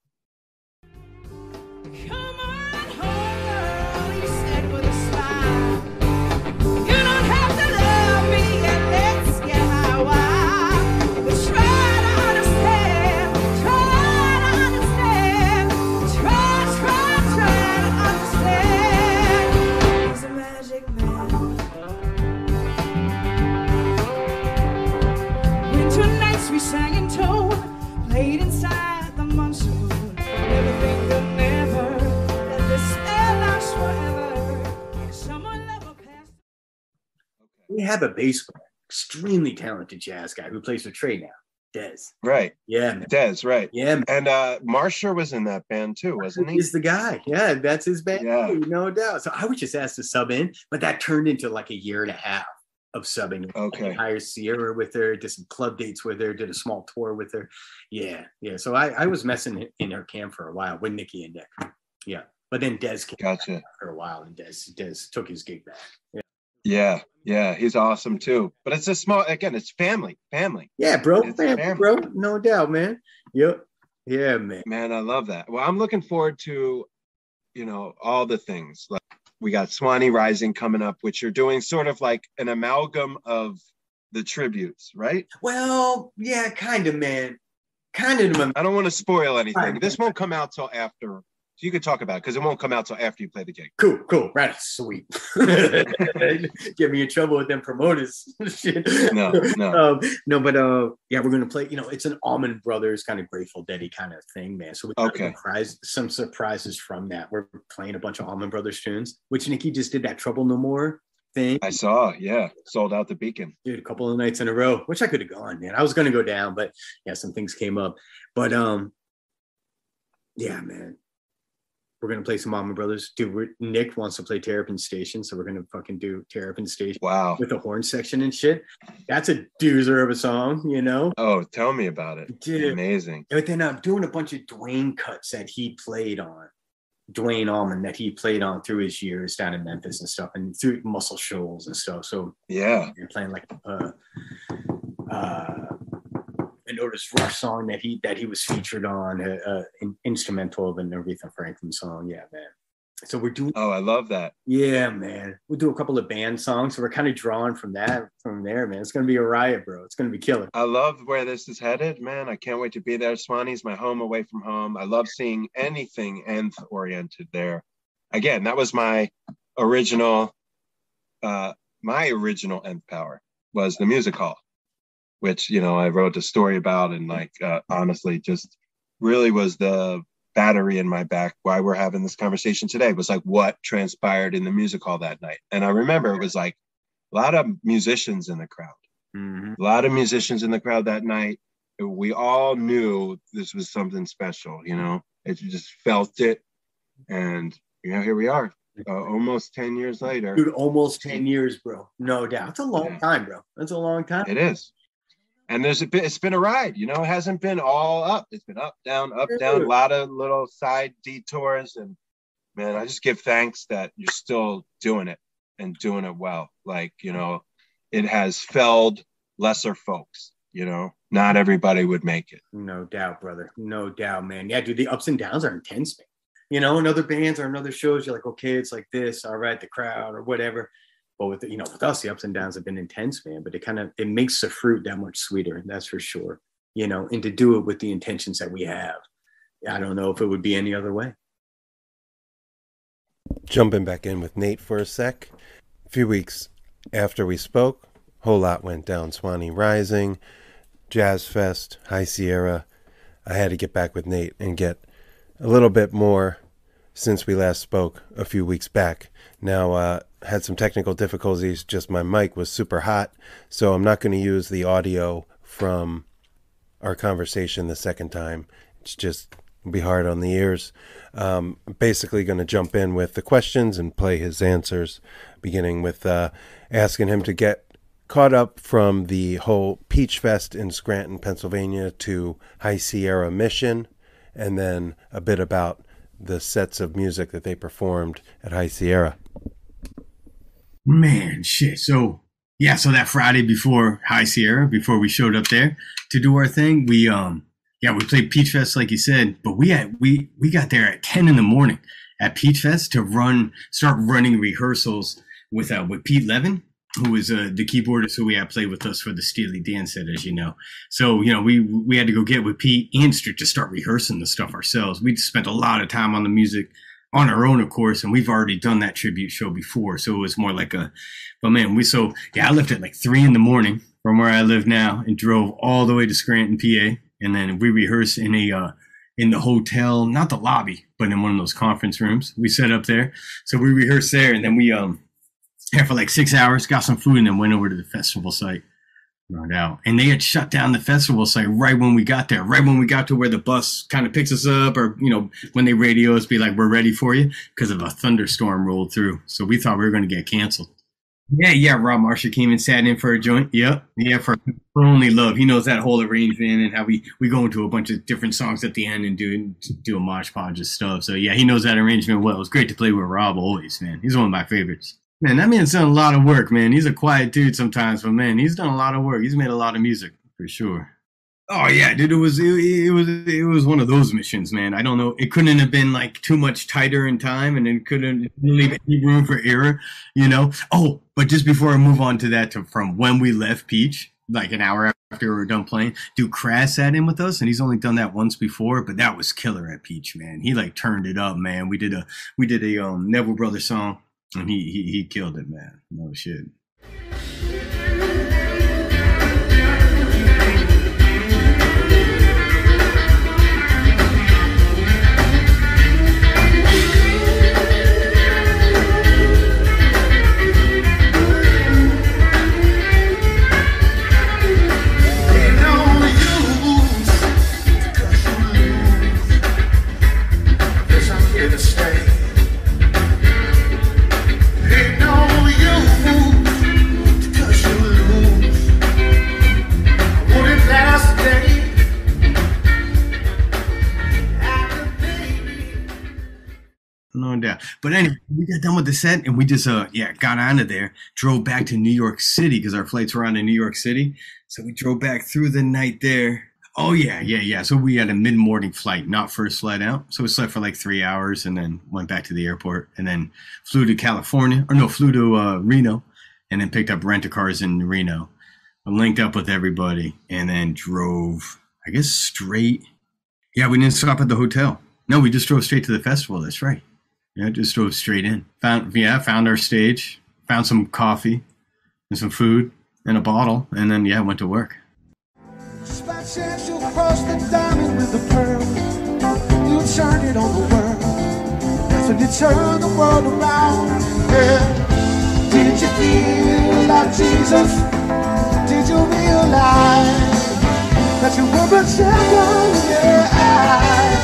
We sang in tone, played inside the monsoon. Never think of never, let this spell last forever. Someone never passed. We have a bass player, extremely talented jazz guy who plays with Trey now, Dez. Right. Yeah, man. Dez, right. Yeah, man. And Marsha was in that band too, wasn't he? He's the guy. Yeah, that's his band. Yeah. Too, no doubt. So I was just asked to sub in, but that turned into like a year and a half of subbing. Okay. I hired Sierra with her, did some club dates with her, did a small tour with her. Yeah. So I was messing in her camp for a while with Nikki and Nick. Yeah. But then Dez came back for a while, and Dez took his gig back. Yeah, he's awesome too. But it's a small, again, it's family. Yeah, bro. It's family, bro. No doubt, man. Yep. Yeah, man. Man, I love that. Well, I'm looking forward to, you know, all the things. Like we got Swanee Rising coming up, which you're doing sort of like an amalgam of the tributes, right? Well, yeah, kind of, man. Kind of. I don't want to spoil anything. This won't come out till after. So you could talk about it because it won't come out till after you play the gig. Cool. Right. Sweet. Get me in trouble with them promoters. No. But yeah, we're gonna play. You know, it's an Allman Brothers kind of Grateful Dead kind of thing, man. So we got some surprises from that. We're playing a bunch of Allman Brothers tunes, which Nikki just did that Trouble No More thing. I saw, sold out the Beacon. Dude, a couple of nights in a row, which I could have gone, man. I was gonna go down, but yeah, some things came up. But yeah, man. We're gonna play some Mama Brothers. Dude, Nick wants to play Terrapin Station, so we're gonna fucking do Terrapin Station. Wow. With the horn section and shit. That's a doozer of a song, you know? Oh, tell me about it. Dude. Amazing. But then I'm doing a bunch of Dwayne cuts that he played on. Dwayne Allman that he played on through his years down in Memphis and stuff, and through Muscle Shoals and stuff. So yeah, you're playing like an Otis Rush song that he was featured on, an instrumental of an Aretha Franklin song. Yeah, man. So we're doing. Oh, I love that. Yeah, man. We'll do a couple of band songs. So we're kind of drawing from there, man. It's gonna be a riot, bro. It's gonna be killer. I love where this is headed, man. I can't wait to be there. Swanee's my home away from home. I love seeing anything Nth oriented there. Again, that was my original Nth Power was the music hall, which, you know, I wrote a story about, and like honestly just really was the battery in my back why we're having this conversation today. Was like what transpired in the music hall that night. And I remember it was like a lot of musicians in the crowd. A lot of musicians in the crowd that night. We all knew this was something special, you know. It just felt it. And you know, here we are almost 10 years later. Dude, almost 10 years, bro. No doubt. It's a long time, bro. That's a long time. It is. And it's been a ride, you know. It hasn't been all up. It's been up, down, a lot of little side detours. And man, I just give thanks that you're still doing it and doing it well. Like, you know, it has felled lesser folks, you know. Not everybody would make it. No doubt, brother. No doubt, man. Yeah, dude, the ups and downs are intense, man. You know, in other bands or in other shows, you're like, okay, it's like this, all right, the crowd or whatever. But with with us, the ups and downs have been intense, man. But it makes the fruit that much sweeter. That's for sure. You know, and to do it with the intentions that we have, I don't know if it would be any other way. Jumping back in with Nate for a sec. A few weeks after we spoke, a whole lot went down. Swanee Rising, Jazz Fest, High Sierra. I had to get back with Nate and get a little bit more since we last spoke a few weeks back. Now, had some technical difficulties. Just my mic was super hot, so I'm not going to use the audio from our conversation the second time. It's just be hard on the ears. Basically going to jump in with the questions and play his answers, beginning with asking him to get caught up from the whole Peach Fest in Scranton, Pennsylvania to High Sierra Mission, and then a bit about the sets of music that they performed at High Sierra. Man, shit. So that Friday before High Sierra, before we showed up there to do our thing, we played Peach Fest like you said, but we got there at 10 in the morning at Peach Fest to start running rehearsals with Pete Levin, who was the keyboardist who we had played with us for the Steely Dan set, as you know. So, you know, we had to go get with Pete and to start rehearsing the stuff ourselves. We spent a lot of time on the music on our own, of course, and we've already done that tribute show before. So it was more like I left at like 3 in the morning from where I live now and drove all the way to Scranton, PA. And then we rehearsed in the hotel, not the lobby, but in one of those conference rooms. We set up there. So we rehearsed there, and then we for like 6 hours, got some food, and then went over to the festival site. Right out. And they had shut down the festival site right when we got there, right when we got to where the bus kind of picks us up, or, you know, when they radio us, be like, we're ready for you, because of a thunderstorm rolled through. So we thought we were going to get canceled. Yeah. Rob Marshall came and sat in for a joint. Yep. Yeah. For Only Love. He knows that whole arrangement and how we go into a bunch of different songs at the end and do a mosh podge of stuff. So yeah, he knows that arrangement well. It was great to play with Rob always, man. He's one of my favorites. Man, that man's done a lot of work, man. He's a quiet dude sometimes, but man, he's done a lot of work. He's made a lot of music for sure. Oh yeah, dude, it was one of those missions, man. I don't know. It couldn't have been like too much tighter in time, and it couldn't leave any room for error, you know. Oh, but just before I move on to that, from when we left Peach, like an hour after we were done playing, dude, Crass sat in with us, and he's only done that once before, but that was killer at Peach, man. He like turned it up, man. We did a Neville Brothers song. And he killed it, man. No shit. Yes, I'm here to stay. No doubt. But anyway, we got done with the set and we just got out of there, drove back to New York City because our flights were on in New York City. So we drove back through the night there. Oh yeah. So we had a mid-morning flight, not first flight out. So we slept for like 3 hours and then went back to the airport and then flew to Reno and then picked up rent-a-cars in Reno. Linked up with everybody and then drove, I guess, straight. Yeah, we didn't stop at the hotel. No, we just drove straight to the festival. That's right. Yeah, just drove straight in. Found our stage, found some coffee and some food and a bottle, and then went to work. You'll cross the diamond with the pearl. You turn it on the world. That's when you turn the world around. Yeah. Did you feel like Jesus? Did you realize that you were a champion? Yeah.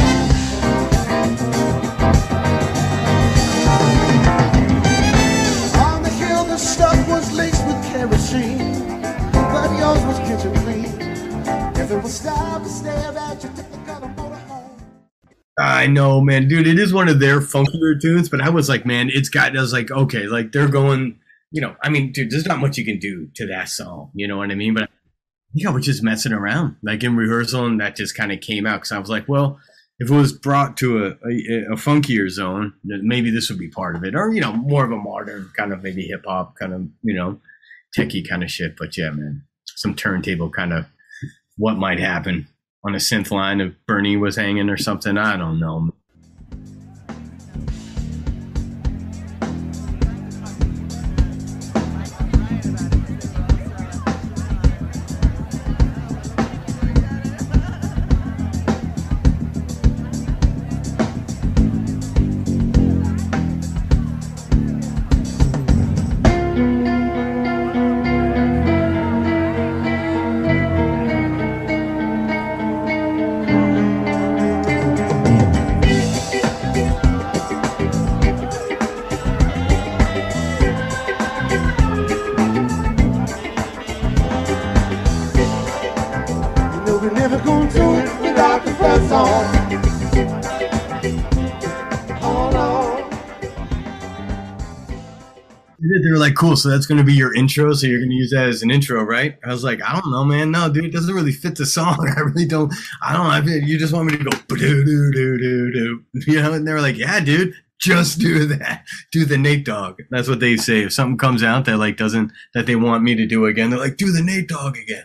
On the hill, the stuff was laced with kerosene, but yours was kitchen clean. If it was time to stare at you, took the color motor home. I know, man, dude. It is one of their funkier tunes, but I was like, man, I was like, okay, like they're going. I mean, dude, there's not much you can do to that song. You know what I mean? But we're just messing around, like in rehearsal, and that just kind of came out because I was like, well, if it was brought to a funkier zone, maybe this would be part of it, or more of a modern kind of maybe hip hop kind of techie kind of shit. But yeah, man, some turntable kind of what might happen on a synth line if Bernie was hanging or something. I don't know. They were like, cool, so that's going to be your intro, so you're going to use that as an intro, right? I was like, I don't know, man. No, dude, it doesn't really fit the song. I really don't. You just want me to go, and they were like, yeah, dude, just do that. Do the Nate Dawg. That's what they say. If something comes out that like that they want me to do again, they're like, do the Nate Dawg again.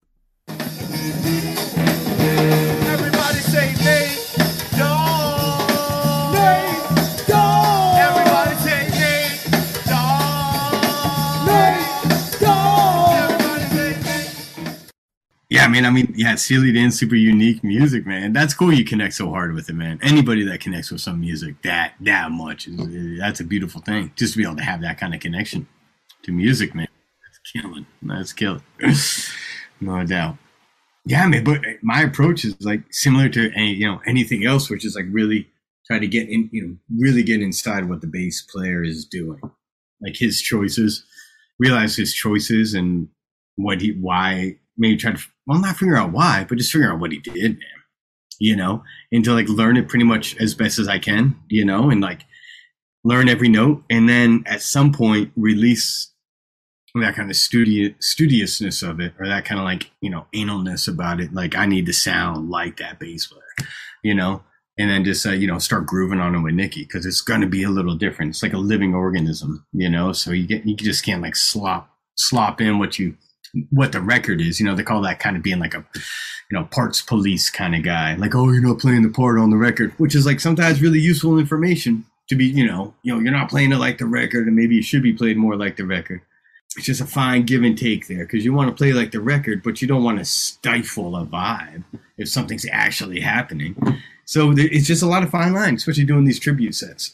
Everybody say Nate Dawg. Nate Dawg. Everybody say Nate Dawg. Nate Dawg. Everybody say Nate. Yeah, man. It's Steely Dan, super unique music, man. That's cool. You connect so hard with it, man. Anybody that connects with some music that much, that's a beautiful thing. Just to be able to have that kind of connection to music, man. That's killing. No doubt. Yeah, man. But my approach is like similar to anything else, which is like really try to get in, really get inside what the bass player is doing, like his choices, realize his choices and why. Maybe try to, not figure out why, but just figure out what he did, man, and to like learn it pretty much as best as I can, and like learn every note. And then at some point release that kind of studiousness of it, or that kind of like, analness about it. Like I need to sound like that bass player, and then just, start grooving on it with Nikki. Cause it's going to be a little different. It's like a living organism, so you just can't like slop in what the record is. They call that kind of being like a, parts police kind of guy. Like, oh, you're not playing the part on the record, which is like sometimes really useful information to be, you're not playing it like the record, and maybe it should be played more like the record. It's just a fine give and take there, because you want to play like the record, but you don't want to stifle a vibe if something's actually happening. So it's just a lot of fine lines, especially doing these tribute sets.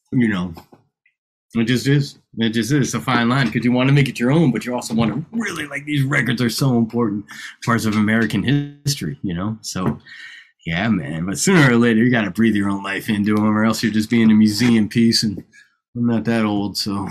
It just is. It's a fine line, because you want to make it your own, but you also want to really, like, these records are so important parts of American history, So, yeah, man. But sooner or later, you got to breathe your own life into them, or else you're just being a museum piece, and I'm not that old, so.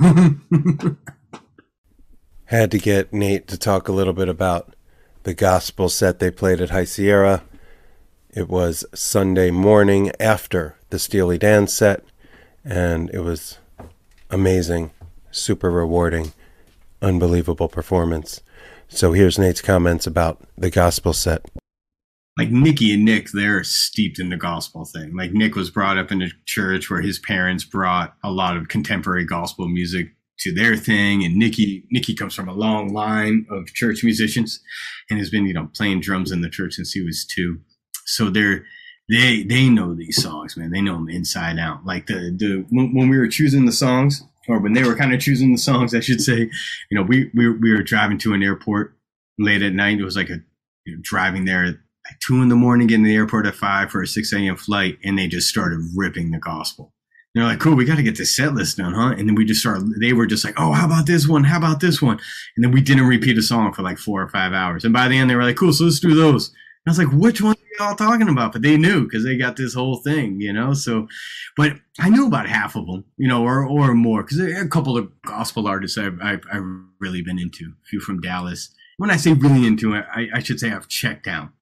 Had to get Nate to talk a little bit about the gospel set they played at High Sierra. It was Sunday morning after the Steely Dan set. and it was amazing, super rewarding, unbelievable performance. So here's Nate's comments about the gospel set. Like Nikki and Nick, they're steeped in the gospel thing. Like Nick was brought up in a church where his parents brought a lot of contemporary gospel music to their thing. And Nikki comes from a long line of church musicians and has been, playing drums in the church since he was 2. So they know these songs, man. They know them inside out. Like when we were choosing the songs, or when they were kind of choosing the songs, I should say, we were driving to an airport late at night. It was like driving there at 2 a.m, getting to the airport at 5 for a 6 a.m. flight, and they just started ripping the gospel. They're like, cool, we got to get this set list done, huh? And then they were just like, oh, how about this one? How about this one? And then we didn't repeat a song for like 4 or 5 hours. And by the end, they were like, cool, so let's do those. And I was like, which one are y'all talking about? But they knew because they got this whole thing, So, but I knew about half of them, or more, because a couple of gospel artists I've really been into, a few from Dallas. When I say really into it, I should say I've checked out.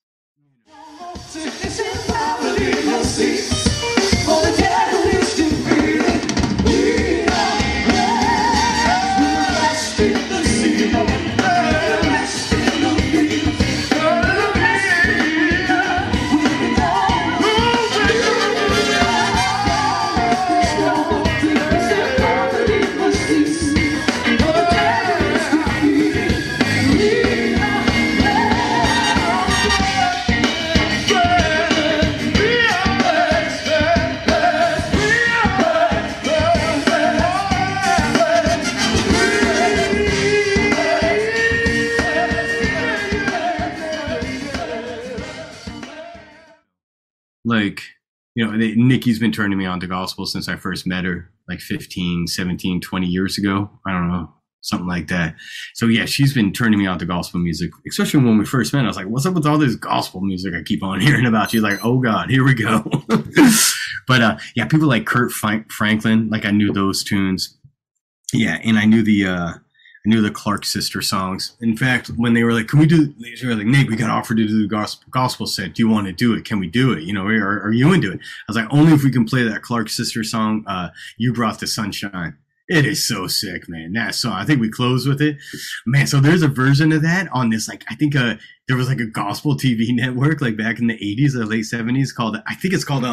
Like, Nikki's been turning me on to gospel since I first met her, like 15, 17, 20 years ago. I don't know, something like that. So yeah, she's been turning me on to gospel music, especially when we first met. I was like, what's up with all this gospel music I keep on hearing about? She's like, oh God, here we go. But yeah, people like Kurt Franklin, like I knew those tunes. Yeah, and I knew the Clark sister songs. In fact, when they were like, can we do, they were like, Nate, we got offered to do the gospel set. Do you want to do it? Can we do it? Are you into it? I was like, only if we can play that Clark sister song, You Brought the Sunshine. It is so sick, man. That song, I think we close with it. Man, so there's a version of that on this, like, I think there was like a gospel TV network, like back in the 80s or late 70s called, I think it's called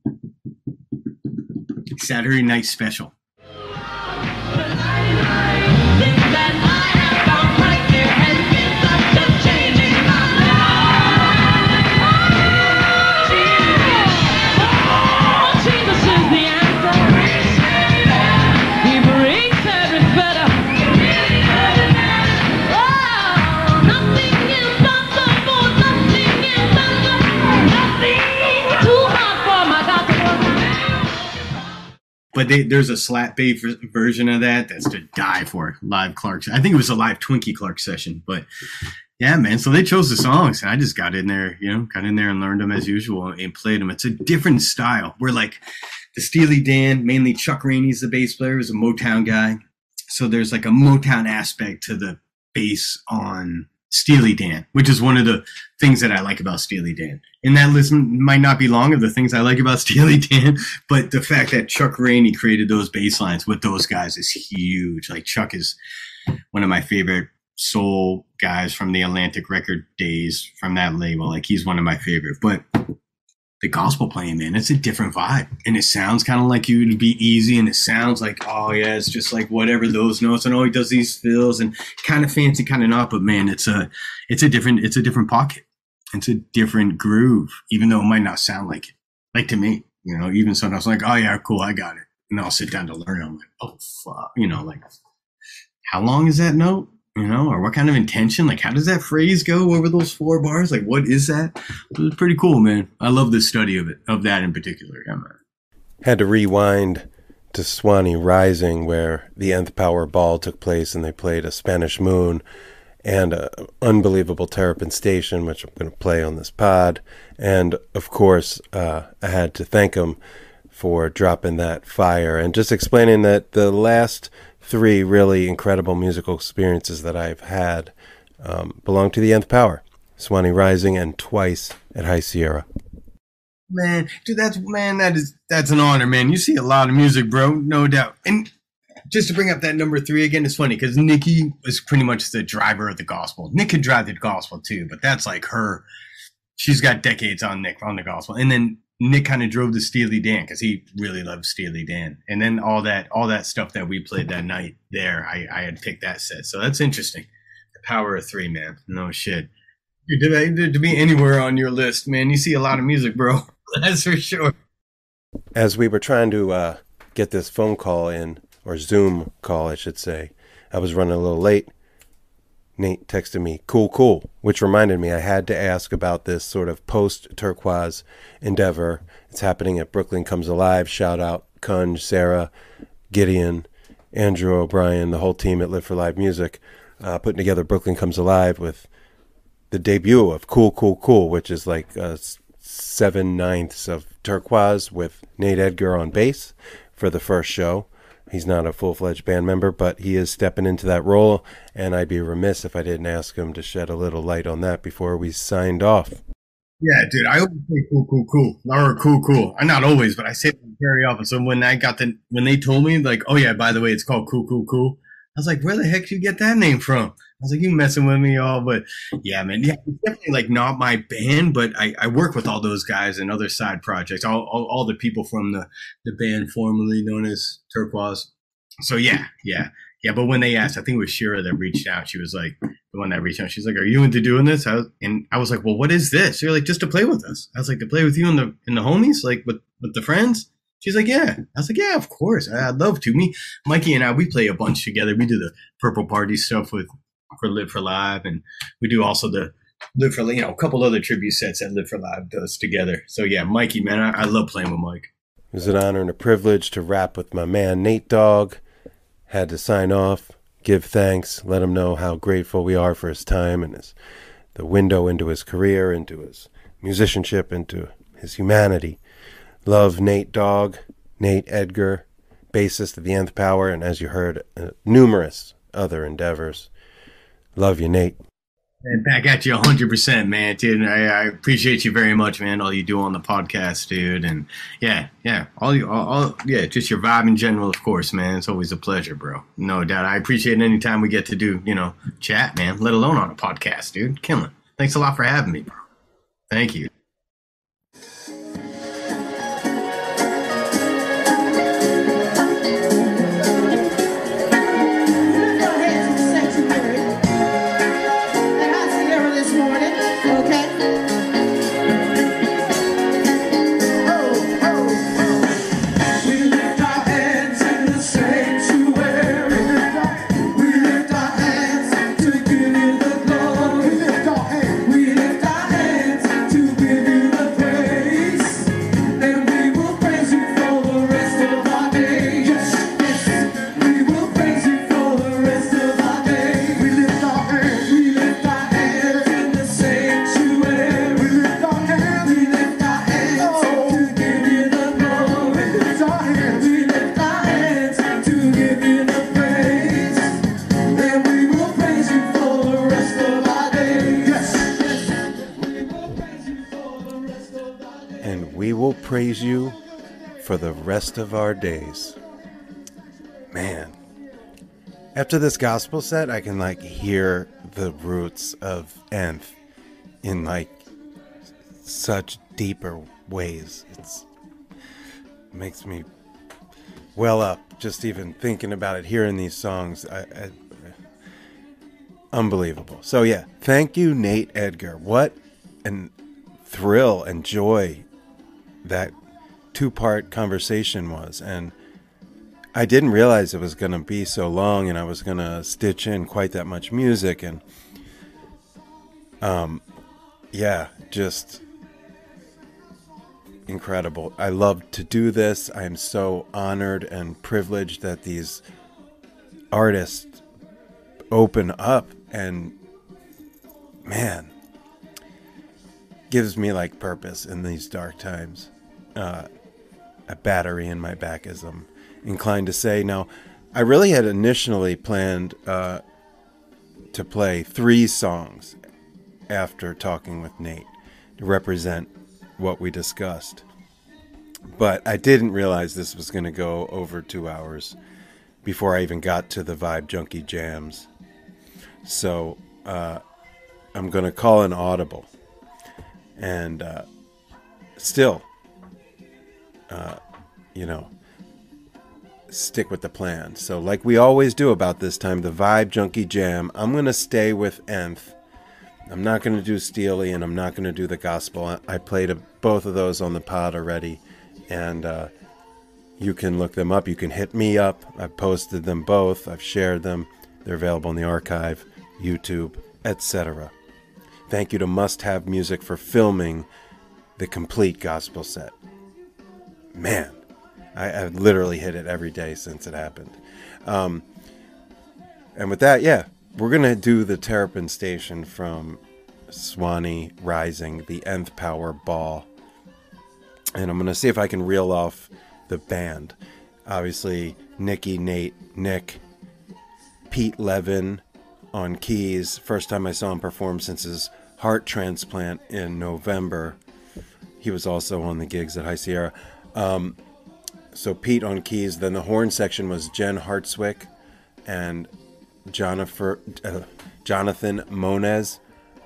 Saturday Night Special. But there's a slap bass version of that's to die for. Live Clark. I think it was a live Twinkie Clark session. But yeah, man. So they chose the songs, and I just got in there, and learned them as usual and played them. It's a different style. We're like the Steely Dan, mainly Chuck Rainey's the bass player, is a Motown guy. So there's like a Motown aspect to the bass on Steely Dan, which is one of the things that I like about Steely Dan. And that list might not be long of the things I like about Steely Dan, but the fact that Chuck Rainey created those bass lines with those guys is huge. Like Chuck is one of my favorite soul guys from the Atlantic record days from that label. Like he's one of my favorite, but the gospel playing, man, it's a different vibe. And it sounds kind of like you would be easy. And it sounds like, oh yeah, it's just like whatever those notes. And he does these fills and kind of fancy, kind of not, but man, it's a different pocket. It's a different groove, even though it might not sound like it. Like to me, even sometimes I'm like, oh yeah, cool, I got it. And I'll sit down to learn. I'm like, oh fuck, like how long is that note? Or what kind of intention? Like, how does that phrase go over those 4 bars? Like, what is that? It was pretty cool, man. I love the study of that in particular. Yeah, man. Had to rewind to Swanee Rising, where the Nth Power ball took place, and they played a Spanish Moon and an unbelievable Terrapin Station, which I'm going to play on this pod. And, of course, I had to thank him for dropping that fire and just explaining that the last 3 really incredible musical experiences that I've had belong to the Nth Power, Swanee Rising and twice at High Sierra. Man, dude, that's an honor, man. You see a lot of music, bro, no doubt. And just to bring up that number 3 again, it's funny because Nikki was pretty much the driver of the gospel. Nick could drive the gospel too, but that's like her. She's got decades on the gospel, and then Nick kind of drove the Steely Dan because he really loved Steely Dan, and then all that stuff that we played that night there, I had picked that set, so that's interesting. The power of 3, man. No shit. Dude, to be anywhere on your list, man, you see a lot of music, bro. That's for sure. As we were trying to get this phone call in, or Zoom call, I should say, I was running a little late. Nate texted me, cool, which reminded me I had to ask about this sort of post-turquoise endeavor. It's happening at Brooklyn Comes Alive. Shout out Kunj, Sarah, Gideon, Andrew O'Brien, the whole team at Live for Live Music, putting together Brooklyn Comes Alive with the debut of Cool, which is like 7/9 of turquoise with Nate Edgar on bass for the first show. He's not a full-fledged band member, but he is stepping into that role, and I'd be remiss if I didn't ask him to shed a little light on that before we signed off. Yeah, dude, I always say cool, or cool. I not always, but I say it very often. So when they told me, like, oh yeah, by the way, it's called cool, I was like, where the heck did you get that name from? I was like, you messing with me, y'all? But yeah, man, yeah, it's definitely like not my band, but I work with all those guys and other side projects, all the people from the band formerly known as Turquoise. So yeah. But when they asked, I think it was Shira that reached out. She was like, the one that reached out. She's like, are you into doing this? I was like, well, what is this? You're like, just to play with us. I was like, to play with you and the homies, like with the friends. She's like, yeah. I was like, yeah, of course. I'd love to. Mikey and I, we play a bunch together. We do the Purple Party stuff for Live for Live, and we do also the Live for, a couple other tribute sets that Live for Live does together. So yeah, Mikey, man, I love playing with Mike. It was an honor and a privilege to rap with my man Nate Dawg. Had to sign off, give thanks, let him know how grateful we are for his time and the window into his career, into his musicianship, into his humanity. Love Nate Dawg, Nate Edgar, bassist of the Nth Power, and as you heard, numerous other endeavors. Love you, Nate. And back at you 100%, man, dude. I appreciate you very much, man. All you do on the podcast, dude. And yeah, all just your vibe in general, of course, man. It's always a pleasure, bro. No doubt. I appreciate it anytime we get to do, chat, man, let alone on a podcast, dude. Killing. Thanks a lot for having me, bro. Thank you. Praise you for the rest of our days. Man, after this gospel set, I can hear the roots of Nth in such deeper ways. It makes me well up just even thinking about it, hearing these songs. Unbelievable. So yeah, thank you, Nate Edgar. What an thrill and joy that 2-part conversation was, and I didn't realize it was going to be so long, and I was going to stitch in quite that much music, and just incredible. I love to do this. I am so honored and privileged that these artists open up, and man, gives me purpose in these dark times. A battery in my back, as I'm inclined to say. Now, I really had initially planned to play 3 songs after talking with Nate to represent what we discussed. But I didn't realize this was going to go over 2 hours before I even got to the Vibe Junkie jams. So I'm going to call an audible. And still, stick with the plan. So like we always do about this time, the Vibe Junkie jam, I'm going to stay with Nth. I'm not going to do Steely, and I'm not going to do the gospel. I played both of those on the pod already. And you can look them up. You can hit me up. I've posted them both. I've shared them. They're available in the archive, YouTube, etc. Thank you to Must Have Music for filming the complete gospel set. Man, I've literally hit it every day since it happened. And with that, yeah, we're going to do the Terrapin Station from Swanee Rising, the Nth Power Ball. And I'm going to see if I can reel off the band. Obviously, Nicky, Nate, Nick, Pete Levin on keys. First time I saw him perform since his heart transplant in November. He was also on the gigs at High Sierra. So Pete on keys. Then the horn section was Jen Hartswick and Jonathan Moniz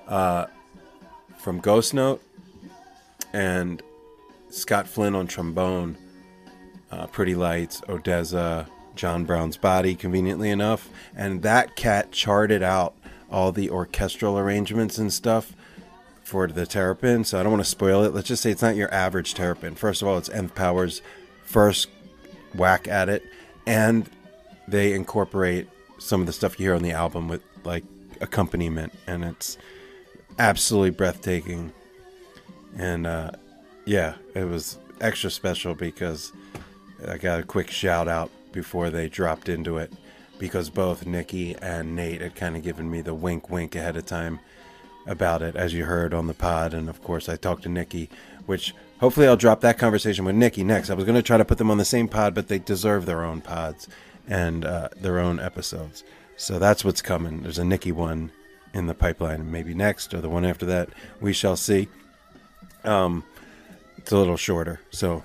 from Ghost Note. And Scott Flynn on trombone, Pretty Lights, Odessa, John Brown's Body, conveniently enough. And that cat charted out all the orchestral arrangements and stuff for the Terrapin, so I don't want to spoil it. Let's just say it's not your average Terrapin. First of all, it's Nth Power's first whack at it, and they incorporate some of the stuff you hear on the album with like accompaniment, and it's absolutely breathtaking. And yeah, it was extra special because I got a quick shout out before they dropped into it, because both Nicky and Nate had kind of given me the wink ahead of time about it, as you heard on the pod. And of course I talked to Nicky, which hopefully I'll drop that conversation with Nicky next. I was going to try to put them on the same pod, but they deserve their own pods and their own episodes. So that's what's coming. There's a Nicky one in the pipeline, maybe next or the one after that. We shall see. It's a little shorter, so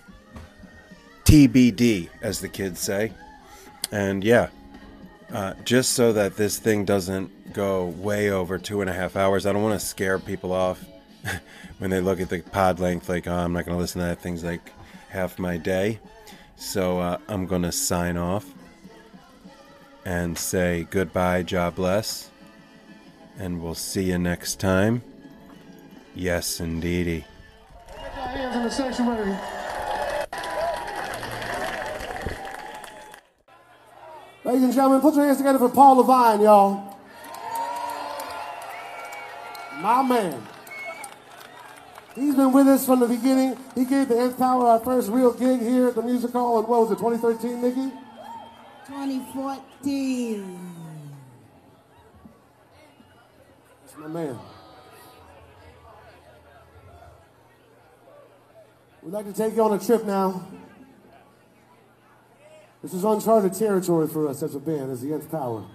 TBD, as the kids say. And yeah, just so that this thing doesn't go way over 2.5 hours, I don't want to scare people off when they look at the pod length, like, oh, I'm not going to listen to that thing's like half my day. So I'm going to sign off and say goodbye, God bless, and we'll see you next time. Yes, indeedy. Hands in the sanctuary. Ladies and gentlemen, put your hands together for Paul Levine, y'all. My man. He's been with us from the beginning. He gave the Nth Power our first real gig here at the Music Hall in, what was it, 2013, Nikki? 2014. That's my man. We'd like to take you on a trip now. This is uncharted territory for us as a band, as the Nth Power.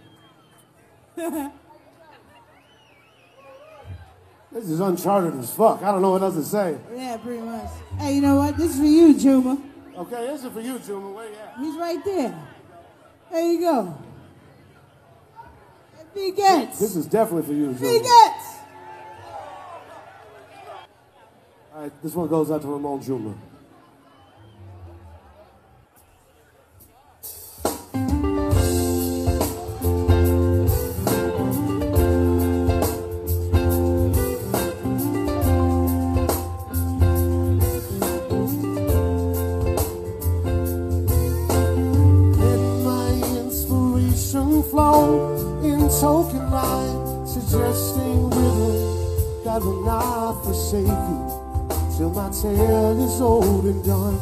This is uncharted as fuck. I don't know what else to say. Yeah, pretty much. Hey, you know what? This is for you, Juma. Okay, this is for you, Juma. Where you at? He's right there. There you go. B. Getz. This is definitely for you, Juma. B. Getz. All right, this one goes out to Ramon Juma. Token line, suggesting rhythm that will not forsake you till my tale is old and done.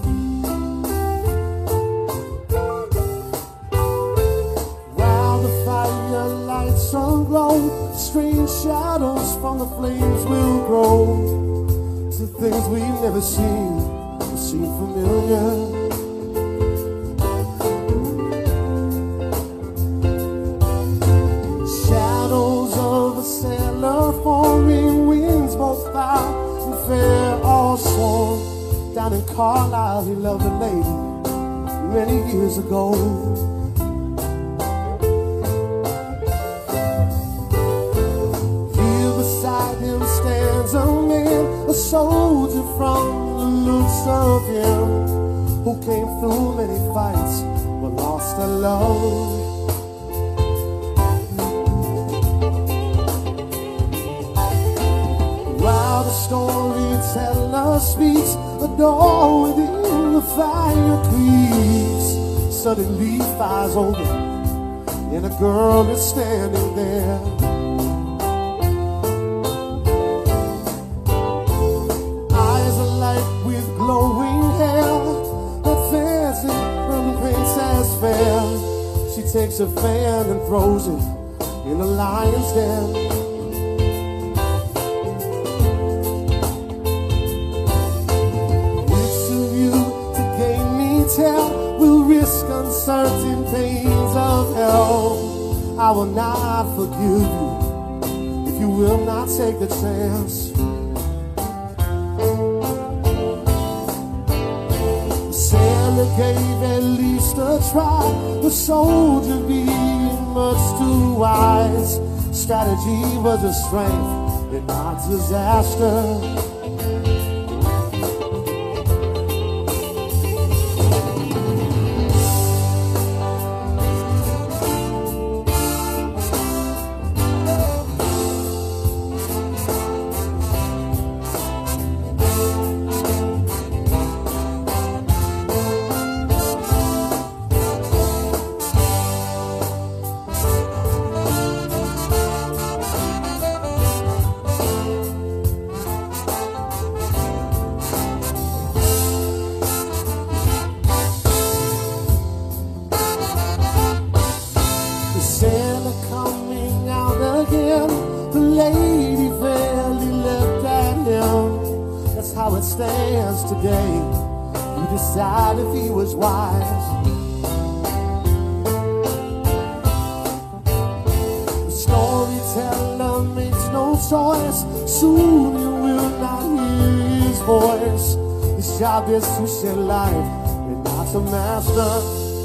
While the fire lights aglow, strange shadows from the flames will grow to things we've never seen or seem familiar. Foreign winds both foul and fair, all sworn down in Carlisle, he loved a lady many years ago. Here beside him stands a man, a soldier from the looks of him, who came through many fights but lost a love. While the storyteller speaks, a door within the fire creaks. Suddenly fire's over and a girl is standing there. Eyes alight with glowing hair, her fancy from the princess fair. She takes her fan and throws it in the lion's den. Will risk uncertain pains of hell. I will not forgive you if you will not take the chance. The sailor gave at least a try, the soldier being much too wise. Strategy was a strength and not disaster. Today, you decide if he was wise. The storyteller makes no choice. Soon you will not hear his voice. His job is to shed light and not to master.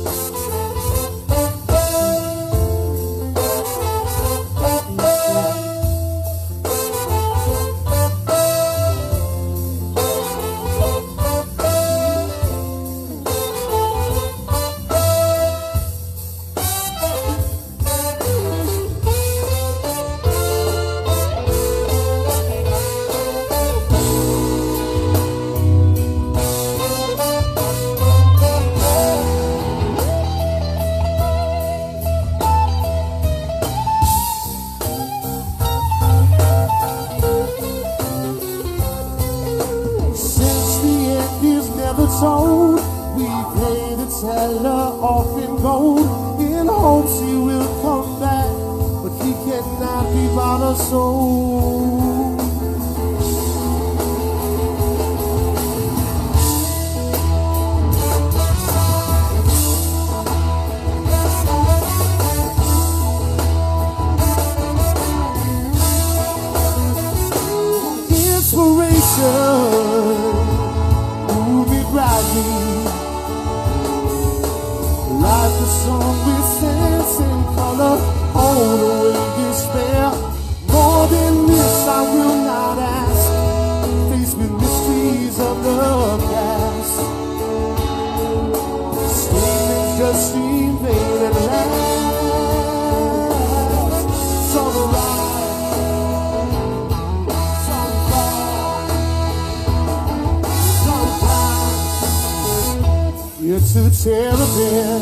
To tear a bit.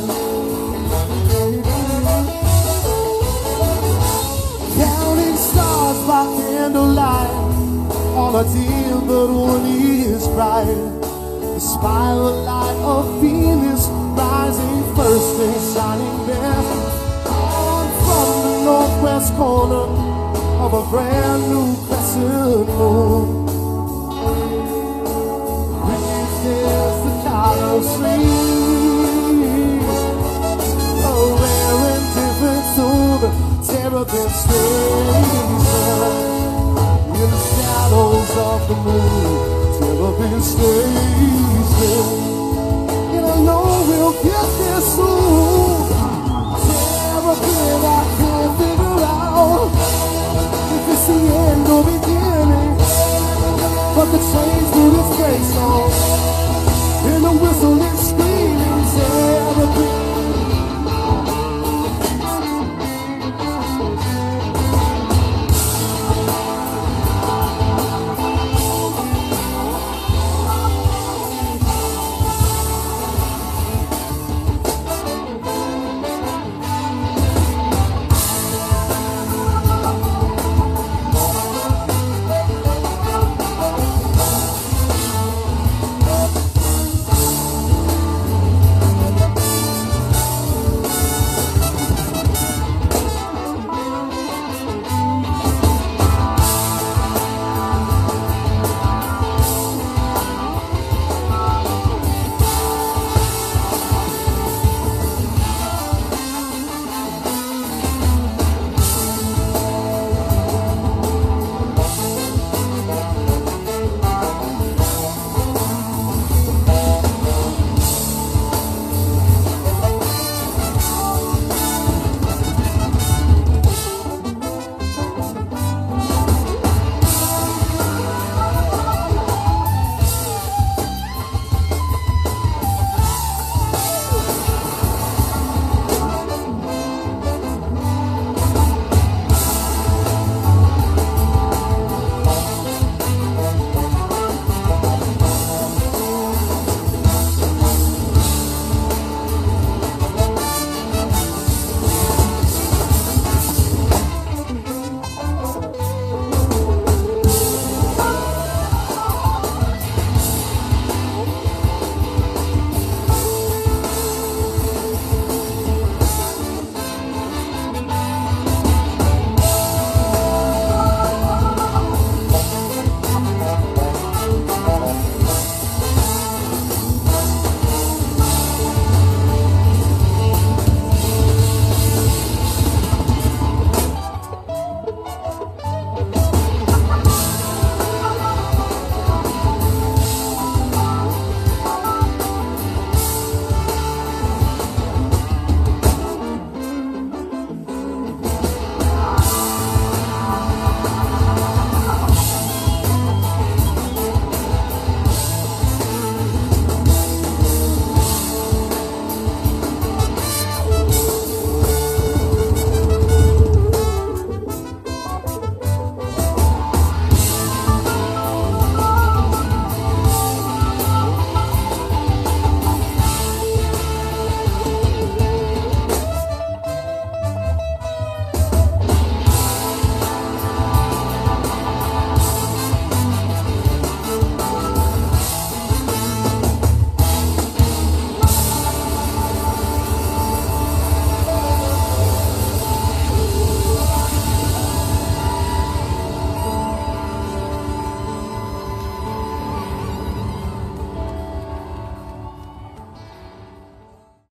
Counting stars by candlelight, all are dim but one is bright. The spiral light of Venus rising first and shining best on from the northwest corner of a brand new crescent moon. There's the color stream, a rare and different tune, terrapin station. In the shadows of the moon, till up and stay still. And I know we'll get there soon. Everything I can't figure out if it's the end or beginning. But the change through this place.